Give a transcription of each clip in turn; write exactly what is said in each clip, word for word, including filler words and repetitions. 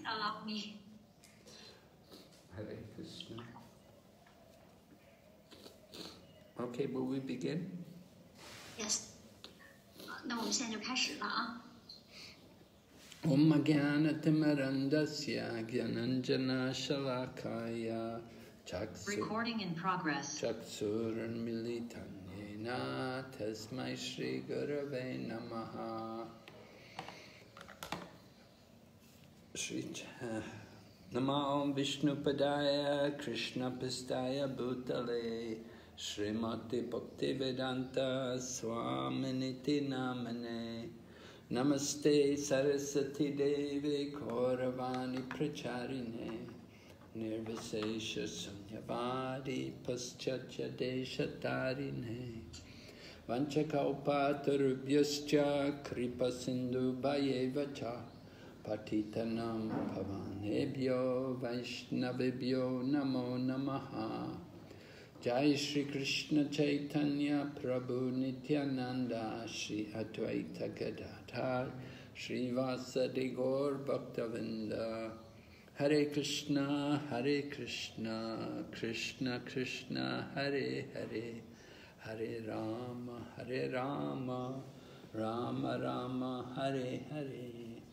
allow me. Hare Krishna. Okay, will we begin? Yes. 那我们现在就开始了啊。 Om Jnanatimmarandasya Jnananjana Shalakaya Recording in progress. Chaksuranmilitanyena Tasmai Shri Gurave Namaha. Shri Nama Om Vishnu Padaya Krishna Pistaya Bhutale Srimati Bhaktivedanta Swaminiti Namane Namaste Saraswati Devi Kauravani Pracharine Nirvisesha Sunyavadi Paschatya Deshatarine Vanchakaupatarubhyascha Kripa Sindhu Bhayevacha Patitanam Pavanebhyo Vaishnavibhyo Namo Namaha Jai Shri Krishna Chaitanya Prabhu Nityananda Shri Advaita Gadadhar Shri Vasadi Gaur Bhaktavinda Hare Krishna Hare Krishna Krishna Krishna Hare Hare Hare Rama Hare Rama Rama Rama Hare Hare.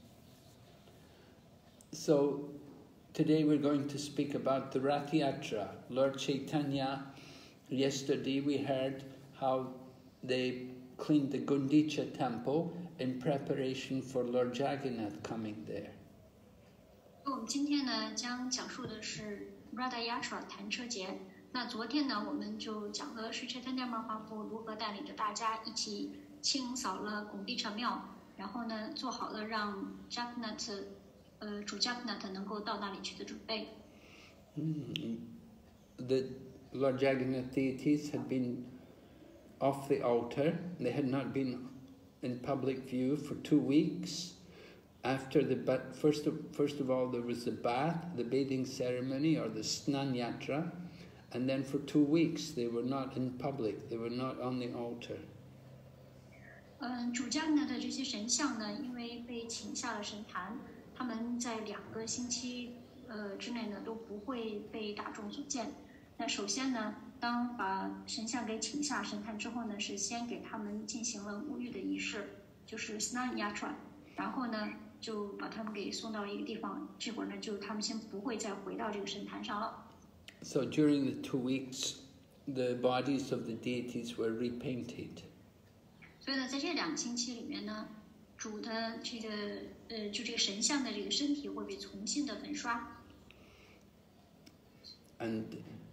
So today we're going to speak about the Rath Yatra. Lord Chaitanya, yesterday we heard how they cleaned the Gundicha temple in preparation for Lord Jagannath coming there. 我们今天呢将讲述的是 Rath Yatra 弹车节。那昨天呢我们就讲了Sri Chaitanya Mahaprabhu如何带领着大家一起清扫了拱地场庙，然后呢做好了让 Jagannath 呃主 Jagannath 能够到那里去的准备。 Mm. The Lord Jagannath deities had been off the altar. They had not been in public view for two weeks. After the first of, first of all there was the bath, the bathing ceremony or the Snan Yatra, and then for two weeks they were not in public, they were not on the altar. 嗯，主Jagannath的这些神像呢，因为被请下了神坛，他们在两个星期呃之内呢都不会被大众所见。那首先呢，当把神像给请下神坛之后呢，是先给他们进行了沐浴的仪式，就是 Snan Yatra， 然后呢就把他们给送到一个地方，这会儿呢就他们先不会再回到这个神坛上了。 So during the two weeks, the bodies of the deities were repainted. 所以呢，在这两个星期里面呢，主的这个呃，就这个神像的这个身体会被重新的粉刷。 And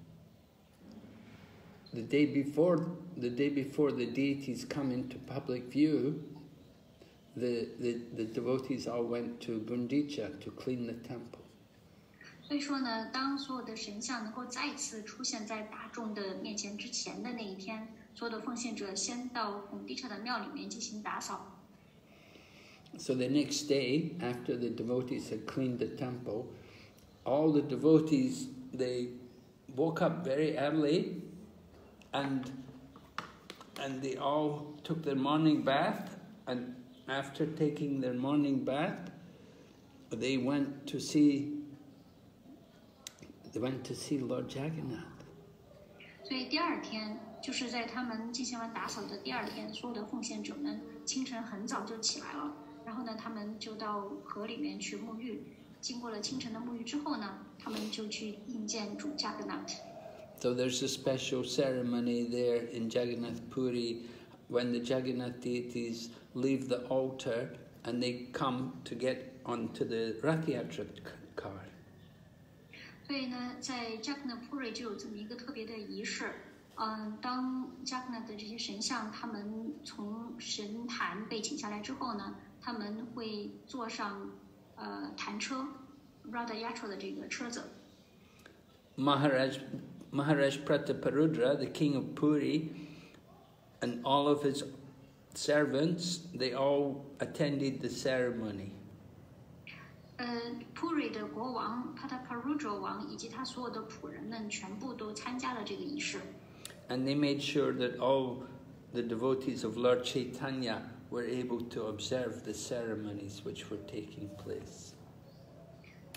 the day before, the day before the deities come into public view, the the, the devotees all went to Gundicha to clean the temple. 所以说呢，当所有的神像能够再次出现在大众的面前之前的那一天，所有的奉献者先到拱地场的庙里面进行打扫。 So the next day, after the devotees had cleaned the temple, all the devotees, they woke up very early and and they all took their morning bath, and after taking their morning bath, they went to see they went to see Lord Jagannath. 所以第二天，就是在他们进行完打扫的第二天，所有的奉献者们清晨很早就起来了，然后呢，他们就到河里面去沐浴。经过了清晨的沐浴之后呢，他们就去觐见主 Jagannath。 So there's a special ceremony there in Jagannath Puri when the Jagannath deities leave the altar and they come to get onto the Rath Yatra car. 所以呢，在 Jagannath Puri 就有这么一个特别的仪式。嗯，当 Jagannath 的这些神像他们从神坛被请下来之后呢，他们会坐上呃弹车 Rath Yatra 的这个车子。 Maharaj Maharaj Prataparudra, the king of Puri, and all of his servants, they all attended the ceremony. 呃 ，Puri 的国王 Prataparudra 王以及他所有的仆人们全部都参加了这个仪式。 And they made sure that all the devotees of Lord Chaitanya were able to observe the ceremonies which were taking place.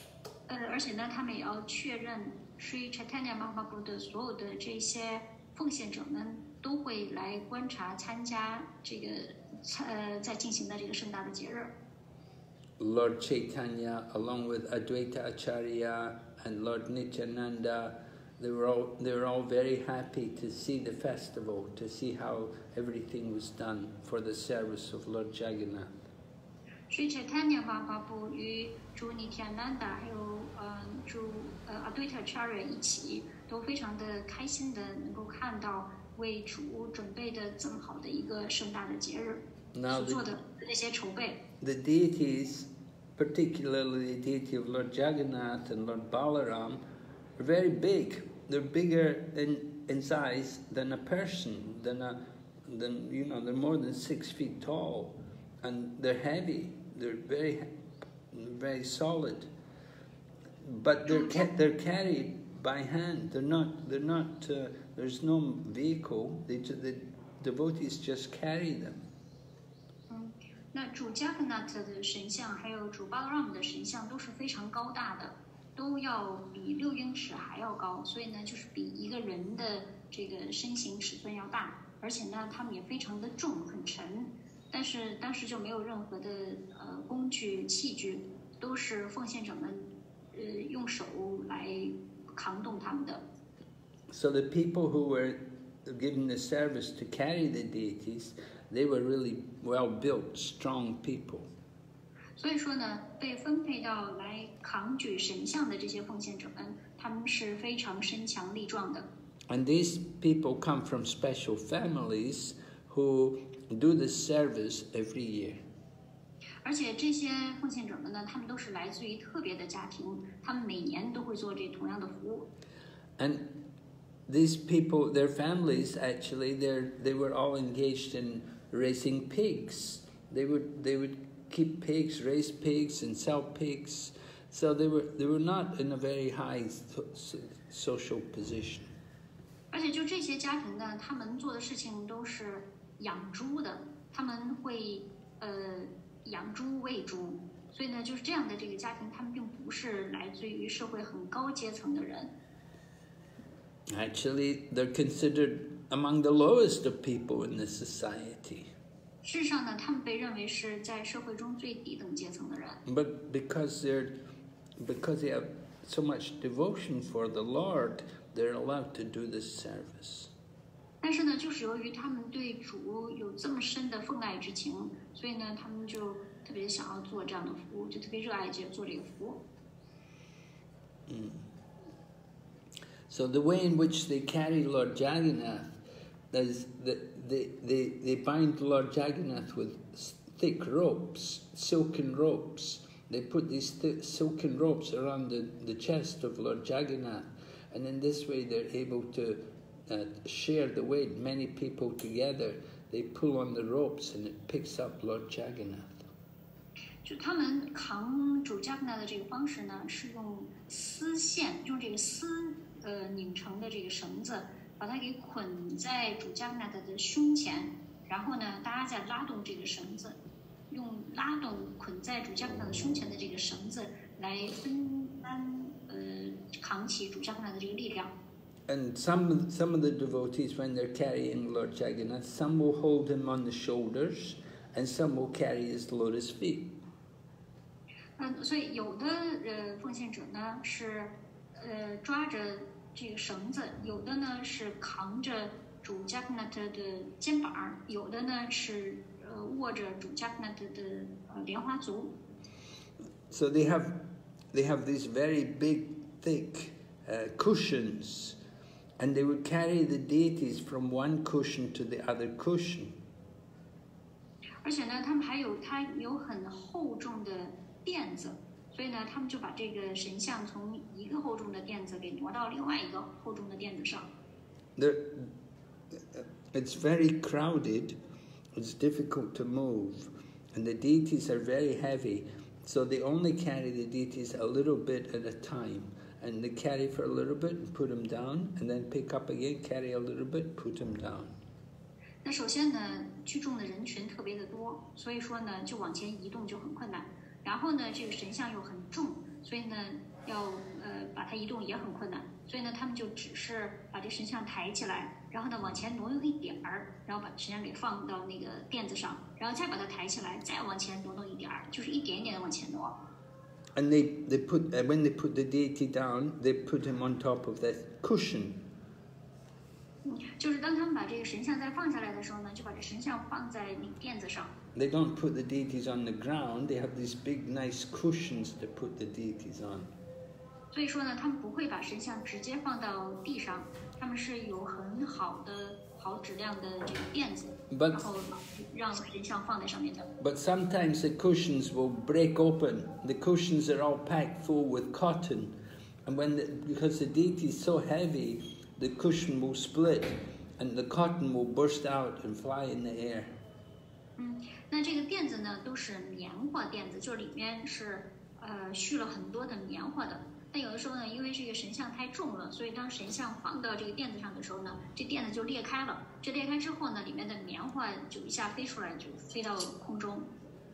呃，而且呢，他们也要确认 Sri Chaitanya Mahaprabhu 的所有的这些奉献者们都会来观察、参加这个呃在进行的这个盛大的节日。 Lord Chaitanya, along with Advaita Acharya and Lord Nityananda, they were all they were all very happy to see the festival, to see how everything was done for the service of Lord Jagannath. Sri Chaitanya Mahaprabhu 与诸 Nityananda 还有呃诸呃 Advaita Acharya 一起，都非常的开心的能够看到为主准备的这么好的一个盛大的节日所做的那些筹备。 The deities, particularly the deity of Lord Jagannath and Lord Balaram, are very big. They're bigger in, in size than a person, than a, than, you know, they're more than six feet tall, and they're heavy. They're very, very solid. But they're ca they're carried by hand. They're not. They're not. Uh, there's no vehicle. They just, the devotees just carry them. 那主 Jagannath 的神像还有主 Balaram 的神像都是非常高大的，都要比六英尺还要高，所以呢，就是比一个人的这个身形尺寸要大，而且呢，他们也非常的重，很沉。但是当时就没有任何的呃工具器具，都是奉献者们呃用手来扛动他们的。 So the people who were given the service to carry the deities, they were really well-built, strong people. 所以说呢，被分配到来扛举神像的这些奉献者们，他们是非常身强力壮的。 And these people come from special families who do this service every year. 而且这些奉献者们呢，他们都是来自于特别的家庭，他们每年都会做这同样的服务。 And these people, their families actually, they they were all engaged in raising pigs. They would they would keep pigs, raise pigs, and sell pigs. So they were they were not in a very high social position. 而且就这些家庭呢，他们做的事情都是养猪的，他们会呃养猪喂猪，所以呢，就是这样的这个家庭，他们并不是来自于社会很高阶层的人。 Actually, they're considered among the lowest of people in the society. 事实上呢，他们被认为是在社会中最低等阶层的人。 But because they're because they have so much devotion for the Lord, they're allowed to do this service. 但是呢，就是由于他们对主有这么深的奉爱之情，所以呢，他们就特别想要做这样的服务，就特别热爱做这个服务。 Mm. So the way in which they carry Lord Jagannath is that they, they, they bind Lord Jagannath with thick ropes, silken ropes. They put these thick silken ropes around the, the chest of Lord Jagannath, and in this way they're able to uh, share the weight. Many people together, they pull on the ropes and it picks up Lord Jagannath. 就他们扛主 Jagannath 的这个方式呢，是用丝线，用这个丝呃拧成的这个绳子，把它给捆在主 Jagannath 的胸前，然后呢，大家再拉动这个绳子，用拉动捆在主 Jagannath 的胸前的这个绳子来分担呃扛起主 Jagannath 的这个力量。 And some some of the devotees, when they're carrying Lord Jagannath, some will hold him on the shoulders, and some will carry his lotus feet. 嗯，所以有的呃奉献者呢是呃抓着这个绳子，有的呢是扛着主 Jagannath 的肩膀，有的呢是呃握着主 Jagannath 的呃莲花足。 So they have they have these very big, thick uh, cushions, and they would carry the deities from one cushion to the other cushion. 而且呢，他们还有它有很厚重的垫子，所以呢，他们就把这个神像从一个厚重的垫子给挪到另外一个厚重的垫子上。 There, it's very crowded. It's difficult to move, and the deities are very heavy. So they only carry the deities a little bit at a time, and they carry for a little bit and put them down, and then pick up again, carry a little bit, put them down. 那首先呢，聚众的人群特别的多，所以说呢，就往前移动就很困难。 然后呢，这个神像又很重，所以呢，要呃把它移动也很困难。所以呢，他们就只是把这神像抬起来，然后呢往前挪动一点儿，然后把神像给放到那个垫子上，然后再把它抬起来，再往前挪动一点儿，就是一点一点的往前挪。 And they, they put, uh, when they put the deity down, they put him on top of this cushion. 嗯，就是当他们把这个神像再放下来的时候呢，就把这神像放在那个垫子上。 They don't put the deities on the ground, they have these big nice cushions to put the deities on. 所以说呢，他们不会把神像直接放到地上，他们是有很好的、好质量的这个垫子， But, 然后让神像放在上面的。 but sometimes the cushions will break open. The cushions are all packed full with cotton. And when the, because the deity is so heavy, the cushion will split and the cotton will burst out and fly in the air. 嗯，那这个垫子呢，都是棉花垫子，就里面是呃蓄了很多的棉花的。但有的时候呢，因为这个神像太重了，所以当神像放到这个垫子上的时候呢，这垫子就裂开了。这裂开之后呢，里面的棉花就一下飞出来，就飞到空中。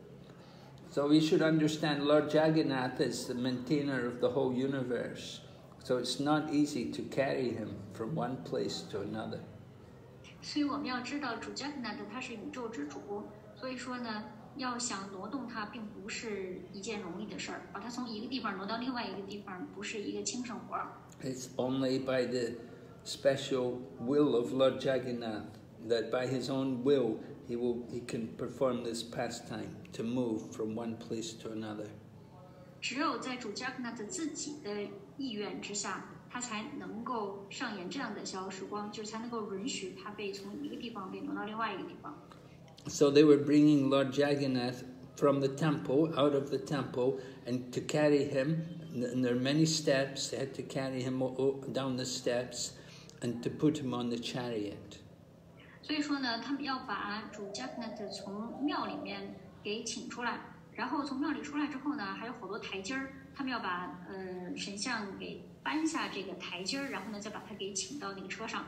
So we should understand Lord Jagannath is the maintainer of the whole universe. So it's not easy to carry him from one place to another. 所以我们要知道，主加格纳的他是宇宙之主，所以说呢，要想挪动它，并不是一件容易的事儿。把它从一个地方挪到另外一个地方，不是一个轻省活儿。 It's only by the special will of Lord Jagannath that by his own will he will he can perform this pastime to move from one place to another. 只有在主加格纳的自己的意愿之下，他才能够上演这样的逍遥时光，就是才能够允许他被从一个地方被挪到另外一个地方。 So they were bringing Lord Jagannath from the temple, out of the temple, and to carry him, and there are many steps, they had to carry him down the steps and to put him on the chariot. 所以说呢，他们要把主加格纳的从庙里面给请出来，然后从庙里出来之后呢，还有好多台阶儿，他们要把呃神像给搬下这个台阶儿，然后呢再把他给请到那个车上。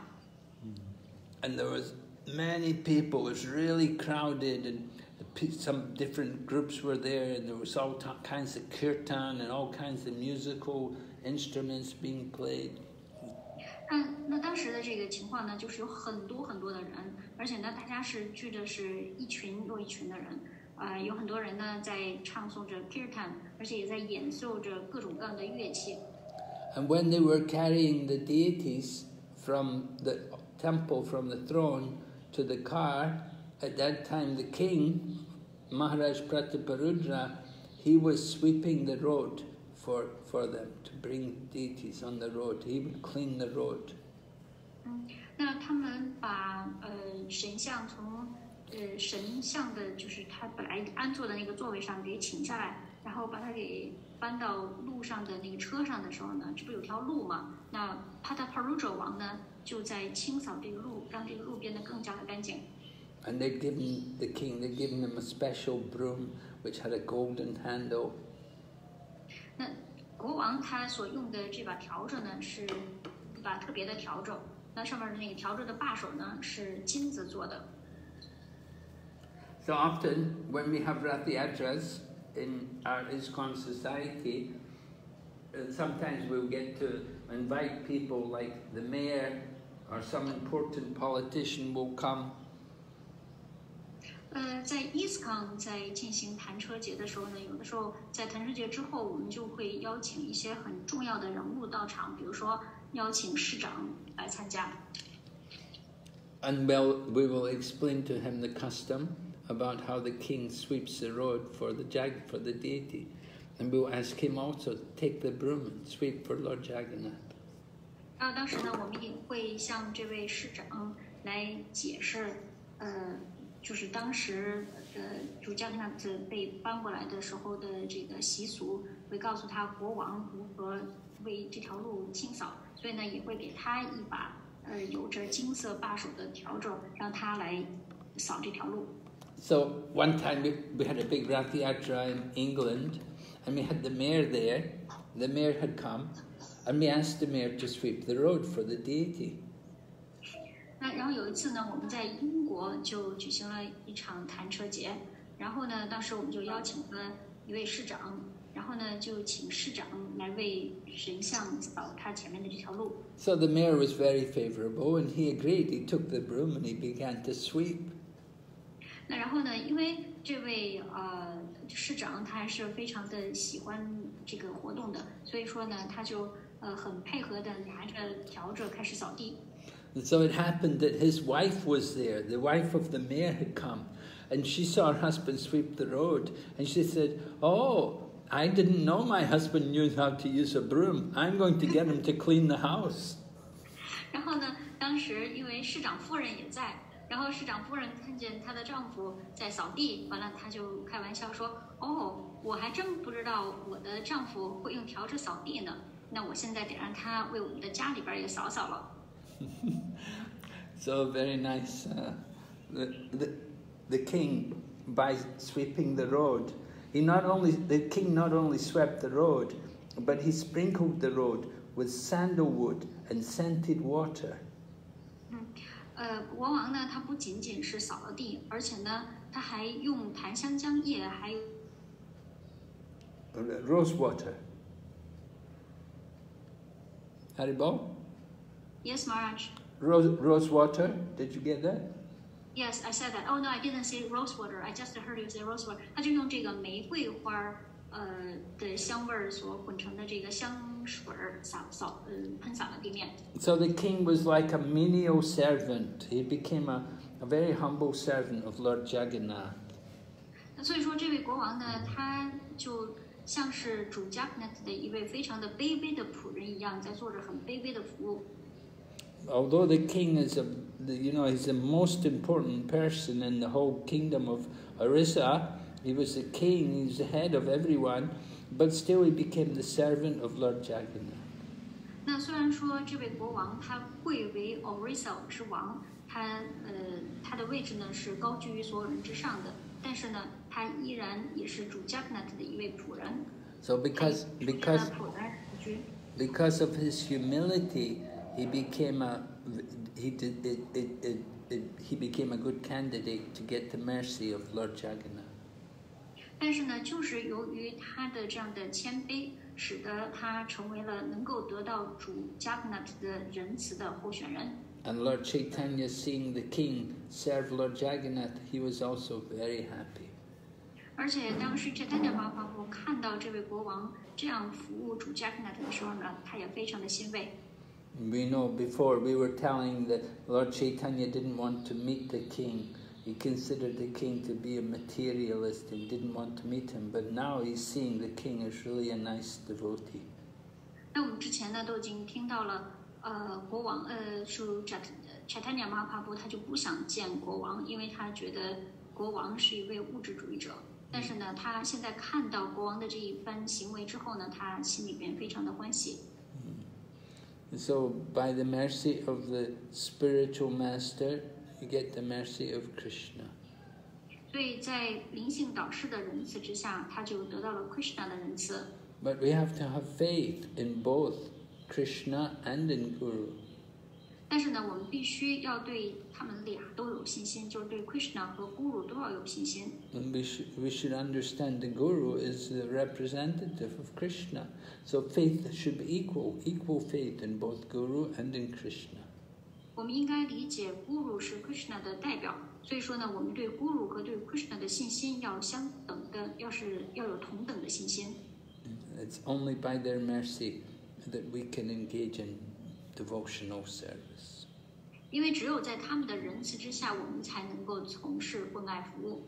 And there was many people. It was really crowded, and some different groups were there, and there was all kinds of kirtan and all kinds of musical instruments being played. 那那当时的这个情况呢，就是有很多很多的人，而且呢，大家是聚的是一群又一群的人，啊、呃，有很多人呢在唱诵着 kirtan， 而且也在演奏着各种各样的乐器。 And when they were carrying the deities from the temple, from the throne to the car, at that time the king, Maharaj Prataparudra, he was sweeping the road for, for them to bring deities on the road. He would clean the road. 嗯，那他们把呃神像从呃神像的，就是他本来安坐的那个座位上给请下来，然后把它给搬到路上的那个车上的时候呢，这不有条路吗？那帕塔帕鲁者王呢就在清扫这个路，让这个路变得更加的干净。 And they'd given the king, they'd given him a special broom which had a golden handle. 那国王他所用的这把笤帚呢，是一把特别的笤帚，那上面的那个笤帚的把手呢是金子做的。 So often when we have Rath Yatras in our ISKCON society, uh, sometimes we'll get to invite people like the mayor or some important politician will come. 呃，在 ISKCON 在进行弹车节的时候呢，有的时候在弹车节之后，我们就会邀请一些很重要的人物到场，比如说邀请市长来参加。 And we'll, we will explain to him the custom about how the king sweeps the road for the jag for the deity, and we'll ask him also to take the broom and sweep for Lord Jagannath. 啊，当时呢，我们也会向这位市长来解释，呃。就是当时呃主教那子被搬过来的时候的这个习俗，会告诉他国王如何为这条路清扫，所以呢也会给他一把呃有着金色把手的笤帚，让他来扫这条路。 So one time we, we had a big Rath Yatra in England, and we had the mayor there. The mayor had come, and we asked the mayor to sweep the road for the deity. 那然后有一次呢，我们在英国就举行了一场弹车节，然后呢，当时我们就邀请了一位市长，然后呢就请市长来为神像扫他前面的这条路。 So the mayor was very favorable, and he agreed. He took the broom and he began to sweep. 那然后呢，因为这位呃市长他还是非常的喜欢这个活动的，所以说呢，他就呃很配合的拿着笤帚开始扫地。 And so it happened that his wife was there. The wife of the mayor had come, and she saw her husband sweep the road, and she said, "Oh, I didn't know my husband knew how to use a broom. I'm going to get him to clean the house." 然后呢，当时因为市长夫人也在，然后市长夫人看见她的丈夫在扫地，完了她就开玩笑说：“哦，我还真不知道我的丈夫会用笤帚扫地呢。那我现在得让他为我们的家里边也扫扫了。” So very nice. Uh, the, the the king, by sweeping the road, he not only the king not only swept the road, but he sprinkled the road with sandalwood and scented water. 嗯，呃，国王呢，他不仅仅是扫了地，而且呢，他还用檀香浆叶，还有 rose water. Haribo? Yes, Maharaj. Rose rose water. Did you get that? Yes, I said that. Oh no, I didn't say rose water. I just heard you say rose water. 他就用这个玫瑰花呃的香味儿所混成的这个香水儿洒扫呃喷洒了地面。 So the king was like a menial servant. He became a, a very humble servant of Lord Jagannath. 那所以说，这位国王呢，他就像是主 Jagannath 的一位非常的卑微的仆人一样，在做着很卑微的服务。 Although the king is a, you know, he's the most important person in the whole kingdom of Orissa. He was the king, he was the head of everyone, but still he became the servant of Lord Jagannath. 那虽然说这位国王他贵为 Orissa 之王，他呃他的位置呢是高居于所有人之上的，但是呢，他依然也是主 Jagannath 的一位仆人。 So because because because of his humility, he became a he did it, it, it, it, he became a good candidate to get the mercy of Lord Jagannath. 但是呢，就是由于他的这样的谦卑，使得他成为了能够得到主 Jagannath 的仁慈的候选人。 And Lord Chaitanya, seeing the king serve Lord Jagannath, he was also very happy. 而且当时 Chaitanya Mahaprabhu 看到这位国王这样服务主 Jagannath 的时候呢，他也非常的欣慰。 We know before we were telling that Lord Chaitanya didn't want to meet the king. He considered the king to be a materialist and didn't want to meet him. But now he's seeing the king as really a nice devotee. 那我们之前呢都已经听到了，呃，国王呃属 Chaitanya Mahaprabhu 他就不想见国王，因为他觉得国王是一位物质主义者。但是呢，他现在看到国王的这一番行为之后呢，他心里边非常的欢喜。 So by the mercy of the spiritual master, you get the mercy of Krishna. 所以在灵性导师的仁慈之下，他就得到了 Krishna 的仁慈。 But we have to have faith in both Krishna and in Guru. 但是呢，我们必须要对他们俩都有信心，就是对 Krishna 和 Guru 都要有信心。 And we should, we should understand the Guru is the representative of Krishna. So faith should be equal, equal faith in both Guru and in Krishna. 我们应该理解 Guru 是 Krishna 的代表，所以说呢，我们对 Guru 和对 Krishna 的信心要相等的，要是要有同等的信心。 It's only by their mercy that we can engage in devotional service. 因为只有在他们的仁慈之下，我们才能够从事关爱服务。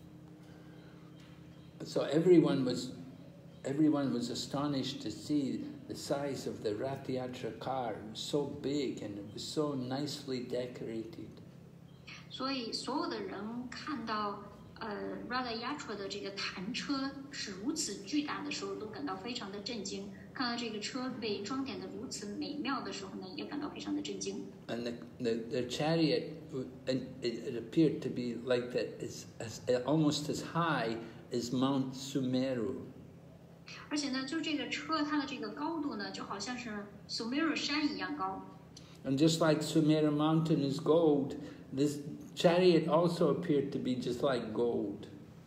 So everyone was, everyone was astonished to see the size of the Rath Yatra car. It was so big and it was so nicely decorated. 所以所有的人看到呃 Rath Yatra 的这个坛车是如此巨大的时候，都感到非常的震惊。看到这个车被装点的如此美妙的时候呢，也感到非常的震惊。 And the, the, the chariot, it, it appeared to be like that, as, as, almost as high as Mount Sumeru. 而且呢，就这个车它的这个高度呢，就好像是 Sumeru 山一样高。 And just like Sumeru Mountain is gold, this chariot also appeared to be just like gold.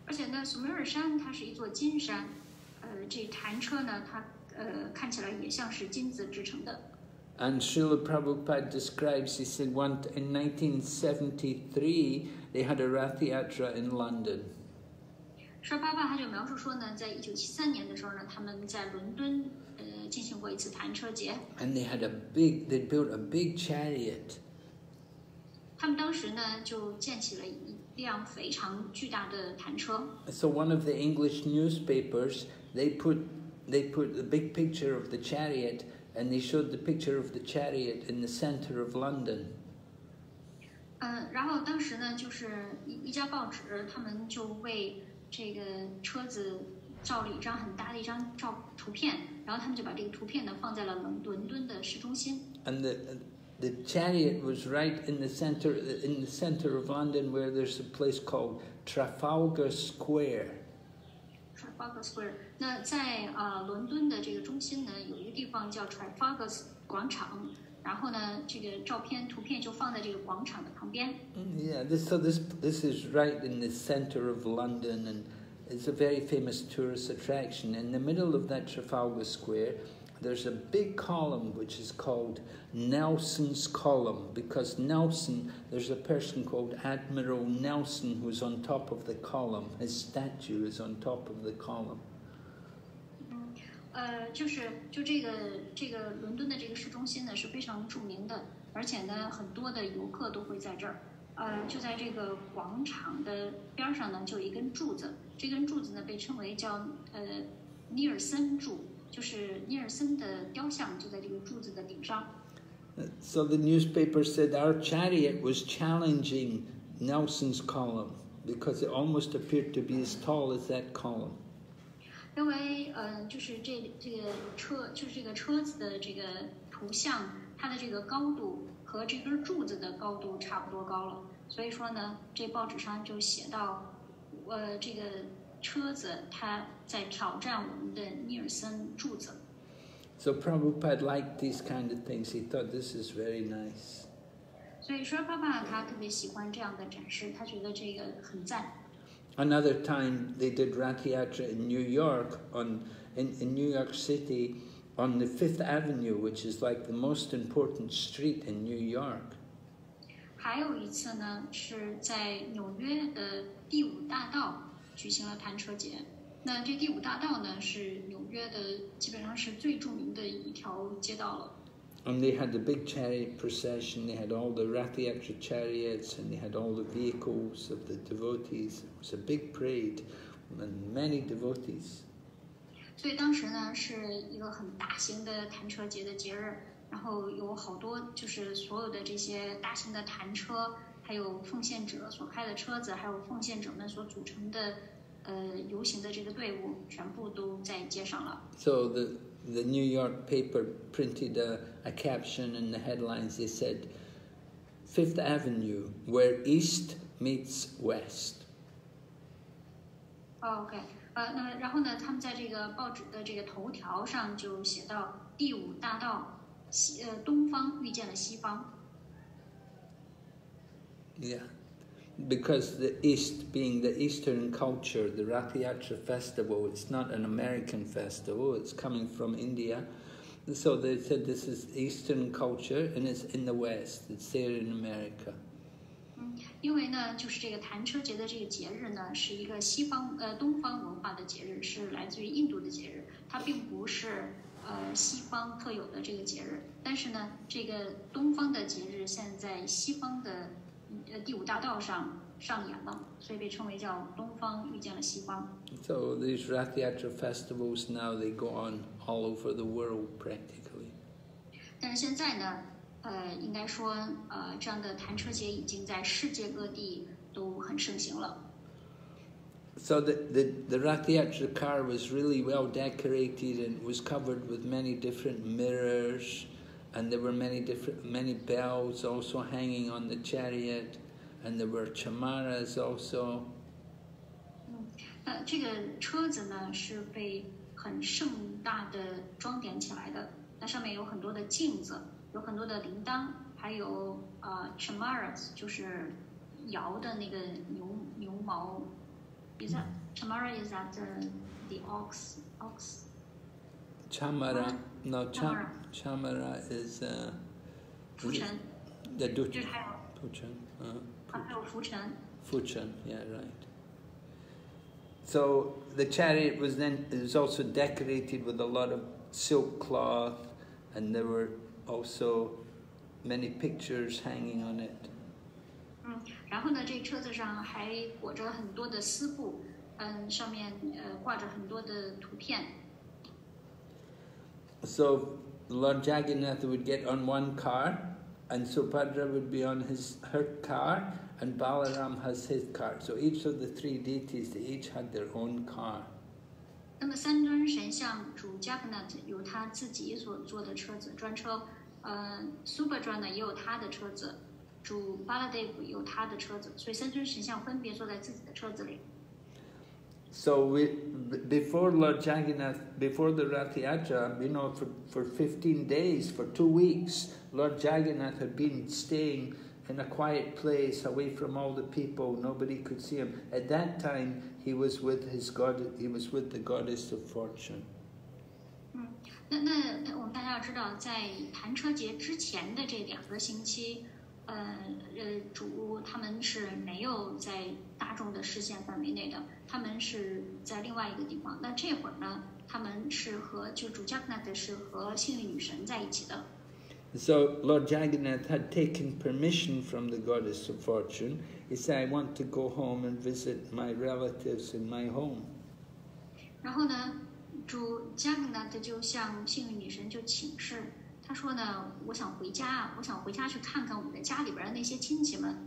而且呢，苏美尔山它是一座金山，呃，这弹车呢，它呃看起来也像是金子制成的。 And Srila Prabhupada describes, he said, one in nineteen seventy-three they had a Rath Yatra in London. 舍巴巴他就描述说呢，在一九七三年的时候呢，他们在伦敦呃进行过一次弹车节。 And they had a big, they built a big chariot. 他们当时呢就建起了一辆非常巨大的弹车。 So one of the English newspapers, they put they put a big picture of the chariot, and they showed the picture of the chariot in the center of London. 嗯，然后当时呢，就是一一家报纸，他们就为这个车子照了一张很大的一张照图片，然后他们就把这个图片呢放在了伦伦敦的市中心。 And the the chariot was right in the center in the center of London, where there's a place called Trafalgar Square. Trafalgar Square。那在呃伦敦的这个中心呢，有一个地方叫 Trafalgar 广场。然后呢，这个照片、图片就放在这个广场的旁边。 Yeah, this, so this this is right in the center of London, and it's a very famous tourist attraction. In the middle of that Trafalgar Square, there's a big column which is called Nelson's Column, because Nelson, there's a person called Admiral Nelson who's on top of the column. His statue is on top of the column. 呃，就是就这个这个伦敦的这个市中心呢是非常著名的，而且呢很多的游客都会在这儿。呃，就在这个广场的边上呢，就有一根柱子，这根柱子呢被称为叫呃尼尔森柱，就是尼尔森的雕像就在这个柱子的顶上。 So the newspaper said our chariot was challenging Nelson's column because it almost appeared to be as tall as that column. 因为呃，就是这这个车，就是这个车子的这个图像，它的这个高度和这根柱子的高度差不多高了，所以说呢，这报纸上就写到，呃，这个车子它在挑战我们的尼尔森柱子。 So Prabhupada liked these kind of things. He thought this is very nice. 所以说，爸爸他特别喜欢这样的展示，他觉得这个很赞。 Another time they did Rath Yatra in New York, on in, in New York City, on the Fifth Avenue, which is like the most important street in New York. 还有一次呢，是在纽约的第五大道举行了弹车节。那这第五大道呢，是纽约的基本上是最著名的一条街道了。 And they had the big chariot procession, they had all the Rath Yatra chariots, and they had all the vehicles of the devotees. It was a big parade, and many devotees. 所以当时呢，是一个很大型的弹车节的节日，然后有好多就是所有的这些大型的弹车，还有奉献者所开的车子，还有奉献者们所组成的呃游行的这个队伍，全部都在街上了。 So the the New York paper printed a, a caption in the headlines. They said, Fifth Avenue, where East meets West. Oh, OK， 呃，那么然后呢，他们在这个报纸的这个头条上就写到第五大道西呃东方遇见了西方。 Yeah. Because the East, being the Eastern culture, the Rath Yatra festival, it's not an American festival, it's coming from India. So they said this is Eastern culture and it's in the West, it's there in America. 嗯，因为呢，就是这个弹车节的这个节日呢，是一个西方呃东方文化的节日，是来自于印度的节日，它并不是呃西方特有的这个节日。但是呢，这个东方的节日现在西方的呃第五大道上上演了，所以被称为叫东方遇见了西方。 So these Rath Yatra festivals now, they go on all over the world practically. 但是现在呢，呃，应该说，呃，这样的弹车节已经在世界各地都很盛行了。 So the, the, the Rath Yatra car was really well decorated and was covered with many different mirrors, and there were many different many bells also hanging on the chariot, and there were chamaras also. 嗯，那这个车子呢是被很盛大的装点起来的，那上面有很多的镜子，有很多的铃铛，还有呃 chamaras，就是摇的那个牛牛毛 Is that Chamara? Is that uh, the ox? Ox? Chamara, no, Chamara. Cham, Chamara is uh, 浮尘 the 就 Duchen. 是还有 Fuchen, uh, 啊还有浮尘 Fuchen, yeah, right. So the chariot was then it was also decorated with a lot of silk cloth, and there were also many pictures hanging on it. 嗯，然后呢，这车子上还裹着很多的丝布，嗯，上面呃挂着很多的图片。 So Lord Jagannath would get on one car, and Subhadra would be on his her car, and Balaram has his car. So each of the three deities, they each had their own car. 那么三尊神像主 Jagannath 有他自己所坐的车子专车，呃 Subhadra 呢也有他的车子，主 Baladev 有他的车子，所以三尊神像分别坐在自己的车子里。 So we, before Lord Jagannath, before the Rath Yatra, you know, for, for fifteen days, for two weeks, Lord Jagannath had been staying in a quiet place away from all the people. Nobody could see him. At that time, he was with his god. He was with the goddess of fortune. 嗯，那那我们大家要知道，在盘车节之前的这两个星期，呃呃，主他们是没有在大众的视线范围内的，他们是在另外一个地方。那这会儿呢，他们是和就主 Jagannath 是和幸运女神在一起的。 So Lord Jagannath had taken permission from the goddess of fortune. He said, "I want to go home and visit my relatives in my home." 然后呢，主 Jagannath 就向幸运女神就请示，他说呢，我想回家，我想回家去看看我的家里边的那些亲戚们。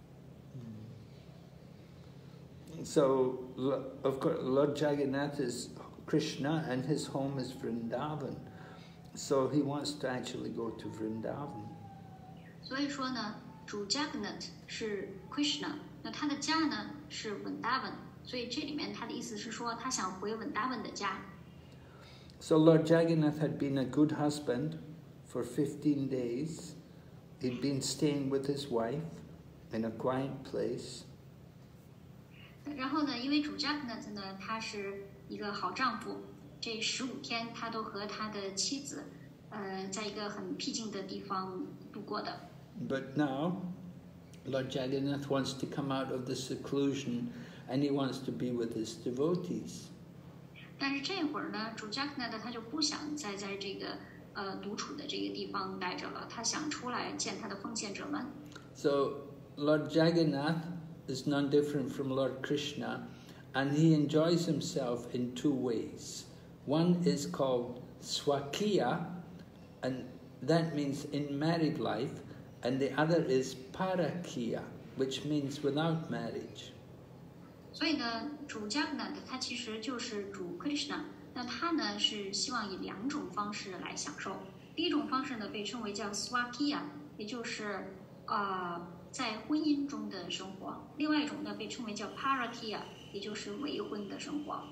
So, of course, Lord Jagannath is Krishna and his home is Vrindavan. So he wants to actually go to Vrindavan. 所以说呢，主 Jagannath 是 Krishna， 那他的家呢是 Vrindavan， 所以这里面他的意思是说，他想回 Vrindavan 的家。 So Lord Jagannath had been a good husband for fifteen days. He'd been staying with his wife in a quiet place. 然后呢，因为主 Jagannath 呢，他是一个好丈夫，这十五天他都和他的妻子，呃，在一个很僻静的地方度过的。 But now, Lord Jagannath wants to come out of the seclusion and he wants to be with his devotees. 但是这会儿呢，主 Jagannath 他就不想再在这个呃独处的这个地方待着了，他想出来见他的奉献者们。 So Lord Jagannath is none different from Lord Krishna, and he enjoys himself in two ways. One is called Swakiya, and that means in married life, and the other is Parakiya, which means without marriage. 所以呢，主 Jagannath 他其实就是主 Krishna， 那他呢是希望以两种方式来享受。第一种方式呢被称为叫 Swakiya， 也就是呃在婚姻中的生活；另外一种呢被称为叫 Parakiya， 也就是未婚的生活。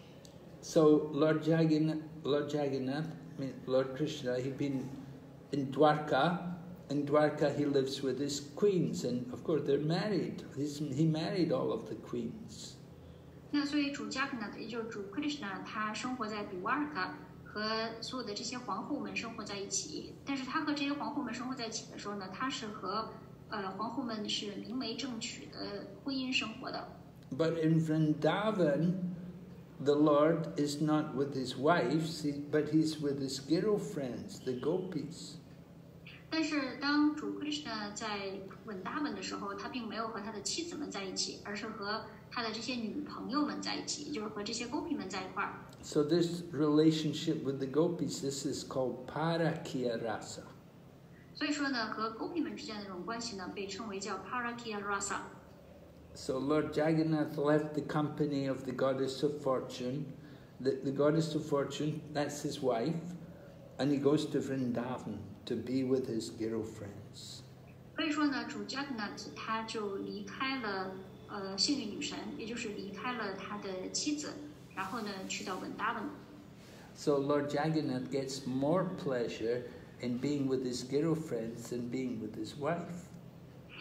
So Lord Jagannath, Lord Jagannath, I mean Lord Krishna, he'd been in Dwarka. In Dwarka, he lives with his queens, and of course they're married. He's, he married all of the queens. 那所以主 Jagannath 也就是主 Krishna， 他生活在 Dwarka， 和所有的这些皇后们生活在一起。但是他和这些皇后们生活在一起的时候呢，他是和呃皇后们是明媒正娶的婚姻生活的。 But in Vrindavan, the Lord is not with his wives, but he's with his girlfriends, the gopis. 但是当主 Krishna 在稳达文的时候，他并没有和他的妻子们在一起，而是和他的这些女朋友们在一起，也就是和这些 gopi 们在一块儿。 So this relationship with the gopis, this is called Parakiya Rasa. 所以说呢，和 gopi 们之间的这种关系呢，被称为叫 Parakiya Rasa。 So Lord Jagannath left the company of the goddess of fortune. The, the goddess of fortune, that's his wife, and he goes to Vrindavan to be with his girlfriends. 所以说呢，主 Jagannath 他就离开了呃幸运女神，也就是离开了他的妻子，然后呢去到稳达文。 So Lord Jagannath gets more pleasure in being with his girlfriends than being with his wife.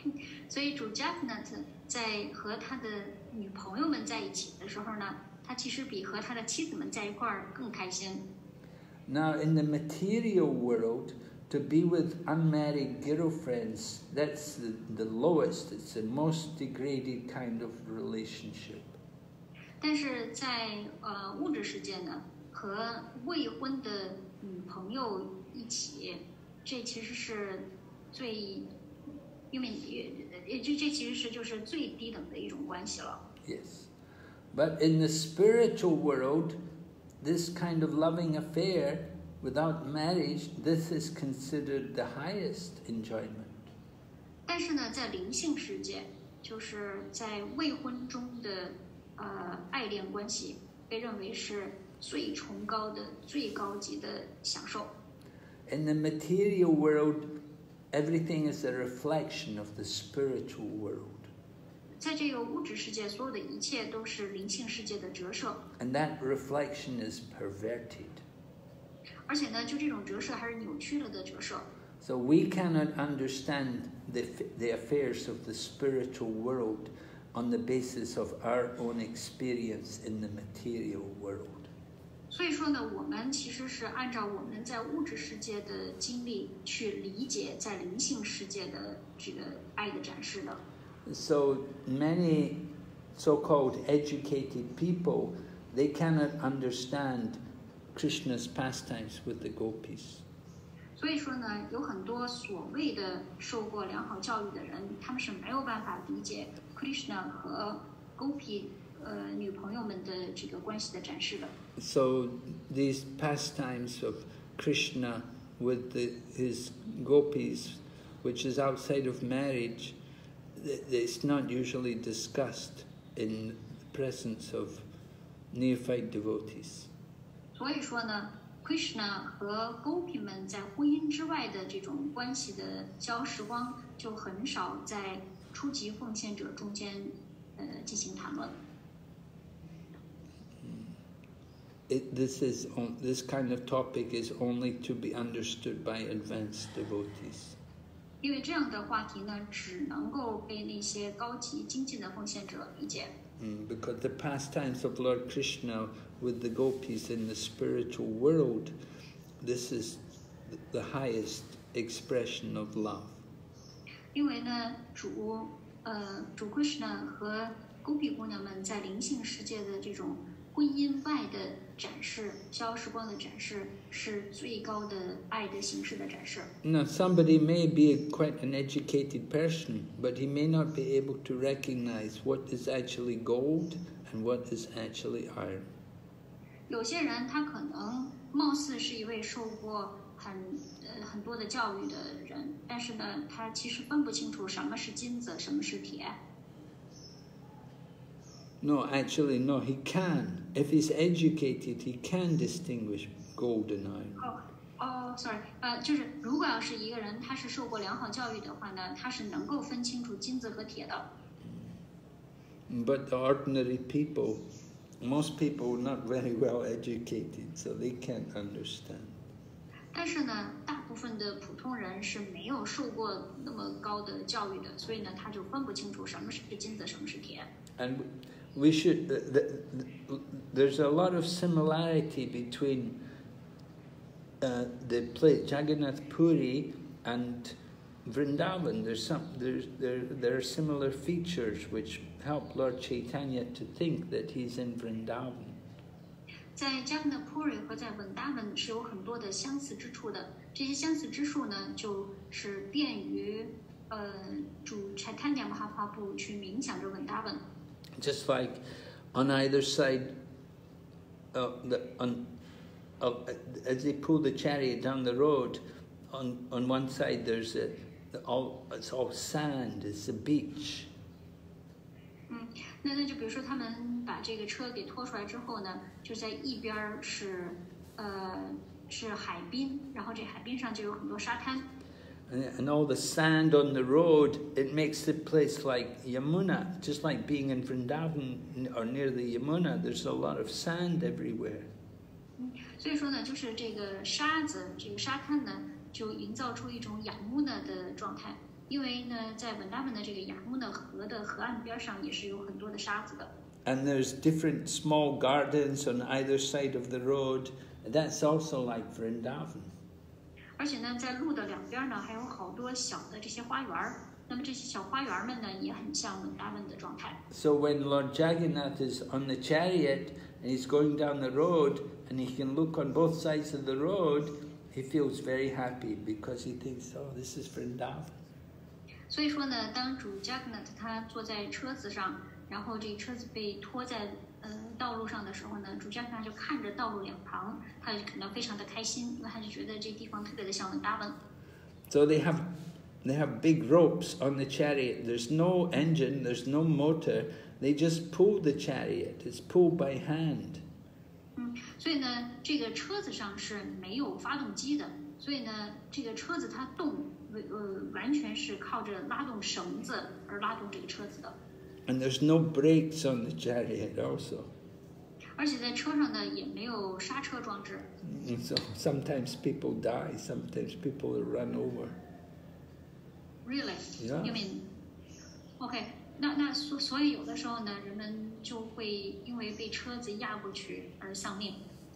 所以主 Jagannath 在和他的女朋友们在一起的时候呢，他其实比和他的妻子们在一块儿更开心。 Now, in the material world, to be with unmarried girlfriends, that's the, the lowest, it's the most degraded kind of relationship. 但是在呃物质世界呢，和未婚的女朋友一起，这其实是最，因为也这这其实是就是最低等的一种关系了。 Yes, but in the spiritual world, this kind of loving affair without marriage, this is considered the highest enjoyment. 但是呢，在灵性世界，就是在未婚中的呃爱恋关系，被认为是最崇高的、最高级的享受。 In the material world, everything is a reflection of the spiritual world. 在这个物质世界，所有的一切都是灵性世界的折射。 And that reflection is perverted. 而且呢，就这种折射还是扭曲了的折射。 So we cannot understand the, the affairs of the spiritual world on the basis of our own experience in the material world. 所以说呢，我们其实是按照我们在物质世界的经历去理解在灵性世界的这个爱的展示的。 So many so-called educated people, they cannot understand Krishna's pastimes with the gopis. 所以说呢，有很多所谓的受过良好教育的人，他们是没有办法理解 Krishna 和 Gopi 呃女朋友们的这个关系的展示的。 So these pastimes of Krishna with the, his gopis, which is outside of marriage, it's not usually discussed in the presence of neophyte devotees. 所以说呢 ，Krishna 和 Gopi 们在婚姻之外的这种关系的交时光，就很少在初级奉献者中间呃进行谈论。 It, this is on, this kind of topic is only to be understood by advanced devotees. 因为这样的话题呢，只能够被那些高级精进的奉献者理解。 Mm, because the pastimes of Lord Krishna with the gopis in the spiritual world, this is the highest expression of love. 因为呢，主呃主 Krishna 和 Gopi 姑娘们在灵性世界的这种婚姻外的展示，消时光的展示，是最高的爱的形式的展示。 Now, somebody may be a, quite an educated person, but he may not be able to recognize what is actually gold and what is actually iron. 有些人他可能貌似是一位受过很呃很多的教育的人，但是呢，他其实分不清楚什么是金子，什么是铁。 No, actually, no, he can. If he's educated, he can distinguish gold and iron. 哦哦 ，sorry， 呃，就是如果要是一个人他是受过良好教育的话呢，他是能够分清楚金子和铁的。 But the ordinary people, most people are not very well educated, so they can't understand. 但是呢，大部分的普通人是没有受过那么高的教育的，所以呢，他就分不清楚什么是金子，什么是铁。 And we should, uh, the, the, there's a lot of similarity between uh, the place Jagannath Puri and Vrindavan. There's some, there's, there, there are similar features which help Lord Chaitanya to think that he's in Vrindavan. 在加格纳普瑞和在文达文是有很多的相似之处的，这些相似之处呢，就是便于呃主 Chaitanya Mahaprabhu 去冥想着文达文。 Just like on either side, uh, the, on, uh, as they pull the chariot down the road, on, on one side there's a, the all, it's all sand, it's a beach. 嗯，那那就比如说他们把这个车给拖出来之后呢，就在一边是呃是海滨，然后这海滨上就有很多沙滩。 And, and all the sand on the road, it makes the place like Yamuna, just like being in Vrindavan or near the Yamuna, there's a lot of sand everywhere. 嗯，所以说呢，就是这个沙子，这个沙滩呢，就营造出一种仰慕呢的状态。 因为呢，在文达文的这个雅穆讷河的河岸边上也是有很多的沙子的。 And there's different small gardens on either side of the road. That's also like Vrindavan. 而且呢，在路的两边呢，还有好多小的这些花园儿。那么这些小花园们呢，也很像文达文的状态。 So when Lord Jagannath is on the chariot and he's going down the road and he can look on both sides of the road, he feels very happy because he thinks, oh, this is Vrindavan. 所以说呢，当主 Jagannath 他坐在车子上，然后这车子被拖在呃道路上的时候呢，主 Jagannath 就看着道路两旁，他就感到非常的开心，因为他就觉得这地方特别的像文达文。 So they have they have big ropes on the chariot. There's no engine, there's no motor. They just pull the chariot. It's pulled by hand. 嗯，所以呢，这个车子上是没有发动机的，所以呢，这个车子它动，呃，完全是靠着拉动绳子而拉动这个车子的。 And there's no brakes on the chariot also. 而且在车上呢，也没有刹车装置。 And so sometimes people die, sometimes people are run over. Really? Yeah. You mean? OK. 那那所所以有的时候呢，人们就会因为被车子压过去而丧命。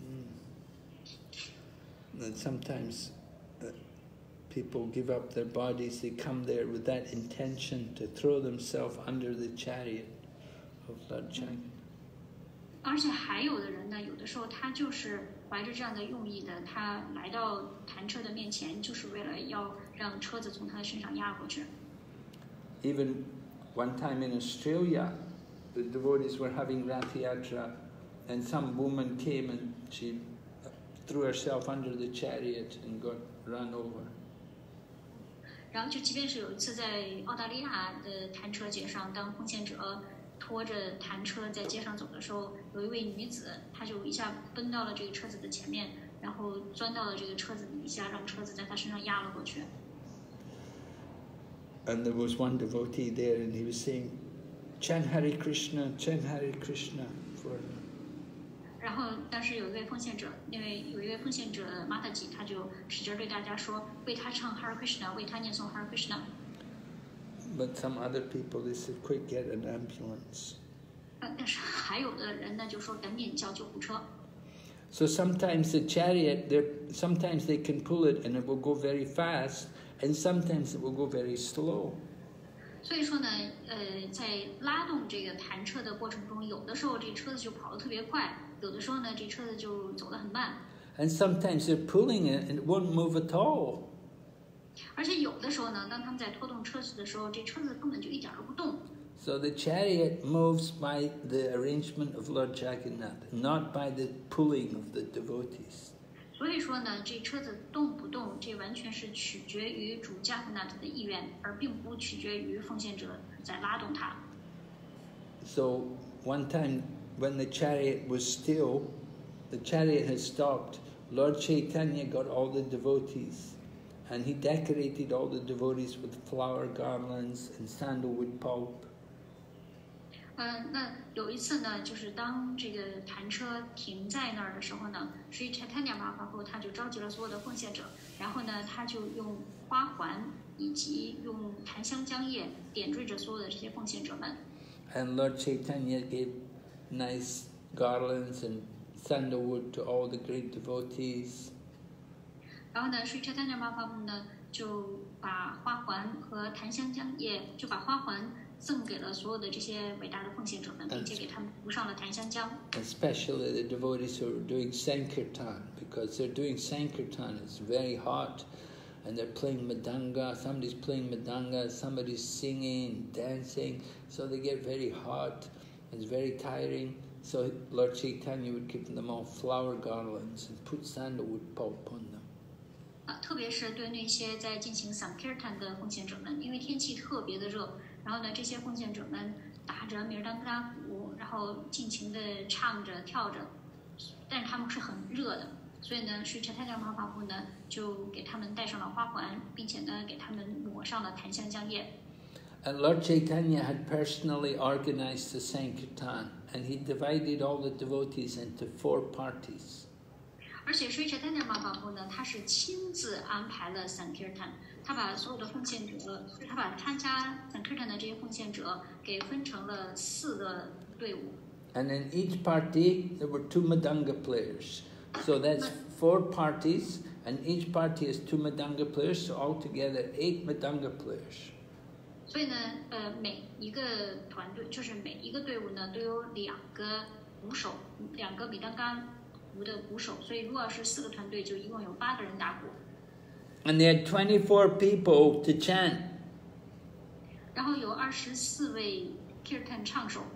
Mm. And sometimes uh, people give up their bodies. They come there with that intention to throw themselves under the chariot of Lord Jagannath. 而且还有的人呢，有的时候他就是怀着这样的用意的，他来到弹车的面前，就是为了要让车子从他的身上压过去。 Even one time in Australia, the devotees were having Rath Yatra, and some woman came and she threw herself under the chariot and got run over. 然后就即便是有一次在澳大利亚的弹车节上，当奉献者拖着弹车在街上走的时候，有一位女子，她就一下奔到了这个车子的前面，然后钻到了这个车子底下，让车子在她身上压了过去。 And there was one devotee there, and he was saying, "Chant Hare Krishna, chant Hare Krishna." For 然后当时有一位奉献者，那位有一位奉献者马塔吉，他就使劲对大家说，为他唱 Hare Krishna， 为他念诵 Hare Krishna。 But some other people, they said, "Quick, get an ambulance." 但是还有的人呢，就说赶紧叫救护车。 So sometimes the chariot, sometimes they can pull it and it will go very fast, and sometimes it will go very slow. 所以说呢，呃，在拉动这个弹车的过程中，有的时候这车子就跑得特别快，有的时候呢，这车子就走得很慢。 And sometimes they're pulling it and it won't move at all. 而且有的时候呢，当他们在拖动车子的时候，这车子根本就一点都不动。 So the chariot moves by the arrangement of Lord Jagannath, not by the pulling of the devotees. 所以说呢，这车子动不动，这完全是取决于主加格纳特的意愿，而并不取决于奉献者在拉动它。 So one time when the chariot was still, the chariot had stopped, Lord Chaitanya got all the devotees, and he decorated all the devotees with flower garlands and sandalwood pulp. 呃，那有一次呢，就是当这个弹车停在那儿的时候呢，Sri Chaitanya Mahaprabhu他就召集了所有的奉献者，然后呢，他就用花环以及用檀香浆叶点缀着所有的这些奉献者们。 And Lord Chaitanya gave nice garlands and sandalwood to all the great devotees. 然后呢，Sri Chaitanya Mahaprabhu呢就把花环和檀香浆叶，就把花环赠给了所有的这些伟大的奉献者们，并且给他们涂上了檀香浆。 Especially the devotees who are doing Sankirtan, because they're doing Sankirtan, it's very hot, and they're playing Madanga, somebody's playing Madanga, somebody's singing, dancing, so they get very hot, it's very tiring. So Lord Chaitanya would give them all flower garlands and put sandalwood pulp on them. 啊，特别是对那些在进行 Sankirtan 的奉献者们，因为天气特别的热。然后呢，这些奉献者们打着米尔丹布拉鼓，然后尽情地唱着跳着，但是他们是很热的，所以呢，Sri Chaitanya Mahaprabhu呢就给他们戴上了花环，并且呢给他们抹上了檀香浆叶。 And Lord Chaitanya had personally organized the Sankirtan, and he divided all the devotees into four parties. 而且 Sri Chaitanya Mahaprabhu 呢，他是亲自安排了 Sankirtan， 他把所有的奉献者，他把参加 Sankirtan 的这些奉献者给分成了四个队伍。 And in each party there were two Madanga players. So that's four parties, and each party has two Madanga players, so altogether eight Madanga players. 所以呢，呃，每一个团队就是每一个队伍呢都有两个鼓手，两个米当嘎鼓的鼓手，所以如果要是四个团队，就一共有八个人打鼓。 And they had twenty-four people to chant. 然后有二十四位 Kirtan 唱手。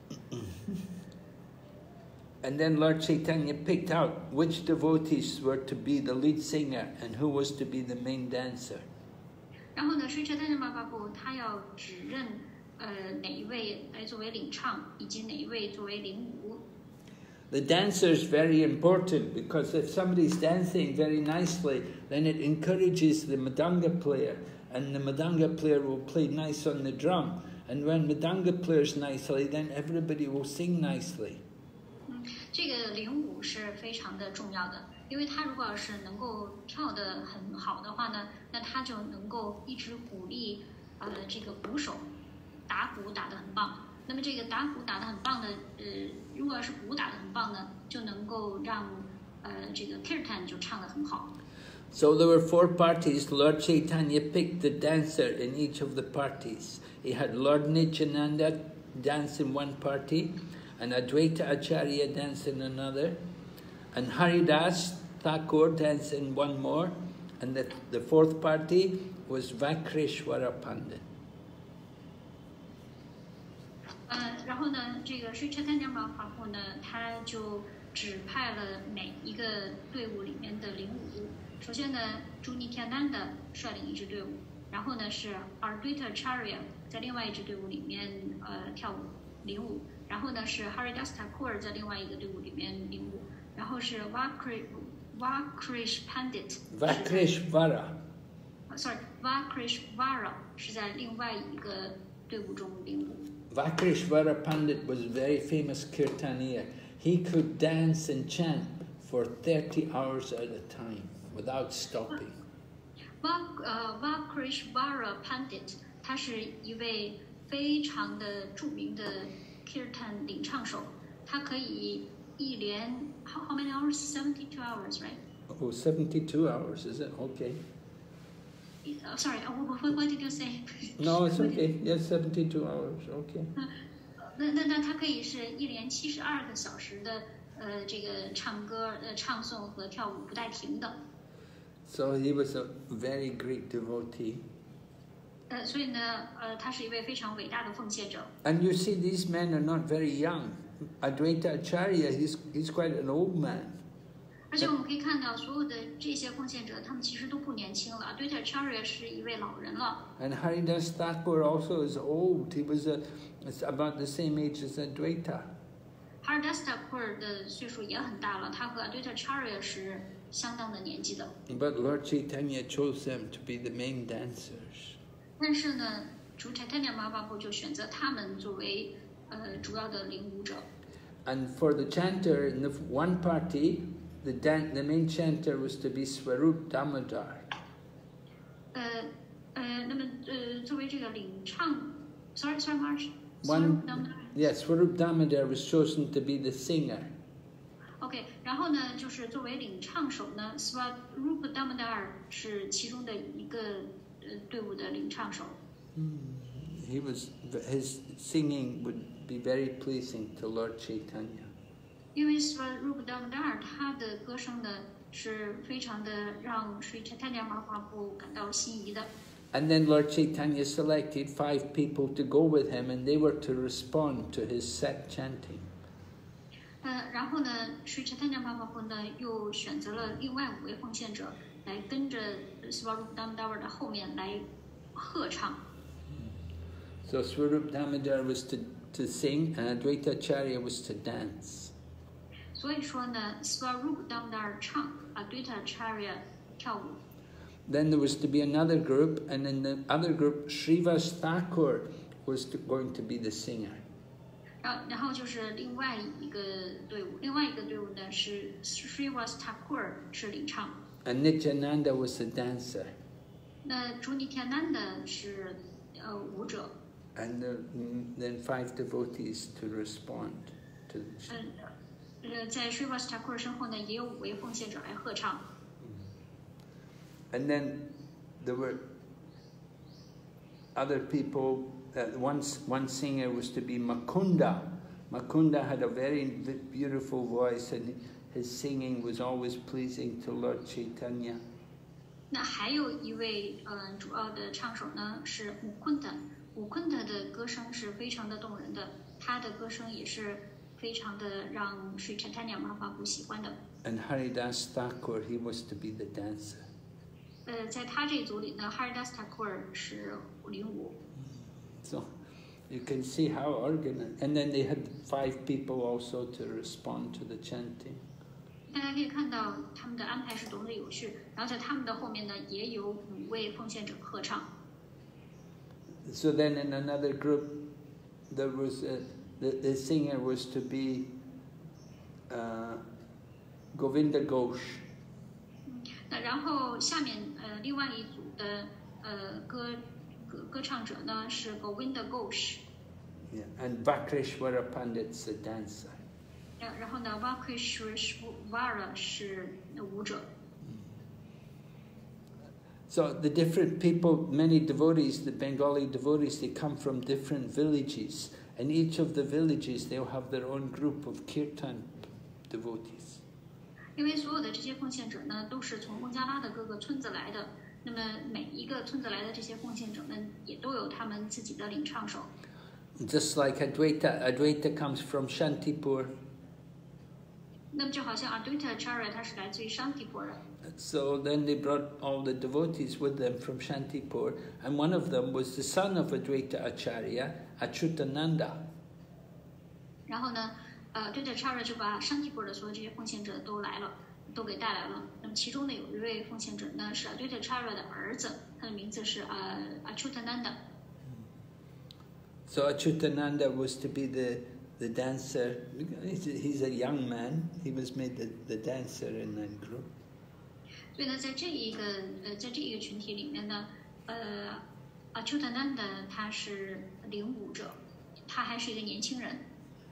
And then Lord Chaitanya picked out which devotees were to be the lead singer and who was to be the main dancer. 然后呢，Sri Chaitanya Mahaprabhu他要指认呃哪一位来作为领唱，以及哪一位作为领舞。 The dancer is very important because if somebody's dancing very nicely, then it encourages the Madanga player, and the Madanga player will play nice on the drum. And when Madanga plays nicely, then everybody will sing nicely. 嗯，这个领舞是非常的重要的，因为他如果要是能够跳得很好的话呢，那他就能够一直鼓励呃这个鼓手打鼓打得很棒。那么这个打鼓打得很棒的，呃，如果要是鼓打得很棒呢，就能够让呃这个 Kirtan 就唱得很好。 So there were four parties. Lord Chaitanya picked the dancer in each of the parties. He had Lord Nityananda dance in one party, and Advaita Acharya dance in another, and Haridas Thakur dance in one more, and the, the fourth party was Vakreshwara Pandit. 呃，然后呢，这个Sri Chaitanya Mahaprabhu呢，他就指派了每一个队伍里面的领舞。首先呢，朱尼天南的率领一支队伍，然后呢是 Advaita Acharya 在另外一支队伍里面呃跳舞领舞，然后呢是 Haridas Thakur 在另外一个队伍里面领舞，然后是 Vakri Vakrish Pandit Vakreshvara sorry Vakreshvara 是在另外一个队伍中领舞。 Vakreshvara Pandit was a very famous Kirtaniya. He could dance and chant for thirty hours at a time without stopping. Vak 呃 Vakreshvara Pandit 他是一位非常的著名的 Kirtan 领唱手，他可以一连 how how many hours? seventy-two hours, right? Oh, seventy-two hours, is it? Okay. Uh, sorry, uh, what, what did you say? No, it's okay. Yes, seventy-two hours. Okay. 那那那他可以是一连七十二个小时的呃这个唱歌、呃唱诵和跳舞不带停的。 So he was a very great devotee. 呃，所以呢，呃，他是一位非常伟大的奉献者。 And you see, these men are not very young. Advaita Acharya, he's he's quite an old man. 而且我们可以看到，所有的这些奉献者，他们其实都不年轻了。Advaita Acharya是一位老人了。 And Haridas Thakur also is old. He was a, about the same age as Advaita. Haridas Thakur 的岁数也很大了，他和 Advaita Acharya是相当的年纪的。 But Lord Chaitanya chose them to be the main dancers. 但是呢，主 Chaitanya Mahaprabhu 就选择他们作为呃主要的领舞者。 And for the chanter in the one party, the dan the main chanter was to be Swarup Damodar. 呃呃，那么呃，作为这个领唱 ，sorry sorry March。 One, yes, Swarup Damodar was chosen to be the singer. OK， 然后呢，就是作为领唱手呢 ，Swarup Damodar 是其中的一个呃队伍的领唱手。 Mm. He was his singing would be very pleasing to Lord Chaitanya. 因为 Swarup Damodar 他的歌声呢是非常的让 Sri Chaitanya Mahaprabhu 感到心仪的。 And then Lord Chaitanya selected five people to go with him, and they were to respond to his set chanting. 呃，然后呢 ，Sri Chaitanya Mahaprabhu 呢又选择了另外五位奉献者来跟着 Swarup Damodar 的后面来合唱。 So Swarup Damodar was to to sing, and Advaita Acharya was to dance. 所以说呢 ，Swarup Damodar 唱 ，Advaita Acharya 跳舞。 Then there was to be another group, and in the other group, Srivas Thakur was to, going to be the singer. 然后然后就是另外一个队伍，另外一个队伍呢是 Srivas Thakur 是领唱。 And Nityananda was the dancer. 那朱尼田南的是呃舞者。 And the, then five devotees to respond to the. 嗯，呃，在 Srivas Thakur 身后呢，也有五位奉献者来合唱。 And then there were other people. Uh, one, one singer was to be Makunda. Makunda had a very beautiful voice, and his singing was always pleasing to Lord Chaitanya. 那还有一位呃主要的唱手呢是武坤的，武坤的的歌声是非常的动人的，他的歌声也是非常的让 Sri Chaitanya Mahaprabhu 喜欢的。 And Haridas Thakur, he was to be the dancer. 呃，在他这一组里呢 ，Haridas Thakur 是领舞。 So you can see how organized. And then they had five people also to respond to the chanting. 大家可以看到他们的安排是多么的有序，然后在他们的后面呢，也有五位奉献者合唱。 So then in another group, there was a, the, the singer was to be uh, Govinda Ghosh. 那然后下面呃另外一组的呃歌歌歌唱者呢是 Govinda Ghosh。 Yeah, and Vakreshwara Pandit's the dancer. 然后呢 Vakreshwara 是舞者。 So the different people, many devotees, the Bengali devotees, they come from different villages, and each of the villages they'll have their own group of kirtan devotees. 因为所有的这些奉献者呢，都是从孟加拉的各个村子来的。那么每一个村子来的这些奉献者们，也都有他们自己的领唱手。 Just like Advaita, Advaita comes from Shantipur. 那么就好像 Advaita Acharya 他是来自于 Shantipur 的。 So then they brought all the devotees with them from Shantipur, and one of them was the son of Advaita Acharya, Achyutananda. 然后呢，呃 ，Advaita Acharya 就把 Shantipur 的所有这些奉献者都来了，都给带来了。那么其中呢，有一位奉献者呢是 Advaita Acharya 的儿子，他的名字是呃 Achyutananda。 So Achyutananda was to be the the dancer. He's a young man. He was made the, the dancer in that group. 所以呢，在这一个呃，在这一个群体里面呢，呃，Achyutananda 他是领舞者，他还是一个年轻人。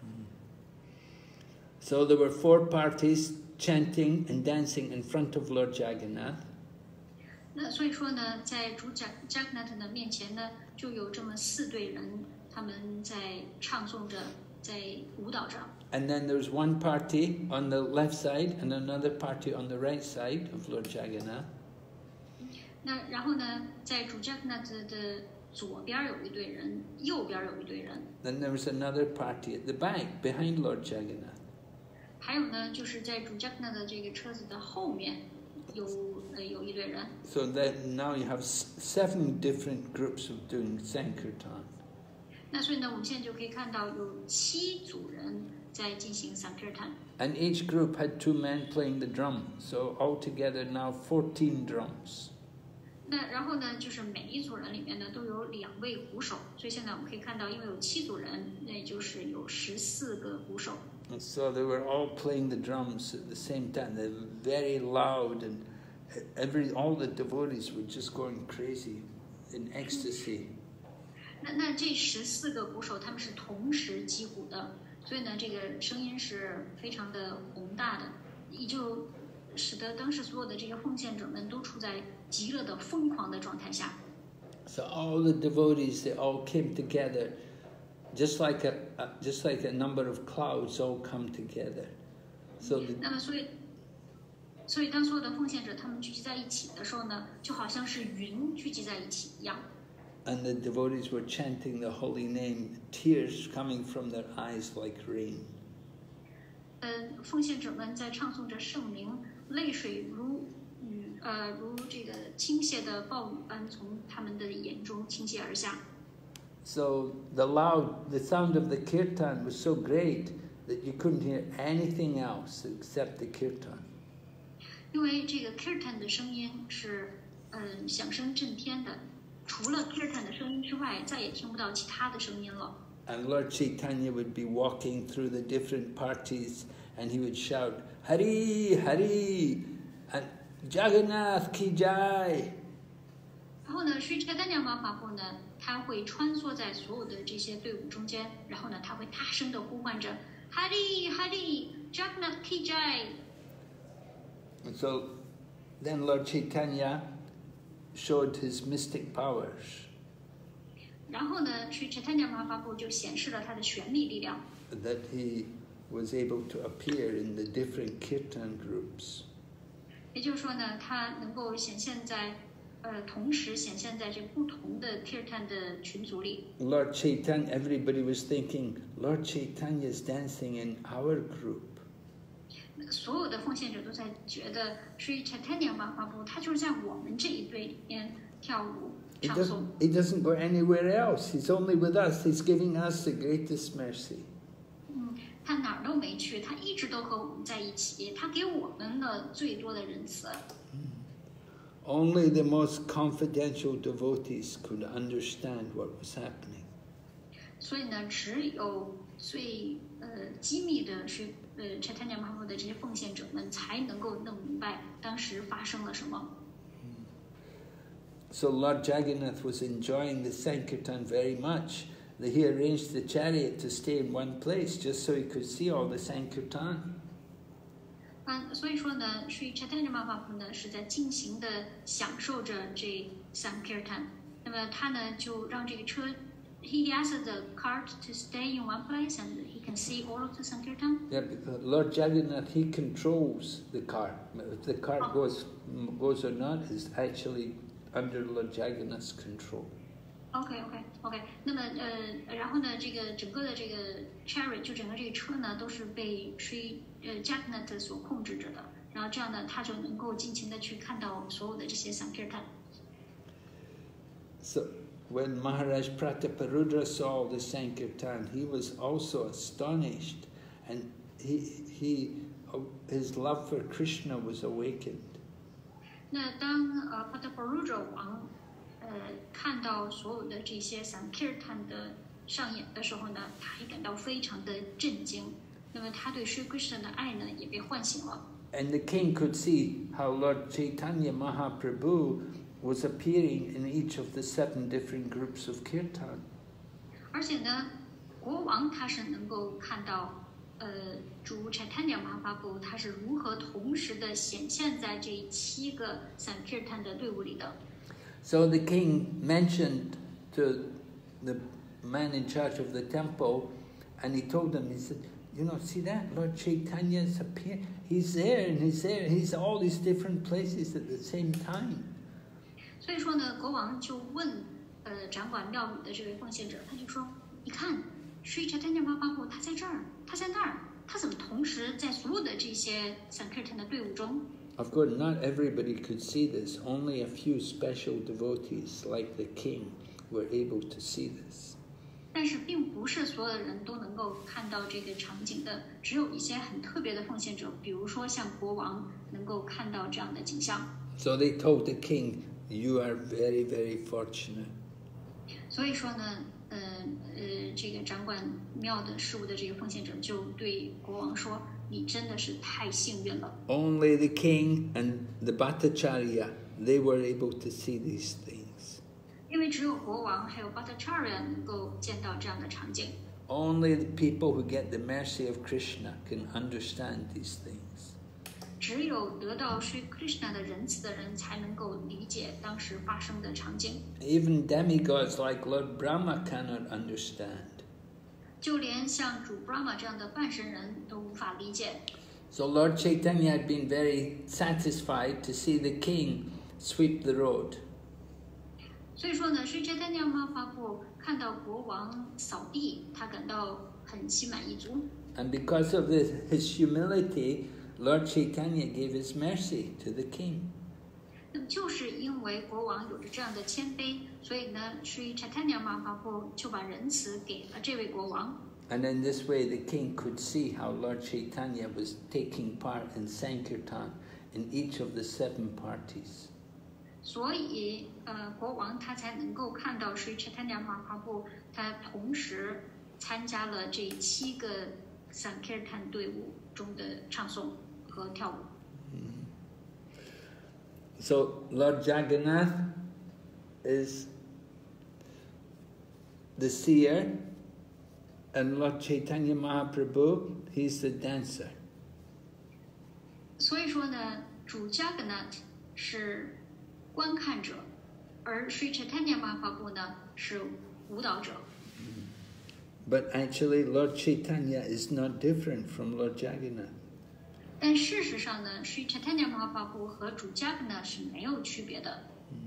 So there were four parties chanting and dancing in front of Lord Jagannath. 那所以说呢，在主 Jagannath 的面前呢，就有这么四队人，他们在唱诵着，在舞蹈着。 And then there's one party on the left side and another party on the right side of Lord Jagannath. 那然后呢，在主 Jagannath 的左边有一队人，右边有一队人。 Then there was another party at the back behind Lord Jagannath. 还有呢，就是在主 Jagannath 的这个车子的后面有呃有一队人。 So that now you have seven different groups of doing Sankirtan. 那所以呢，我们现在就可以看到有七组人在进行 Sankirtan。 And each group had two men playing the drum, so altogether now fourteen drums. 那然后呢，就是每一组人里面呢都有两位鼓手，所以现在我们可以看到，因为有七组人，那就是有十四个鼓手。 And so they were all playing the drums at the same time. They were very loud, and every all the devotees were just going crazy in ecstasy. 那那这十四个鼓手他们是同时击鼓的，所以呢，这个声音是非常的宏大的，也就使得当时所有的这些奉献者们都处在极乐的疯狂的状态下。 So all the devotees, they all came together, just like a, a just like a number of clouds all come together. So the, 那么所以，所以当所有的奉献者他们聚集在一起的时候呢，就好像是云聚集在一起一样。 And the devotees were chanting the holy name, tears coming from their eyes like rain. 呃，奉献者们在唱诵着圣名，泪水如雨，呃，如这个倾泻的暴雨般从他们的眼中倾泻而下。 So the loud, the sound of the kirtan was so great that you couldn't hear anything else except the kirtan. 因为这个 kirtan 的声音是，嗯、呃，响声震天的。除了 kirtan 的声音之外，再也听不到其他的声音了。 And Lord Chaitanya would be walking through the different parties and he would shout, Hari, Hari, and Jagannath ki jai. 然后呢，Sri Chaitanya Mahaprabhu呢，他会穿梭在所有的这些队伍中间，然后呢，他会大声的呼唤着 Hari Hari Jagannath ki jai. And so then Lord Chaitanya showed his mystic powers. 然后呢，Sri Chaitanya Mahaprabhu就显示了他的玄秘力量。 That he was able to appear in the different kirtan groups. 也就是说呢，他能够显现在。 呃，同时显现在这不同的 kirtan 的群组里。 Lord Chaitanya, everybody was thinking, Lord Chaitanya is dancing in our group. 所有的奉献者都在觉得，Sri Chaitanya Mahaprabhu 他就是在我们这一队里面跳舞唱诵。 He doesn't go anywhere else. He's only with us. He's giving us the greatest mercy. 嗯，他哪儿都没去，他一直都和我们在一起，他给我们了最多的仁慈。 Only the most confidential devotees could understand what was happening. 所以呢，只有最呃机密的是呃 Chaitanya Mahaprabhu 的这些奉献者们才能够弄明白当时发生了什么。 So Lord Jagannath was enjoying the Sankirtan very much. That he arranged the chariot to stay in one place just so he could see all the Sankirtan. 嗯，所以说呢，Sri Chaitanya Mahaprabhu 呢是在尽情的享受着这 Sankirtan。那么他呢就让这个车 ，he asked the cart to stay in one place and he can see all of the Sankirtan. Yeah, because Lord Jagannath, he controls the cart. If the cart goes goes or not is actually under Lord Jagannath's control. OK OK OK， 那么呃，然后呢，这个整个的这个 chariot 就整个这个车呢，都是被 Sri 呃 Jagannath 所控制着的。然后这样呢，他就能够尽情的去看到所有的这些 Sankirtan。 So when Maharaj Prataparudra saw the Sankirtan, he was also astonished, and he he his love for Krishna was awakened. 那当呃 Prataparudra 王 呃，看到所有的这些 Sankirtan 的上演的时候呢，他也感到非常的震惊。那么他对 Sri Krishna 的爱呢，也被唤醒了。 And the king could see how Lord Chaitanya Mahaprabhu was appearing in each of the seven different groups of kirtan. 而且呢，国王他是能够看到，呃，主 Chaitanya Mahaprabhu 他是如何同时的显现在这七个 Sankirtan 的队伍里的。 So the king mentioned to the man in charge of the temple, and he told him, he said, you know, see that? Lord Chaitanya's appeared. He's there and he's there. He's all these different places at the same time. 所以说呢，国王就问呃掌管庙宇的这位奉献者，他就说，你看 Sri Chaitanya Mahaprabhu 他在这儿，他在那儿，他怎么同时在所有的这些 Sankirtan 的队伍中？ Of course, not everybody could see this. Only a few special devotees, like the king, were able to see this. 但是并不是所有的人都能够看到这个场景的，只有一些很特别的奉献者，比如说像国王能够看到这样的景象。 So they told the king, "You are very, very fortunate." 所以说呢，呃呃，这个掌管庙的事务的这个奉献者就对国王说：“你真的是太幸运了。” Only the king and the Bhattacharya, they were able to see these things. 因为只有国王还有 Bhattacharya 能够见到这样的场景。 Only the people who get the mercy of Krishna can understand these things. 只有得到 Sri Krishna 的仁慈的人才能够理解当时发生的场景。 Even demigods like Lord Brahma cannot understand. 就连像主 Brahma 这样的半神人都无法理解。 So Lord Chaitanya had been very satisfied to see the king sweep the road. 所以说呢，Sri Chaitanya Mahaprabhu 看到国王扫地，他感到很心满意足。 And because of this, his humility, Lord Chaitanya gave his mercy to the king. 那么就是因为国王有着这样的谦卑，所以呢，Sri Chaitanya Mahaprabhu 就把仁慈给了这位国王。 And in this way, the king could see how Lord Chaitanya was taking part in Sankirtan in each of the seven parties. 所以，呃，国王他才能够看到Sri Chaitanya Mahaprabhu 他同时参加了这七个 Sankirtan 队伍中的唱诵和跳舞。 So Lord Jagannath is the seer, and Lord Chaitanya Mahaprabhu, he's the dancer. 所以说呢，主 Jagannath 是观看者，而 Sri Chaitanya Mahaprabhu 呢是舞蹈者。 But actually, Lord Chaitanya is not different from Lord Jagannath. 但事实上呢 ，Sri Chaitanya Mahaprabhu 和主 Jagannath 是没有区别的。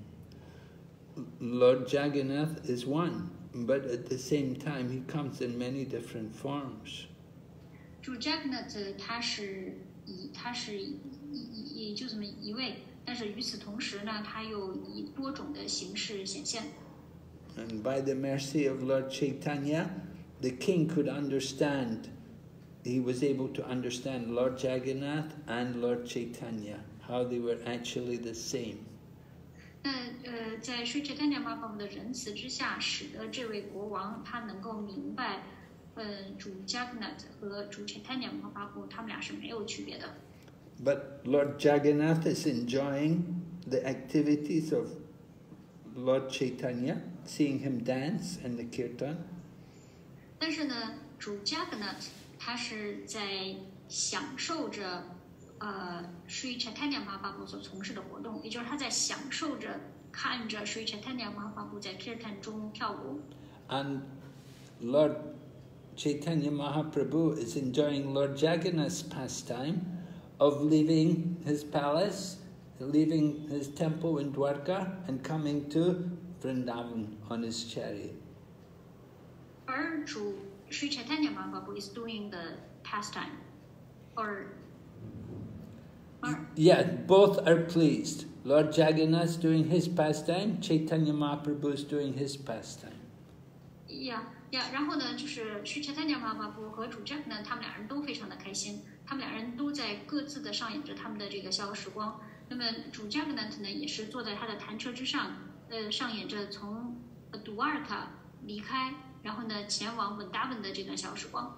Lord Jagannath is one, but at the same time, he comes in many different forms. 主 Jagannath 他是以他是以以以就这么一位，但是与此同时呢，他又以多种的形式显现。 And by the mercy of Lord Chaitanya, the king could understand. He was able to understand Lord Jagannath and Lord Chaitanya, how they were actually the same. 那呃，在 Sri Chaitanya Mahaprabhu 的仁慈之下，使得这位国王他能够明白，呃，主 Jagannath 和主 Chaitanya Mahaprabhu 他们俩是没有区别的。 But Lord Jagannath is enjoying the activities of Lord Chaitanya, seeing him dance in the kirtan. 但是呢，主 Jagannath 他是在享受着呃 Sri Chaitanya Mahaprabhu 所从事的活动，也就是他在享受着看着 Sri Chaitanya Mahaprabhu 在 kirtan 中跳舞。 And Lord Chaitanya Mahaprabhu is enjoying Lord Jagannath's pastime of leaving his palace, leaving his temple in Dwarka and coming to Vrindavan on his chariot. 而主 Sri Chaitanya Mahaprabhu is doing the pastime, or, or yeah, both are pleased. Lord Jagannath doing his pastime, Chaitanya Mahaprabhu is doing his pastime. yeah yeah， 然后呢，就是 Sri Chaitanya Mahaprabhu 和主 Jagannath 他们两人都非常的开心，他们两人都在各自的上演着他们的这个逍遥时光。那么主 Jagannath 呢，也是坐在他的弹车之上，呃，上演着从 Dwarka 离开。然后呢，前往 Vrindavan 的这段小时光。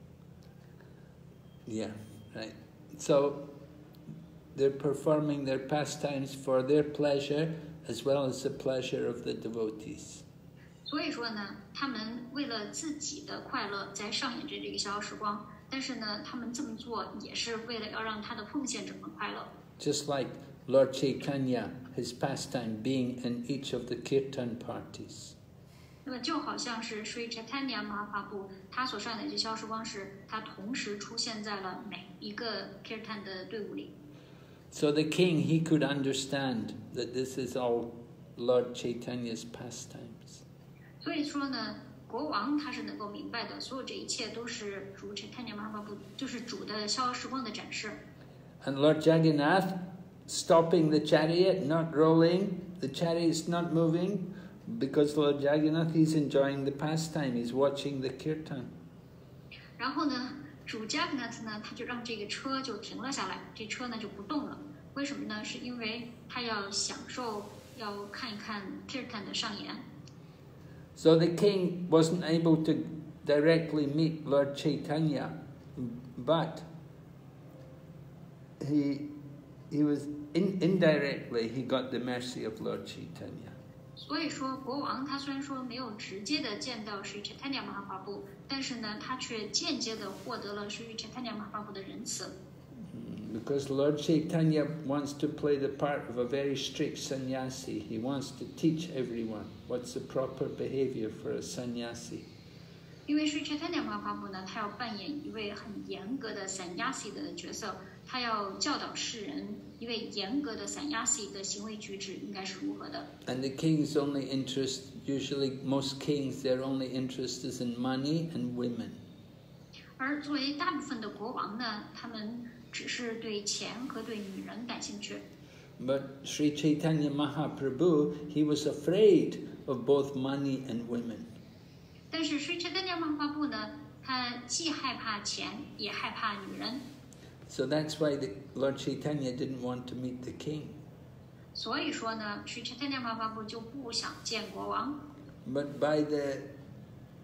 Yeah, right. So they're performing their pastimes for their pleasure as well as the pleasure of the devotees. 所以说呢，他们为了自己的快乐在上演着这个逍遥时光，但是呢，他们这么做也是为了要让他的奉献者们快乐。 Just like Lord Chaitanya, his pastime being in each of the kirtan parties. 那么就好像是 Sri Chaitanya Mahaprabhu 他所上演的这逍遥时光是，他同时出现在了每一个 kirtan 的队伍里。 So the king, he could understand that this is all Lord Chaitanya's pastimes. 所以说呢，国王他是能够明白的，所有这一切都是主 Chaitanya Mahaprabhu 就是主的逍遥时光的展示。 And Lord Jagannath stopping the chariot, not rolling, the chariot's not moving. Because Lord Jagannath, he's enjoying the pastime, he's watching the kirtan. 然后呢，主 Jagannath 呢，他就让这个车就停了下来，这车呢就不动了。为什么呢？是因为他要享受，要看一看 kirtan 的上演。 So the king wasn't able to directly meet Lord Chaitanya, but he he was in, indirectly he got the mercy of Lord Chaitanya. 所以说，国王他虽然说没有直接的见到 Sri Chaitanya Mahaprabhu，但是呢，他却间接的获得了 Sri Chaitanya Mahaprabhu 的仁慈。 Because Lord Chaitanya wants to play the part of a very strict sannyasi. He wants to teach everyone what's the proper behavior for a sannyasi. 因为 Sri Chaitanya Mahaprabhu 呢，他要扮演一位很严格的 sannyasi 的角色，他要教导世人一位严格的 sannyasi 的行为举止应该是如何的。 And the king's only interest, usually most kings, their only interest is in money and women. 而作为大部分的国王呢，他们只是对钱和对女人感兴趣。 But Sri Chaitanya Mahaprabhu, he was afraid of both money and women. 但是 Sri Chaitanya Mahaprabhu 呢，他既害怕钱，也害怕女人。 So that's why the Lord Chaitanya didn't want to meet the king. 所以说呢 ，Sri Chaitanya Mahaprabhu 就不想见国王。 But by the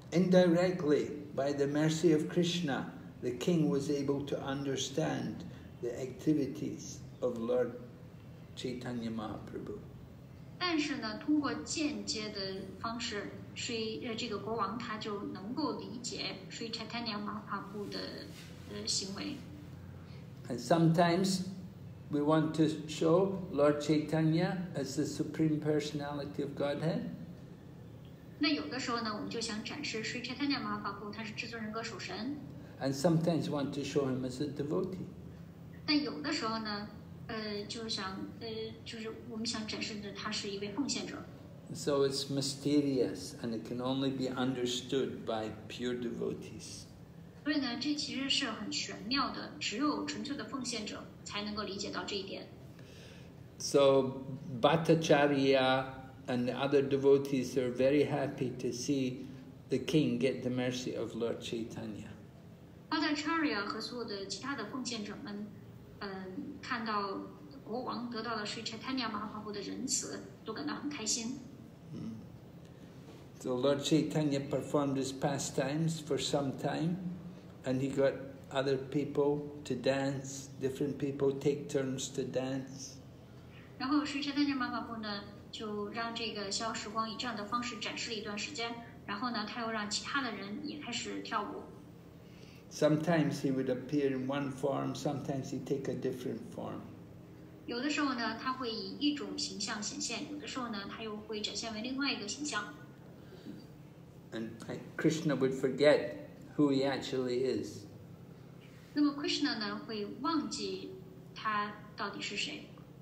indirectly, by the mercy of Krishna, the king was able to understand the activities of Lord Chaitanya Mahaprabhu. 但是呢，通过间接的方式，Sri呃这个国王他就能够理解 Sri Chaitanya Mahaprabhu 的呃行为。 And sometimes we want to show Lord Chaitanya as the Supreme Personality of Godhead. 那有的时候呢，我们就想展示 Sri Chaitanya Mahaprabhu 他是至尊人格守神。 And sometimes want to show him as a devotee. 但有的时候呢，呃，就是想呃，就是我们想展示的他是一位奉献者。 So it's mysterious and it can only be understood by pure devotees. 所以呢，这其实是很玄妙的，只有纯粹的奉献者才能够理解到这一点。 So Bhattacharya and the other devotees are very happy to see the king get the mercy of Lord Chaitanya. Bhattacharya 和所有的其他的奉献者们，嗯、呃，看到国王得到了Sri Chaitanya Mahaprabhu 的仁慈，都感到很开心。 Mm. So Lord Chaitanya performed his pastimes for some time, and he got other people to dance. Different people take turns to dance. 然后Sri Chaitanya Mahaprabhu 呢，就让这个消时光以这样的方式展示了一段时间。然后呢，他又让其他的人也开始跳舞。 Sometimes he would appear in one form, sometimes he'd take a different form. 有的时候呢，他会以一种形象显现；有的时候呢，他又会展现为另外一个形象。 And Krishna would forget who he actually is. 那么 Krishna 呢，会忘记他到底是谁。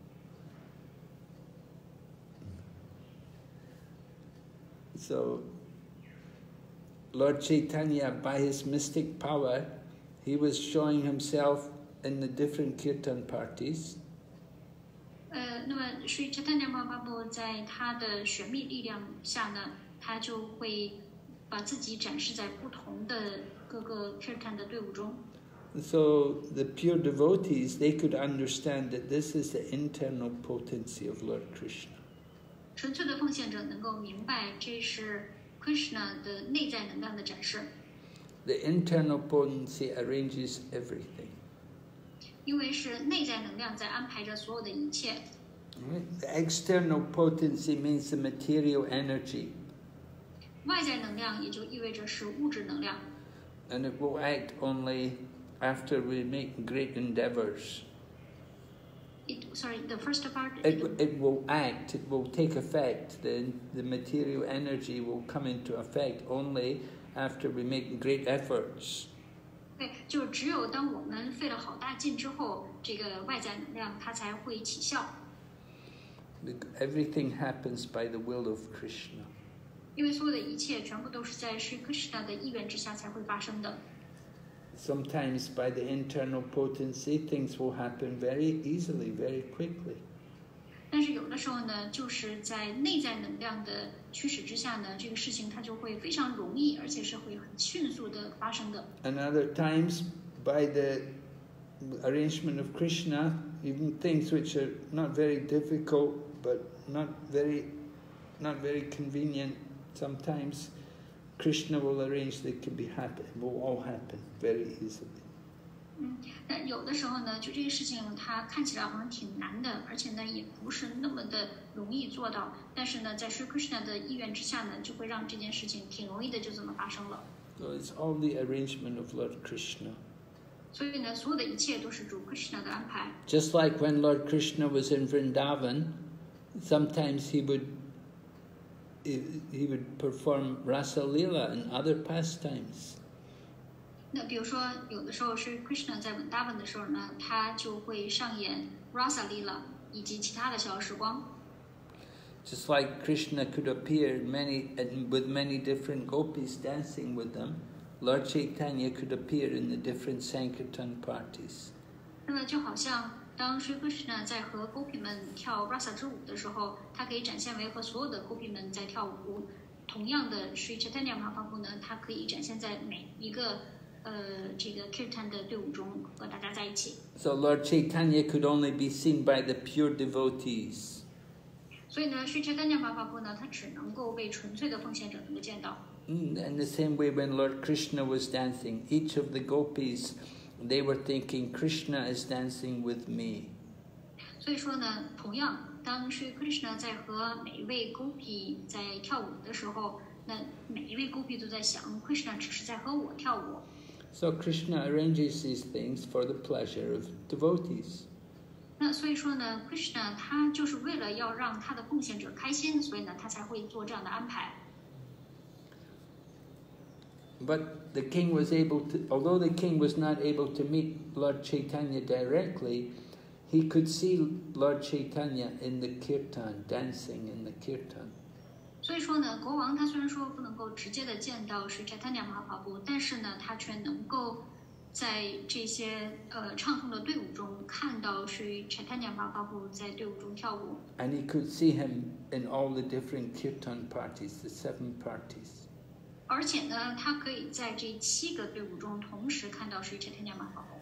So, Lord Chaitanya, by his mystic power, he was showing himself in the different kirtan parties. 呃，那么 Sri Chaitanya Mahaprabhu 在他的玄秘力量下呢，他就会把自己展示在不同的各个 kirtan 的队伍中。 So the pure devotees, they could understand that this is the internal potency of Lord Krishna. 纯粹的奉献者能够明白，这是 Krishna 的内在能量的展示。 The internal potency arranges everything. 因为是内在能量在安排着所有的一切。 Right? The external potency means the material energy. 外在能量也就意味着是物质能量。 And it will act only after we make great endeavors. It, sorry, the first part. It, it will act, it will take effect. The, the material energy will come into effect only after we make great efforts. 对，就只有当我们费了好大劲之后，这个外在能量它才会起效。 Everything happens by the will of Krishna. 因为所有的一切全部都是在Sri Krishna 的意愿之下才会发生的。 Sometimes by the internal potency, things will happen very easily, very quickly. 但是有的时候呢，就是在内在能量的驱使之下呢，这个事情它就会非常容易，而且是会很迅速的发生的。 And other times, by the arrangement of Krishna, even things which are not very difficult, but not very, not very convenient, sometimes Krishna will arrange that it can be happen, will all happen very easily. 嗯，但有的时候呢，就这个事情它看起来好像挺难的，而且呢也不是那么的容易做到。但是呢，在Sri Krishna 的意愿之下呢，就会让这件事情挺容易的就这么发生了。 So it's all the arrangement of Lord Krishna. 所以呢，所有的一切都是主 Krishna 的安排。 Just like when Lord Krishna was in Vrindavan, sometimes he would he, he would perform Rasa Leela and other pastimes. 那比如说，有的时候是 Krishna 在文达文的时候呢，他就会上演 Rasa Leela 以及其他的小时光。 Just like Krishna could appear many with many different gopis dancing with them, Lord Chaitanya could appear in the different Sankirtan parties. 那么就好像当 Sri Krishna 在和 Gopi 们跳 Rasa 之舞的时候，他可以展现为和所有的 Gopi 们在跳舞。同样的 Sri Chaitanya Mahaprabhu 呢，他可以展现在每一个呃这个 Kirtan 的队伍中和大家在一起。 So Lord Chaitanya could only be seen by the pure devotees. 所以呢 ，Sri Chaitanya Mahaprabhu 呢，他只能够被纯粹的奉献者能够见到。 In the same way, when Lord Krishna was dancing, each of the gopis, they were thinking, Krishna is dancing with me. 所以说呢，同样，当 Sri Krishna 在和每一位 gopi 在跳舞的时候，那每一位 gopi 都在想 ，Krishna 只是在和我跳舞。 So Krishna arranges these things for the pleasure of devotees. 那所以说呢 ，Krishna 他就是为了要让他的奉献者开心，所以呢，他才会做这样的安排。 But the king was able to, although the king was not able to meet Lord Chaitanya directly, he could see Lord Chaitanya in the kirtan, dancing in the kirtan. 所以说呢，国王他虽然说不能够直接的见到Sri Chaitanya Mahaprabhu，但是呢，他却能够在这些呃唱诵的队伍中看到Sri Chaitanya Mahaprabhu在队伍中跳舞。 And he could see him in all the different kirtan parties, the seven parties. 而且呢，他可以在这七个队伍中同时看到Sri Chaitanya Mahaprabhu。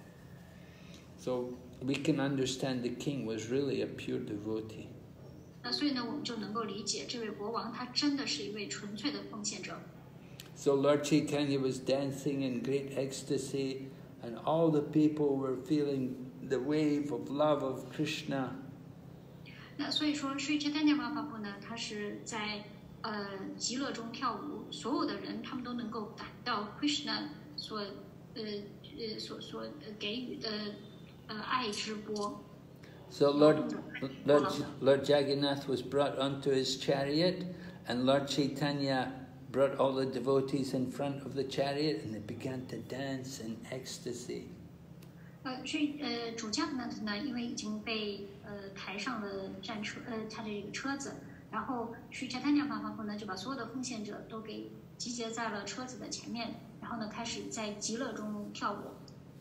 So we can understand the king was really a pure devotee. 那所以呢，我们就能够理解这位国王他真的是一位纯粹的奉献者。 So Lord Chaitanya was dancing in great ecstasy, and all the people were feeling the wave of love of Krishna. 那所以说Sri Chaitanya Mahaprabhu呢，他是在呃极乐中跳舞，所有的人他们都能够感到 Krishna 所呃呃所所给予的呃爱之波。 So Lord, Lord, Lord Jagannath was brought onto his chariot, and Lord Chaitanya brought all the devotees in front of the chariot, and they began to dance in ecstasy. 呃，所以呃，主将呢呢，因为已经被呃抬上了战车，呃，他的这个车子，然后Sri Chaitanya Mahaprabhu呢就把所有的奉献者都给集结在了车子的前面，然后呢开始在极乐中跳舞。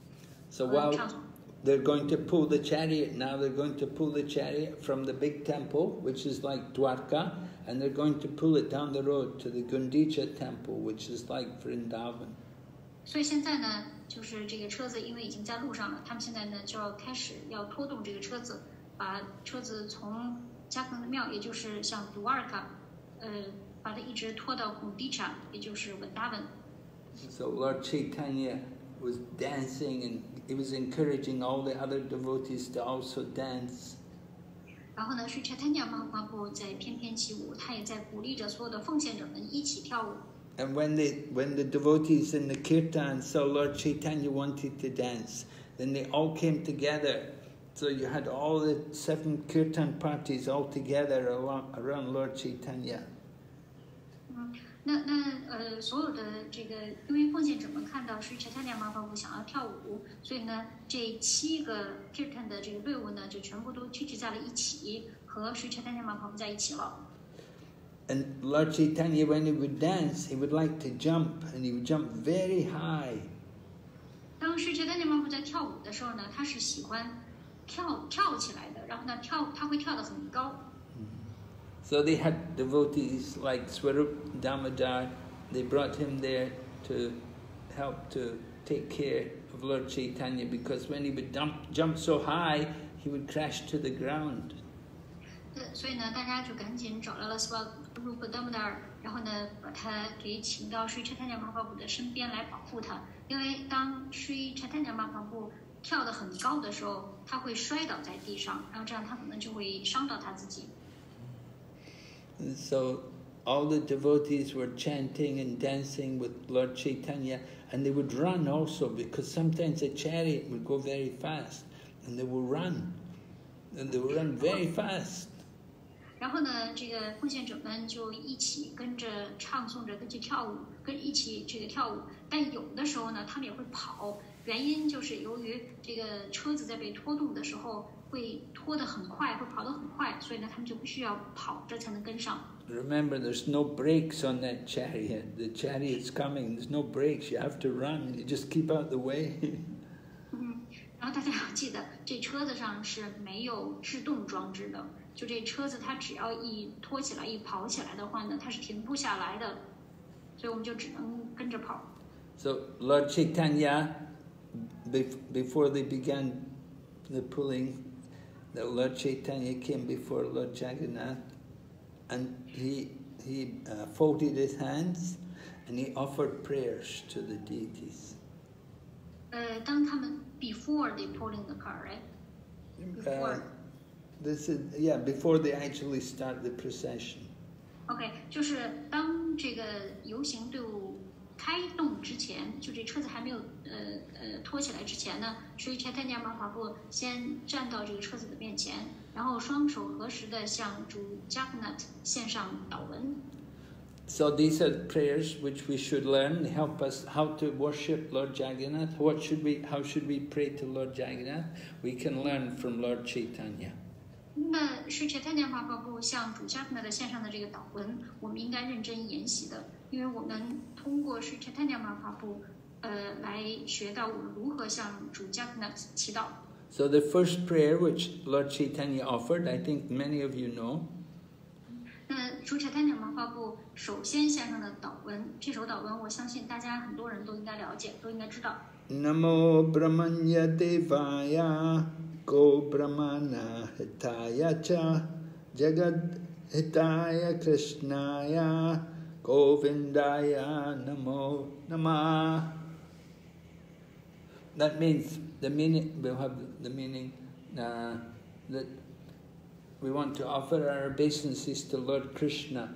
So while they're going to pull the chariot now, they're going to pull the chariot from the big temple, which is like Dwarka, and they're going to pull it down the road to the Gundicha temple, which is like Vrindavan. 所以现在呢，就是这个车子因为已经在路上了，他们现在呢就要开始要拖动这个车子，把车子从加更的庙，也就是像 Dwarka， 呃，把它一直拖到 Gundicha， 也就是文达文。 So Lord Chaitanya was dancing, and he was encouraging all the other devotees to also dance. 然后呢，Sri Chaitanya Mahaprabhu在翩翩起舞，他也在鼓励着所有的奉献者们一起跳舞。 And when they, when the devotees in the kirtan saw Lord Chaitanya wanted to dance, then they all came together. So you had all the seven kirtan parties all together around, around Lord Chaitanya. 嗯，那那呃，所有的这个，因为奉献者们看到Sri Chaitanya Mahaprabhu想要跳舞，所以呢，这七个 kirtan 的这个队伍呢，就全部都聚集在了一起，和Sri Chaitanya Mahaprabhu在一起了。 And Lord Chaitanya, when he would dance, he would like to jump, and he would jump very high. 当Sri Chaitanya Mahaprabhu在跳舞的时候呢，他是喜欢跳跳起来的，然后呢跳他会跳得很高。 So they had devotees like Swarup Damodar. They brought him there to help to take care of Lord Chaitanya, because when he would jump, jump so high, he would crash to the ground. 呃，所以呢，大家就赶紧找来了 Swarup Damodar， 然后呢，把他给请到Sri Chaitanya Mahaprabhu的身边来保护他。因为当Sri Chaitanya Mahaprabhu跳得很高的时候，他会摔倒在地上，然后这样他可能就会伤到他自己。 And so all the devotees were chanting and dancing with Lord Chaitanya, and they would run also, because sometimes the chariot would go very fast, and they would run, and they would run very fast. 然后呢，这个奉献者们就一起跟着唱诵着，跟着跳舞，跟一起这个跳舞。但有的时候呢，他们也会跑，原因就是由于这个车子在被拖动的时候会拖得很快，会跑得很快，所以呢，他们就必须要跑着才能跟上。 Remember, there's no brakes on that chariot. The chariot's coming. There's no brakes. You have to run. You just keep out the way. 嗯，然后大家要记得，这车子上是没有制动装置的。就这车子，它只要一拖起来、一跑起来的话呢，它是停不下来的，所以我们就只能跟着跑。 So Lord Chaitanya, before they began the pulling, the Lord Chaitanya came before Lord Jagannath, and he he uh, folded his hands, And he offered prayers to the deities. 呃，当他们 before they pull in the car, right? Before. Uh, this is yeah before they actually start the procession. OK， 就是当这个游行队伍开动之前，就这车子还没有呃呃拖起来之前呢，Sri Chaitanya Mahaprabhu先站到这个车子的面前，然后双手合十的向主 Jagannath 献上祷文。 So these are prayers which we should learn. They help us how to worship Lord Jagannath. What should we? How should we pray to Lord Jagannath? We can learn from Lord Chaitanya. 那是 Chaitanya Mahaprabhu 向主 Jagannath 献上的这个祷文，我们应该认真研习的，因为我们通过是 Chaitanya Mahaprabhu 呃来学到我们如何向主 Jagannath 祈祷。 So the first prayer which Lord Chaitanya offered, I think many of you know. 那主 Chaitanya Mahaprabhu 首先献上的祷文，这首祷文我相信大家很多人都应该了解，都应该知道。 Namo Brahmanya Devaya Go Brahmana Hitaya Cha Jagad Hitaya Krishnaya Govindaya Namo Namah. That means the meaning, we'll have the meaning uh, that we want to offer our obeisances to Lord Krishna.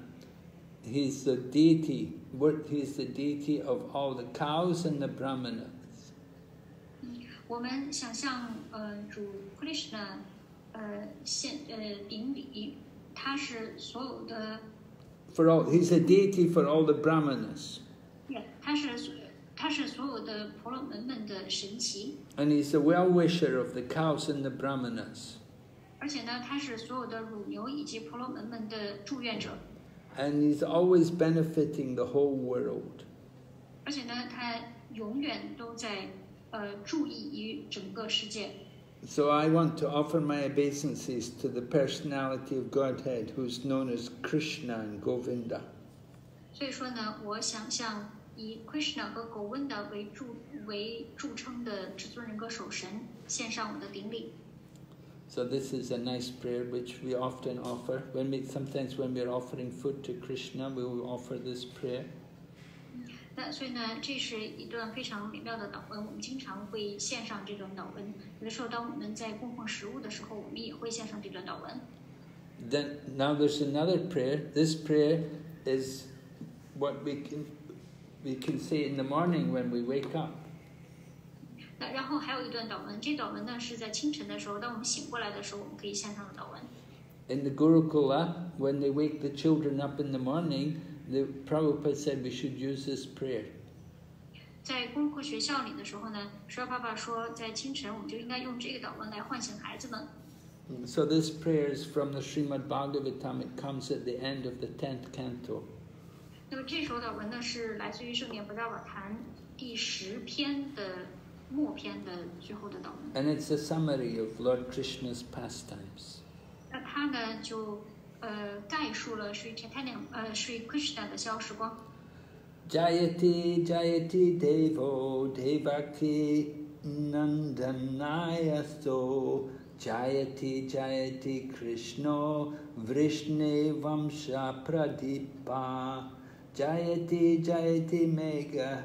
He's the deity, he's the deity of all the cows and the brahmanas. 我们想象呃主 Krishna 呃献呃顶礼，他是所有的。 For all, he's a deity for all the brahmanas. Yeah, 他是他是所有的婆罗门们的神祇。 And he's the well-wisher of the cows and the brahmanas. 而且呢，他是所有的乳牛以及婆罗门们的祝愿者。 And he's always benefiting the whole world. 而且呢，他永远都在呃注意于整个世界。 So I want to offer my obeisances to the personality of Godhead, who's known as Krishna and Govinda. 所以说呢，我想向以 Krishna 和 Govinda 为著为著称的至尊人格守神献上我的顶礼。 So this is a nice prayer which we often offer. When we sometimes when we're offering food to Krishna, we will offer this prayer. 那所以呢，这是一段非常美妙的祷文，我们经常会献上这段祷文。有的时候，当我们在供奉食物的时候，我们也会献上这段祷文。 Then now there's another prayer. This prayer is what we can we can say in the morning when we wake up. 那然后还有一段祷文，这祷文呢是在清晨的时候，当我们醒过来的时候，我们可以献上的祷文。 In the Gurukula, when they wake the children up in the morning, the Prabhupada said we should use this prayer. 在功课学校里的时候呢，舍爸爸说，在清晨我们就应该用这个祷文来唤醒孩子们。 So this prayer is from the Srimad Bhagavatam. It comes at the end of the tenth canto. 那么这首祷文呢是来自于圣典不达瓦坛第十篇的末篇的最后的祷文。 And it's a summary of Lord Krishna's pastimes. 那它呢就呃概述了 Sri Chaitanya 呃 Sri Krishna 的消时光。 Jayati Jayati Devo Devaki Nandanaya So Jayati Jayati Krishna Vrishne Vamsha Pradipa Jayati Jayati Mega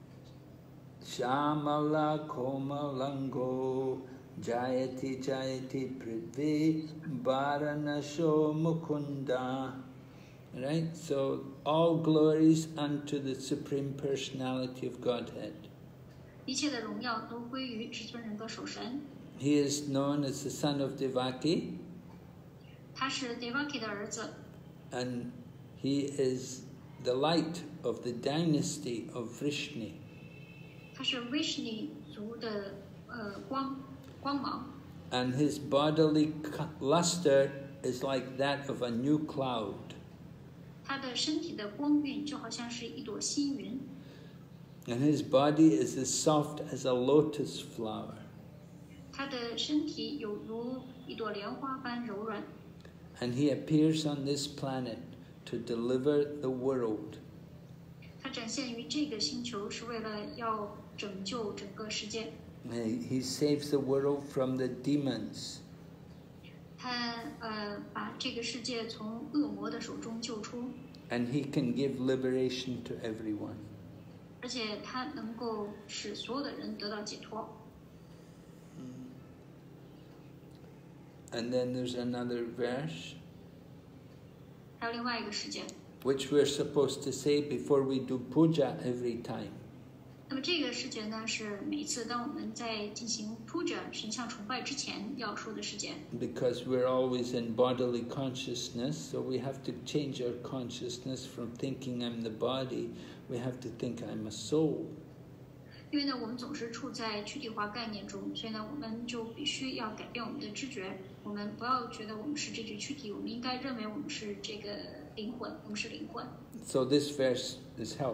Shamala Komalango Jayati Jayati Prithvi Varanasho Mukunda. Right? So all glories unto the Supreme Personality of Godhead. 一切的荣耀都归于至尊人格守神。 He is known as the son of Devaki. 他是 Devaki 的儿子。 And he is the light of the dynasty of Vrishni. 他是 Vrishni 族的呃光光芒。 And his bodily luster is like that of a new cloud. 他的身体的光晕就好像是一朵新云。 And his body is as soft as a lotus flower. 他的身体有如一朵莲花般柔软。 And he appears on this planet to deliver the world. 他展现于这个星球是为了要拯救整个世界。 He saves the world from the demons. 他呃把这个世界从恶魔的手中救出。 And he can give liberation to everyone. 而且他能够使所有的人得到解脱。 And then there's another verse. 还有另外一个事件。 Which we're supposed to say before we do puja every time. 那么这个事件呢，是每次当我们在进行 puja 神像崇拜之前要说的事件。 Because we're always in bodily consciousness, so we have to change our consciousness from thinking I'm the body, we have to think I'm a soul. 因为呢，我们总是处在躯体化概念中，所以呢，我们就必须要改变我们的知觉。我们不要觉得我们是这具躯体，我们应该认为我们是这个灵魂，我们是灵魂。 So this verse is help.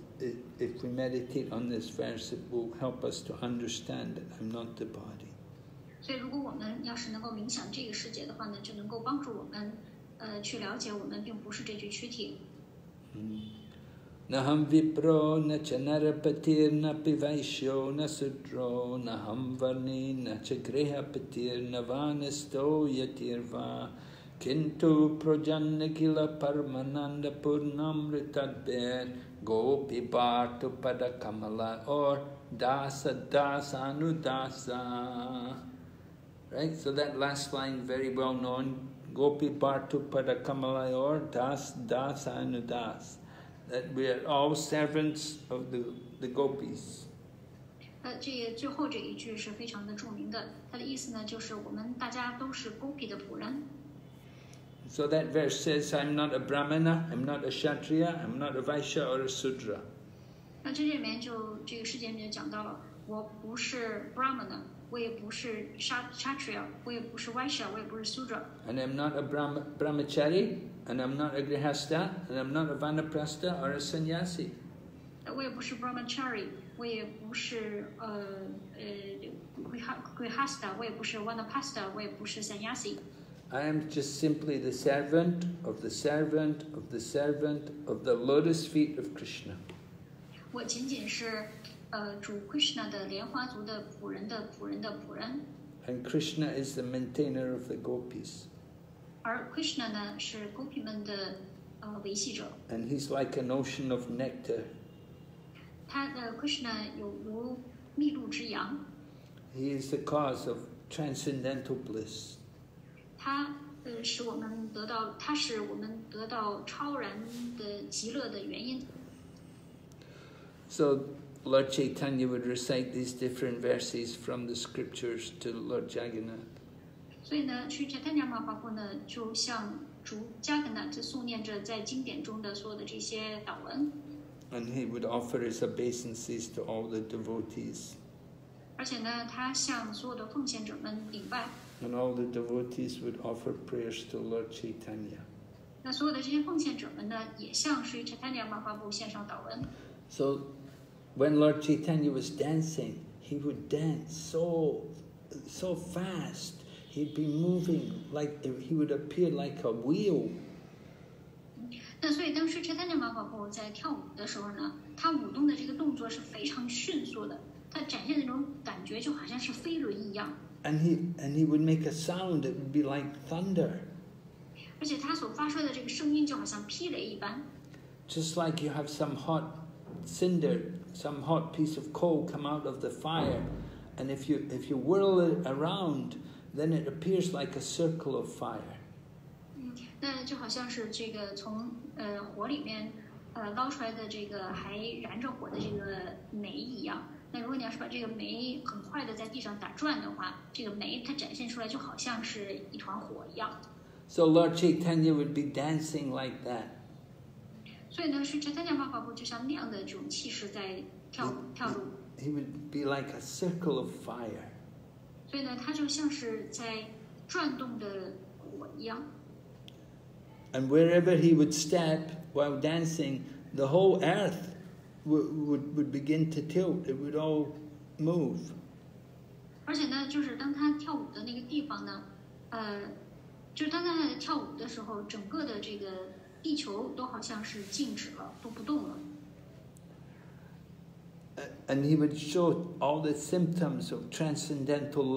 If we meditate on this verse, it will help us to understand that I'm not the body. 所以，如果我们要是能够冥想这个世界的话呢，就能够帮助我们，呃，去了解我们并不是这具躯体。 嗯。Naham vipro na chanarapatir na pivaishyo na sudro naham varni na chagrehapatir na vanasto yatirva kintu projannakila parmananda purnamritadber gopi bhartu padakamala or dasa dasa anudasa. Right, so that last line very well known, gopi bhartu padakamala or das dasa anudas. That we are all servants of the, the gopis. 呃，这最后这一句是非常的著名的，它的意思呢，就是我们大家都是 gopi 的仆人。 So that verse says, I'm not a brahmana, I'm not a kshatriya, I'm not a vaishya or a sudra. 那这里面就这个事件里面讲到了，我不是 brahmana， 我也不是 kshatriya， 我也不是 vaishya， 我也不是 sudra。 And I'm not a brahma, brahmachari, and I'm not a grihasta, and I'm not a vanaprastha or a sannyasi. 我也不是 brahmachari， 我也不是呃呃 grihasta， 我也不是 vanapasta， 我也不是 sannyasi。 I am just simply the servant of the servant of the servant of the lotus feet of Krishna. 我仅仅是呃主 Krishna 的莲花族的仆人的仆人的仆人。 And Krishna is the maintainer of the gopis. 而 Krishna 呢是 gopi 们的呃维系者。 And he's like an ocean of nectar. 他的 Krishna 有如蜜露之洋。 He is the cause of transcendental bliss. 他呃使我们得到，他使我们得到超然的极乐的原因。 So Lord Chaitanya would recite these different verses from the scriptures to Lord Jagannath. 所以呢，去 Chaitanya Mahaprabhu 呢，就向主 Jagannath 诵念着在经典中的所有的这些祷文。 And he would offer his obeisances to all the devotees. 而且呢，他向所有的奉献者们禀拜。 And all the devotees would offer prayers to Lord Chaitanya. 那所有的这些奉献者们呢，也向Sri Chaitanya Mahaprabhu 献上祷文。 So when Lord Chaitanya was dancing, he would dance so, so fast. He'd be moving like, he would appear like a wheel. 那所以当时 Chaitanya Mahaprabhu 在跳舞的时候呢，他舞动的这个动作是非常迅速的，他展现那种感觉就好像是飞轮一样。 And he, and he would make a sound that would be like thunder. 而且他所发出的这个声音就好像霹雷一般。 Just like you have some hot cinder, some hot piece of coal come out of the fire, and if you, if you whirl it around, then it appears like a circle of fire. 嗯，那就好像是这个从呃火里面呃捞出来的这个还燃着火的这个煤一样。那如果你要是把这个煤很快的在地上打转的话，这个煤它展现出来就好像是一团火一样。 So Lord Chaitanya would be dancing like that. 所以呢，是 Chaitanya Mahaprabhu 就像那样的这种气势在跳舞跳舞。 He would be like a circle of fire. 所以呢，它就像是在转动的火一样。 And wherever he would step while dancing, the whole earth would, would, would begin to tilt. It would all move. 而且呢，就是当他跳舞的那个地方呢，呃，就是当他在跳舞的时候，整个的这个地球都好像是静止了，都不动了。 And he would show all the symptoms of transcendental love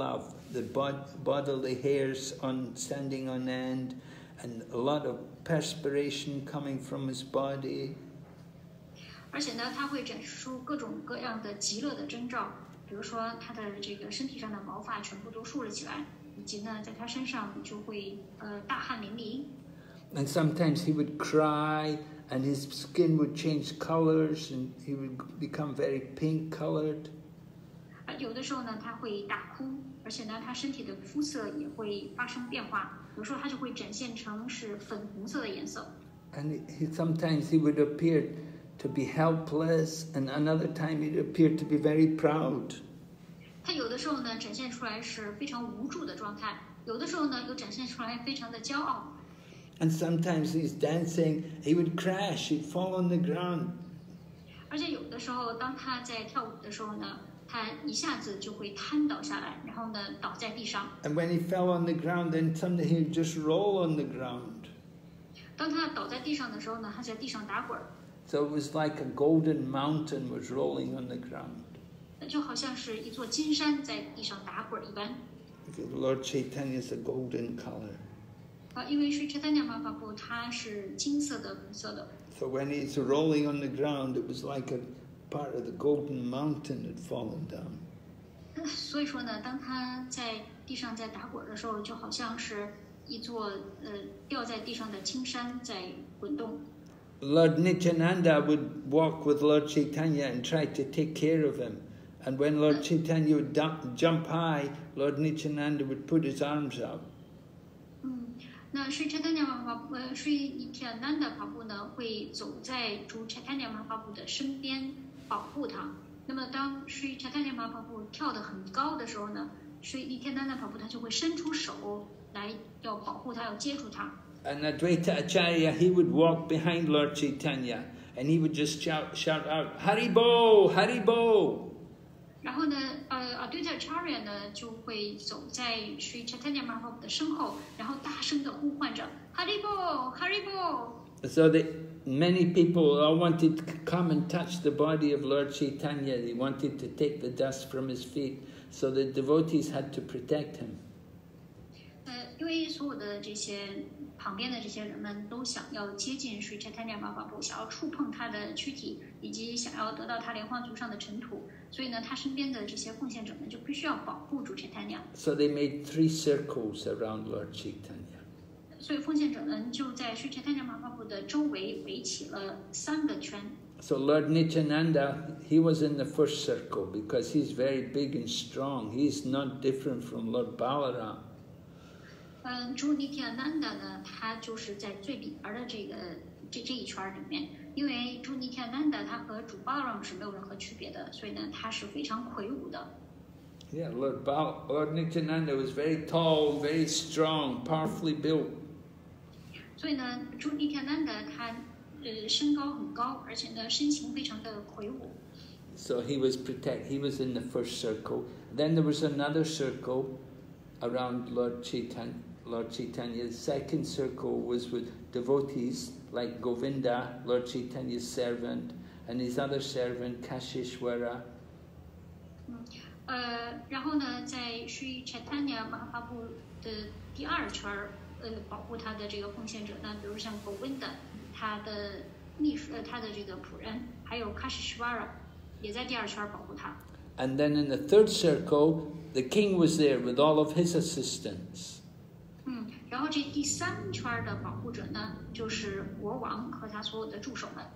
the bod bodily hairs on standing on end, and a lot of perspiration coming from his body. 而且呢，他会展示出各种各样的极乐的征兆，比如说他的这个身体上的毛发全部都竖了起来，以及呢，在他身上就会呃大汗淋漓。 And sometimes he would cry, and his skin would change colors, and he would become very pink colored. 啊，有的时候呢，他会大哭，而且呢，他身体的肤色也会发生变化，有时候他就会展现成是粉红色的颜色。 And he, sometimes he would appear to be helpless, and another time he'd appear to be very proud. 他有的时候呢，展现出来是非常无助的状态，有的时候呢，又展现出来非常的骄傲。 And sometimes he's dancing, he would crash, he'd fall on the ground. 而且有的时候，当他在跳舞的时候呢，他一下子就会瘫倒下来，然后呢，倒在地上。 And when he fell on the ground, then suddenly he'd just roll on the ground. 当他倒在地上的时候呢，他在地上打滚。 So it was like a golden mountain was rolling on the ground. 就好像是一座金山在地上打滚一般。 Lord Chaitanya is a golden color. 啊，因为Sri Chaitanya Mahaprabhu他是金色的、红色的。 So when he's rolling on the ground, it was like a part of the golden mountain had fallen down. 所以说呢，当他在地上在打滚的时候，就好像是一座呃掉在地上的青山在滚动。 Lord Nityananda would walk with Lord Chaitanya and try to take care of him. And when Lord Chaitanya would jump high, Lord Nityananda would put his arms out. 嗯，那Sri Chaitanya Mahaprabhu，呃，Sri Nityananda Prabhu呢，会走在主 Chaitanya Mahaprabhu 的身边保护他。那么当Sri Chaitanya Mahaprabhu跳得很高的时候呢，Sri Nityananda Prabhu 他就会伸出手来要保护他，要接住他。 And Advaita Acharya, he would walk behind Lord Chaitanya, and he would just shout, shout out, Haribo, Haribo. 然后呢，呃，Advaita Acharya 呢就会走在Sri Chaitanya Mahaprabhu 的身后，然后大声地呼唤着 Haribo, Haribo. So that many people all wanted to come and touch the body of Lord Chaitanya. They wanted to take the dust from his feet, so the devotees had to protect him. 呃，因为所有的这些旁边的这些人们都想要接近Sri Chaitanya Mahaprabhu，想要触碰他的躯体，以及想要得到他莲花足上的尘土，所以呢，他身边的这些奉献者们就必须要保护主 Chaitanya。 So they made three circles around Lord Chaitanya. 所以奉献者们就在Sri Chaitanya Mahaprabhu的周围围起了三个圈。 So Lord Nityananda, he was in the first circle because he's very big and strong. He's not different from Lord Balaram. 嗯，主 Nityananda 呢，他就是在最里边的这个这这一圈里面，因为主 Nityananda 他和主 Balaram 是没有任何区别的，所以呢，他是非常魁梧的。 Yeah, Lord Bal Lord Nityananda was very tall, very strong, powerfully built. 所以呢，主 Nityananda 他呃身高很高，而且呢身形非常的魁梧。 So he was protect. He was in the first circle. Then there was another circle around Lord Chaitanya. Lord Chaitanya's second circle was with devotees like Govinda, Lord Chaitanya's servant, and his other servant Kashishwara. 嗯，呃，然后呢，在Sri Chaitanya Mahaprabhu 的第二圈儿，呃，保护他的这个奉献者呢，比如像 Govinda，他的秘书，呃，他的这个仆人，还有 Kashishwara， 也在第二圈保护他。 And then in the third circle, the king was there with all of his assistants. 嗯，然后这第三圈的保护者呢，就是国王和他所有的助手们。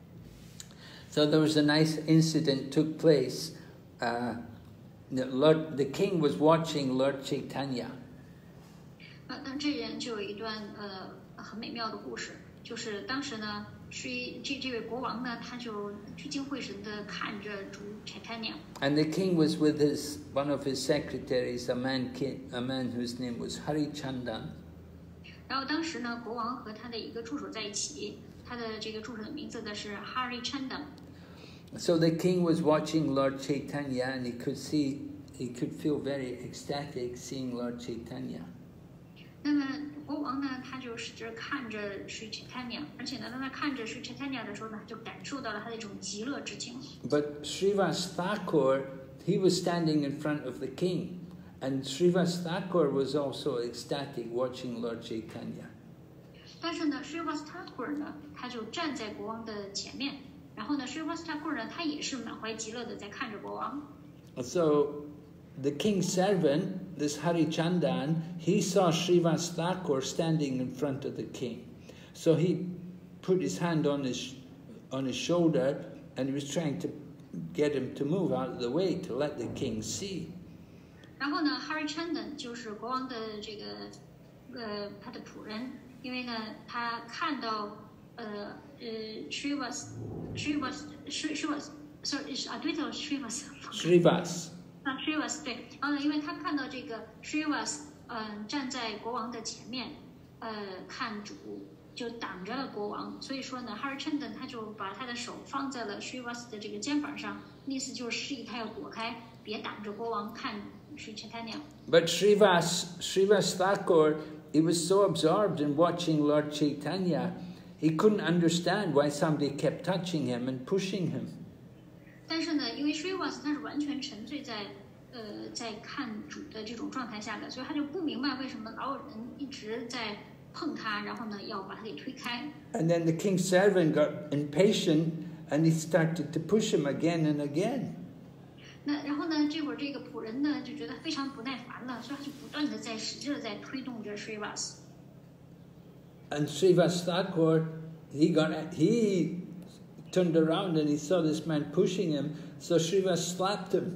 So there was a nice incident took place. Uh, the, Lord, the king was watching Lord Chaitanya. 呃，那这人就有一段呃很美妙的故事，就是当时呢，是这这位国王呢，他就聚精会神地看着主 Chaitanya。 And the king was with his one of his secretaries, a man, a man whose name was Hari Chandan. 然后当时呢，国王和他的一个助手在一起，他的这个助手的名字呢是 Hari Chandan。 So the king was watching Lord Chaitanya, and he could see, he could feel very ecstatic seeing Lord Chaitanya. 那么国王呢，他就是看着Sri Chaitanya，而且呢，当他看着Sri Chaitanya的时候呢，就感受到了他的一种极乐之情。 But Srivas Thakur, he was standing in front of the king, And Srivas Thakur was also ecstatic watching Lord Chaitanya. 但是呢 Srivas Thakur 呢，他就站在国王的前面，然后呢 Srivas Thakur 呢，他也是满怀极乐的在看着国王。 So the king's servant, this Harichandan, he saw Srivas Thakur standing in front of the king. So he put his hand on his on his shoulder and he was trying to get him to move out of the way to let the king see. 然后呢 Harichandan 就是国王的这个呃他的仆人，因为呢他看到呃呃 Srivas Srivas Srivas sorry 是啊对头 Srivas Srivas. 啊 Srivas 对，然后呢因为他看到这个 Srivas 嗯、呃、站在国王的前面呃看主。就挡着了国王，所以说呢 Harichandan 他就把他的手放在了 Srivas 的这个肩膀上，意思就是示意他要躲开，别挡着国王看 Sri Chaitanya。 But Srivas, Srivas Thakur, he was so absorbed in watching Lord Chaitanya, he couldn't understand why somebody kept touching him and pushing him. 但是呢，因为 Srivas 他是完全沉醉在呃在看主的这种状态下的，所以他就不明白为什么老有人一直在碰他，然后呢要把他给推开。 And then the king's servant got impatient and he started to push him again and again. 那然后呢，这会儿这个仆人呢就觉得非常不耐烦了，所以他就不断的在使劲的在推动着 Srivas。 And Srivas Thakur, he got he turned around and he saw this man pushing him, so Srivas slapped him.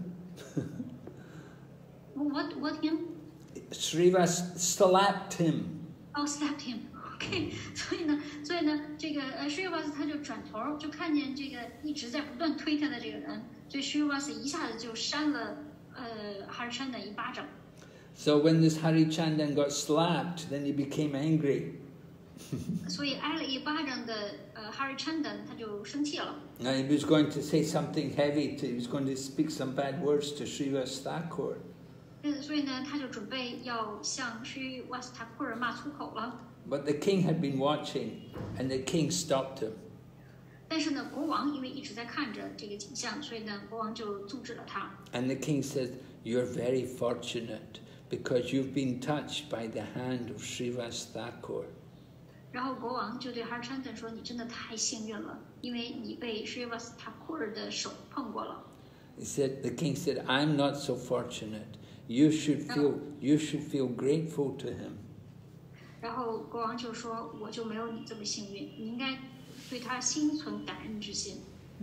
What what him? Srivas slapped him. Oh, slapped him. OK， 所以呢，所以呢，这个呃 Srivas 他就转头就看见这个一直在不断推他的这个人，所以 Srivas 一下子就扇了呃 Harichandan 一巴掌。 So when this Harichandan got slapped, then he became angry. 所以挨了一巴掌的呃 Harichandan 他就生气了。 And he was going to say something heavy. To, he was going to speak some bad words to Srivas Thakur. 嗯，所以呢，他就准备要向 Srivas Thakur 骂粗口了。 But the king had been watching, and the king stopped him. 但是呢，国王因为一直在看着这个景象，所以呢，国王就阻止了他。 And the king said, "You're very fortunate because you've been touched by the hand of Srivas Thakur." 然后国王就对 Harichandan 说：“你真的太幸运了，因为你被 Srivas Thakur 的手碰过了。” He said, the king said, "I'm not so fortunate. You should feel, you should feel grateful to him." 然后国王就说：“我就没有你这么幸运，你应该对他心存感恩之心。”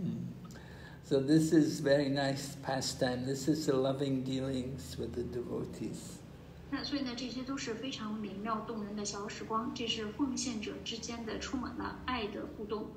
So this is very nice pastime. This is the loving dealings with the devotees. 那所以呢，这些都是非常美妙动人的小时光，这是奉献者之间的充满了爱的互动。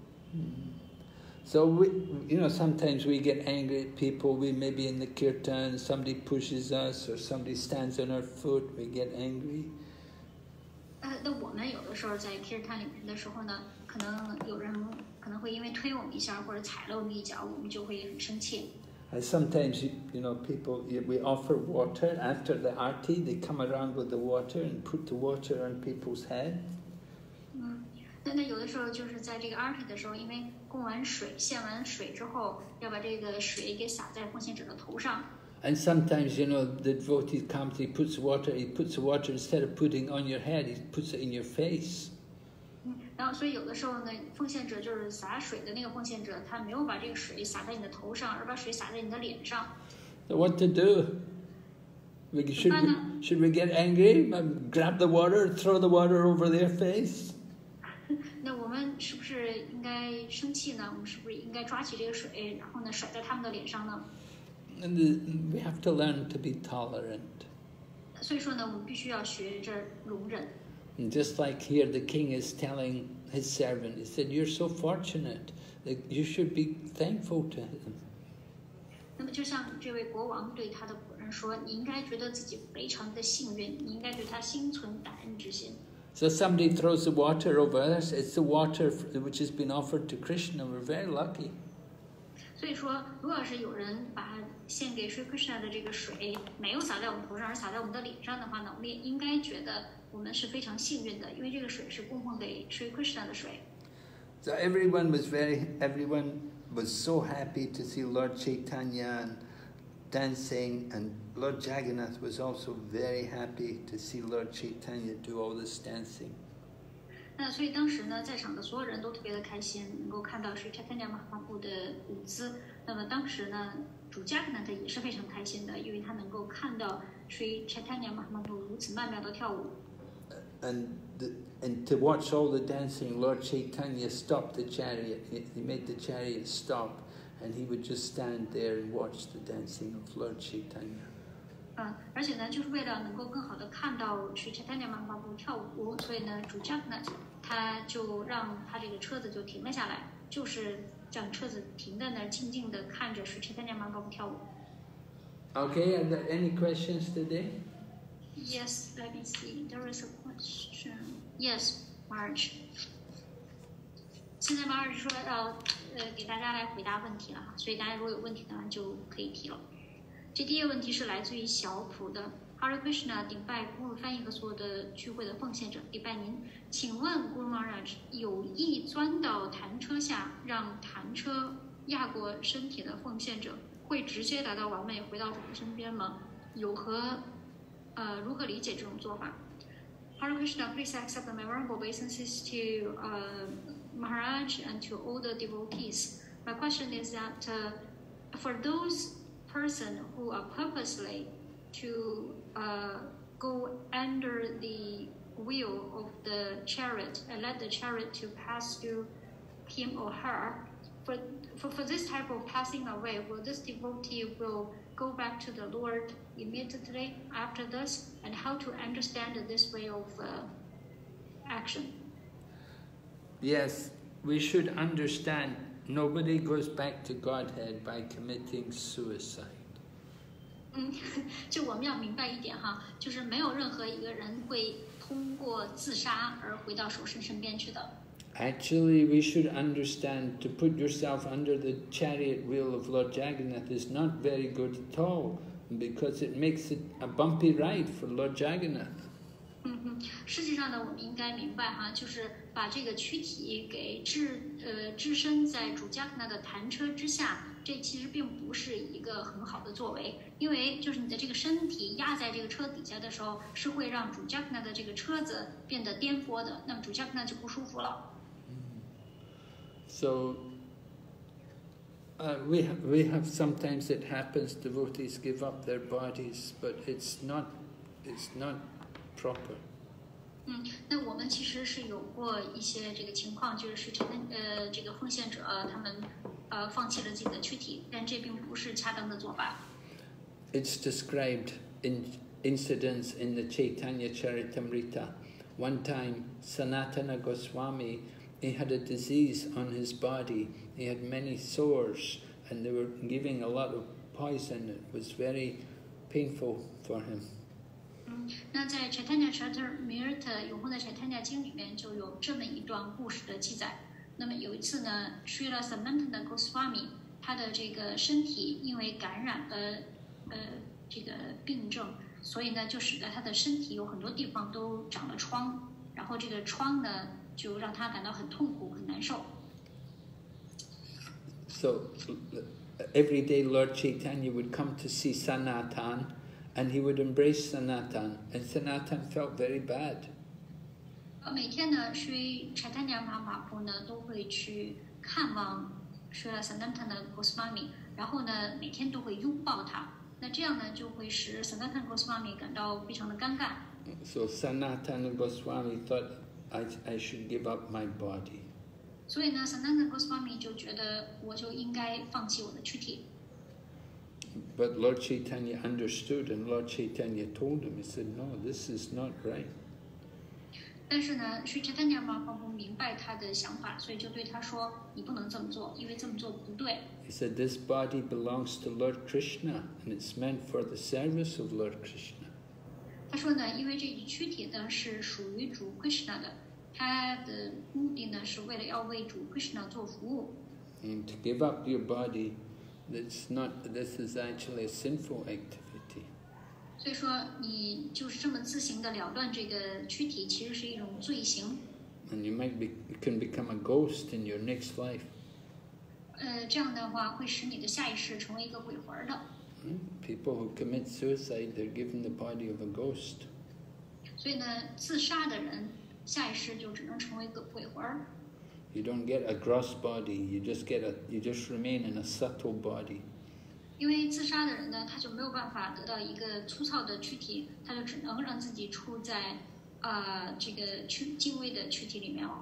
So we, you know, sometimes we get angry at people. We may be in the kirtan, somebody pushes us, or somebody stands on our foot. We get angry. 呃，那我们有的时候在 Kirtan 里面的时候呢，可能有人可能会因为推我们一下或者踩了我们一脚，我们就会很生气。 And sometimes, you, you know, people, we offer water after the arti. They come around with the water and put the water on people's head. 嗯，那那有的时候就是在这个 arti 的时候，因为供完水、献完水之后，要把这个水给洒在奉献者的头上。 And sometimes, you know, the devotee comes, he puts water, he puts the water instead of putting on your head, he puts it in your face. 嗯，然后所以有的时候呢，奉献者就是洒水的那个奉献者，他没有把这个水洒在你的头上，而把水洒在你的脸上。 So what to do? We, should, we, should we get angry, grab the water, throw the water over their face? 那我们是不是应该生气呢？我们是不是应该抓起这个水，然后呢甩在他们的脸上呢？ And the, we have to learn to be tolerant. 所以说呢，我们必须要学着容忍。 And just like here, the king is telling his servant, he said, "You're so fortunate that you should be thankful to him." 那么就像这位国王对他的仆人说：“你应该觉得自己非常的幸运，你应该对他心存感恩之心。” So somebody throws the water over us, it's the water which has been offered to Krishna. We're very lucky. 所以说，如果要是有人把献给 Sri Krishna 的这个水没有洒在我们头上，而洒在我们的脸上的话呢，我们也应该觉得我们是非常幸运的，因为这个水是供奉给 Sri Krishna 的水。 So everyone was very, everyone was so happy to see Lord Chaitanya, and dancing, and Lord Jagannath was also very happy to see Lord Chaitanya do all this dancing. 那所以当时呢，在场的所有人都特别的开心，能够看到Sri Chaitanya Mahaprabhu的舞姿。那么当时呢，主Jagannath也是非常开心的，因为他能够看到Sri Chaitanya Mahaprabhu如此曼妙的跳舞。 And the, and to watch all the dancing, Lord Chaitanya stopped the chariot. He made the chariot stop, and he would just stand there and watch the dancing of Lord Chaitanya. 嗯，而且呢，就是为了能够更好的看到Sri Chaitanya Mahaprabhu跳舞，所以呢，主Jagannath他就让他这个车子就停了下来，就是让车子停在那儿，静静的看着Sri Chaitanya Mahaprabhu跳舞。 Okay, are there any questions today? Yes, let me see. There is a question. Yes, Marge. 现在 Marge 说要呃给大家来回答问题了哈，所以大家如果有问题呢，就可以提了。这第一个问题是来自于小普的 Hare Krishna 顶拜 Guru 翻译和所有的聚会的奉献者，礼拜您，请问 Guru Maharaj 有意钻到弹车下让弹车压过身体的奉献者，会直接达到完美回到主的身边吗？有何呃如何理解这种做法 ？Hare Krishna, please accept my venerable obeisances to uh, Maharaj and to all the devotees. My question is that uh, for those person who are purposely to uh, go under the wheel of the chariot and let the chariot to pass through him or her, for, for, for this type of passing away, will this devotee will go back to the Lord immediately after this? And how to understand this way of uh, action? Yes, we should understand nobody goes back to Godhead by committing suicide. 嗯，就我们要明白一点哈，就是没有任何一个人会通过自杀而回到手神身边去的。 Actually, we should understand to put yourself under the chariot wheel of Lord Jagannath is not very good at all, because it makes it a bumpy ride for Lord Jagannath. 嗯哼，实际上呢，我们应该明白哈，就是把这个躯体给置呃置身在主Jagannath的弹车之下，这其实并不是一个很好的作为，因为就是你的这个身体压在这个车底下的时候，是会让主Jagannath的这个车子变得颠簸的，那么主Jagannath就不舒服了。 So uh, we have, we have sometimes it happens devotees give up their bodies, but it's not it's not proper. 嗯，那我们其实是有过一些这个情况，就是是这个呃这个奉献者他们呃放弃了自己的躯体，但这并不是恰当的做法。 It's described in incidents in the Chaitanya Charitamrita. One time, Sanatana Goswami, he had a disease on his body. He had many sores, and they were giving a lot of poison. It was very painful for him. 嗯，那在 Chaitanya Charitamrita 永恒的 Chaitanya 经里面就有这么一段故事的记载。那么有一次呢 ，Srila Sanatana Goswami 他的这个身体因为感染了呃这个病症，所以呢就使得他的身体有很多地方都长了疮，然后这个疮呢就让他感到很痛苦、很难受。 So every day Lord Chaitanya would come to see Sanatan, and he would embrace Sanatan, and Sanatan felt very bad. 呃，每天呢，Sri Chaitanya Mahaprabhu 呢都会去看望 Srila Sanatana Goswami，然后呢每天都会拥抱他。那这样呢就会使 Sanatana Goswami 感到非常的尴尬。 So Sanatana Goswami thought, I, I should give up my body. 所以呢 ，Sanatana Goswami 就觉得我就应该放弃我的躯体。 But Lord Chaitanya understood, and Lord Chaitanya told him, he said, no, this is not right. 但是呢，Sri Chaitanya Mahaprabhu 明白他的想法，所以就对他说：“你不能这么做，因为这么做不对。” He said, this body belongs to Lord Krishna, and it's meant for the service of Lord Krishna. 他说呢，因为这具躯体呢是属于主 Krishna 的，他的目的呢是为了要为主 Krishna 做服务。 And to give up your body, that's not, this is actually a sinful activity. 所以说，你就是这么自行的了断这个躯体，其实是一种罪行。 And you might be, you can become a ghost in your next life. 呃，这样的话会使你的下一世成为一个鬼魂的。 People who commit suicide, they're given the body of a ghost. 所以呢，自杀的人下一世就只能成为个鬼魂儿。 You don't get a gross body. You just get a. You just remain in a subtle body. 因为自杀的人呢，他就没有办法得到一个粗糙的躯体，他就只能让自己处在呃这个躯精微的躯体里面了。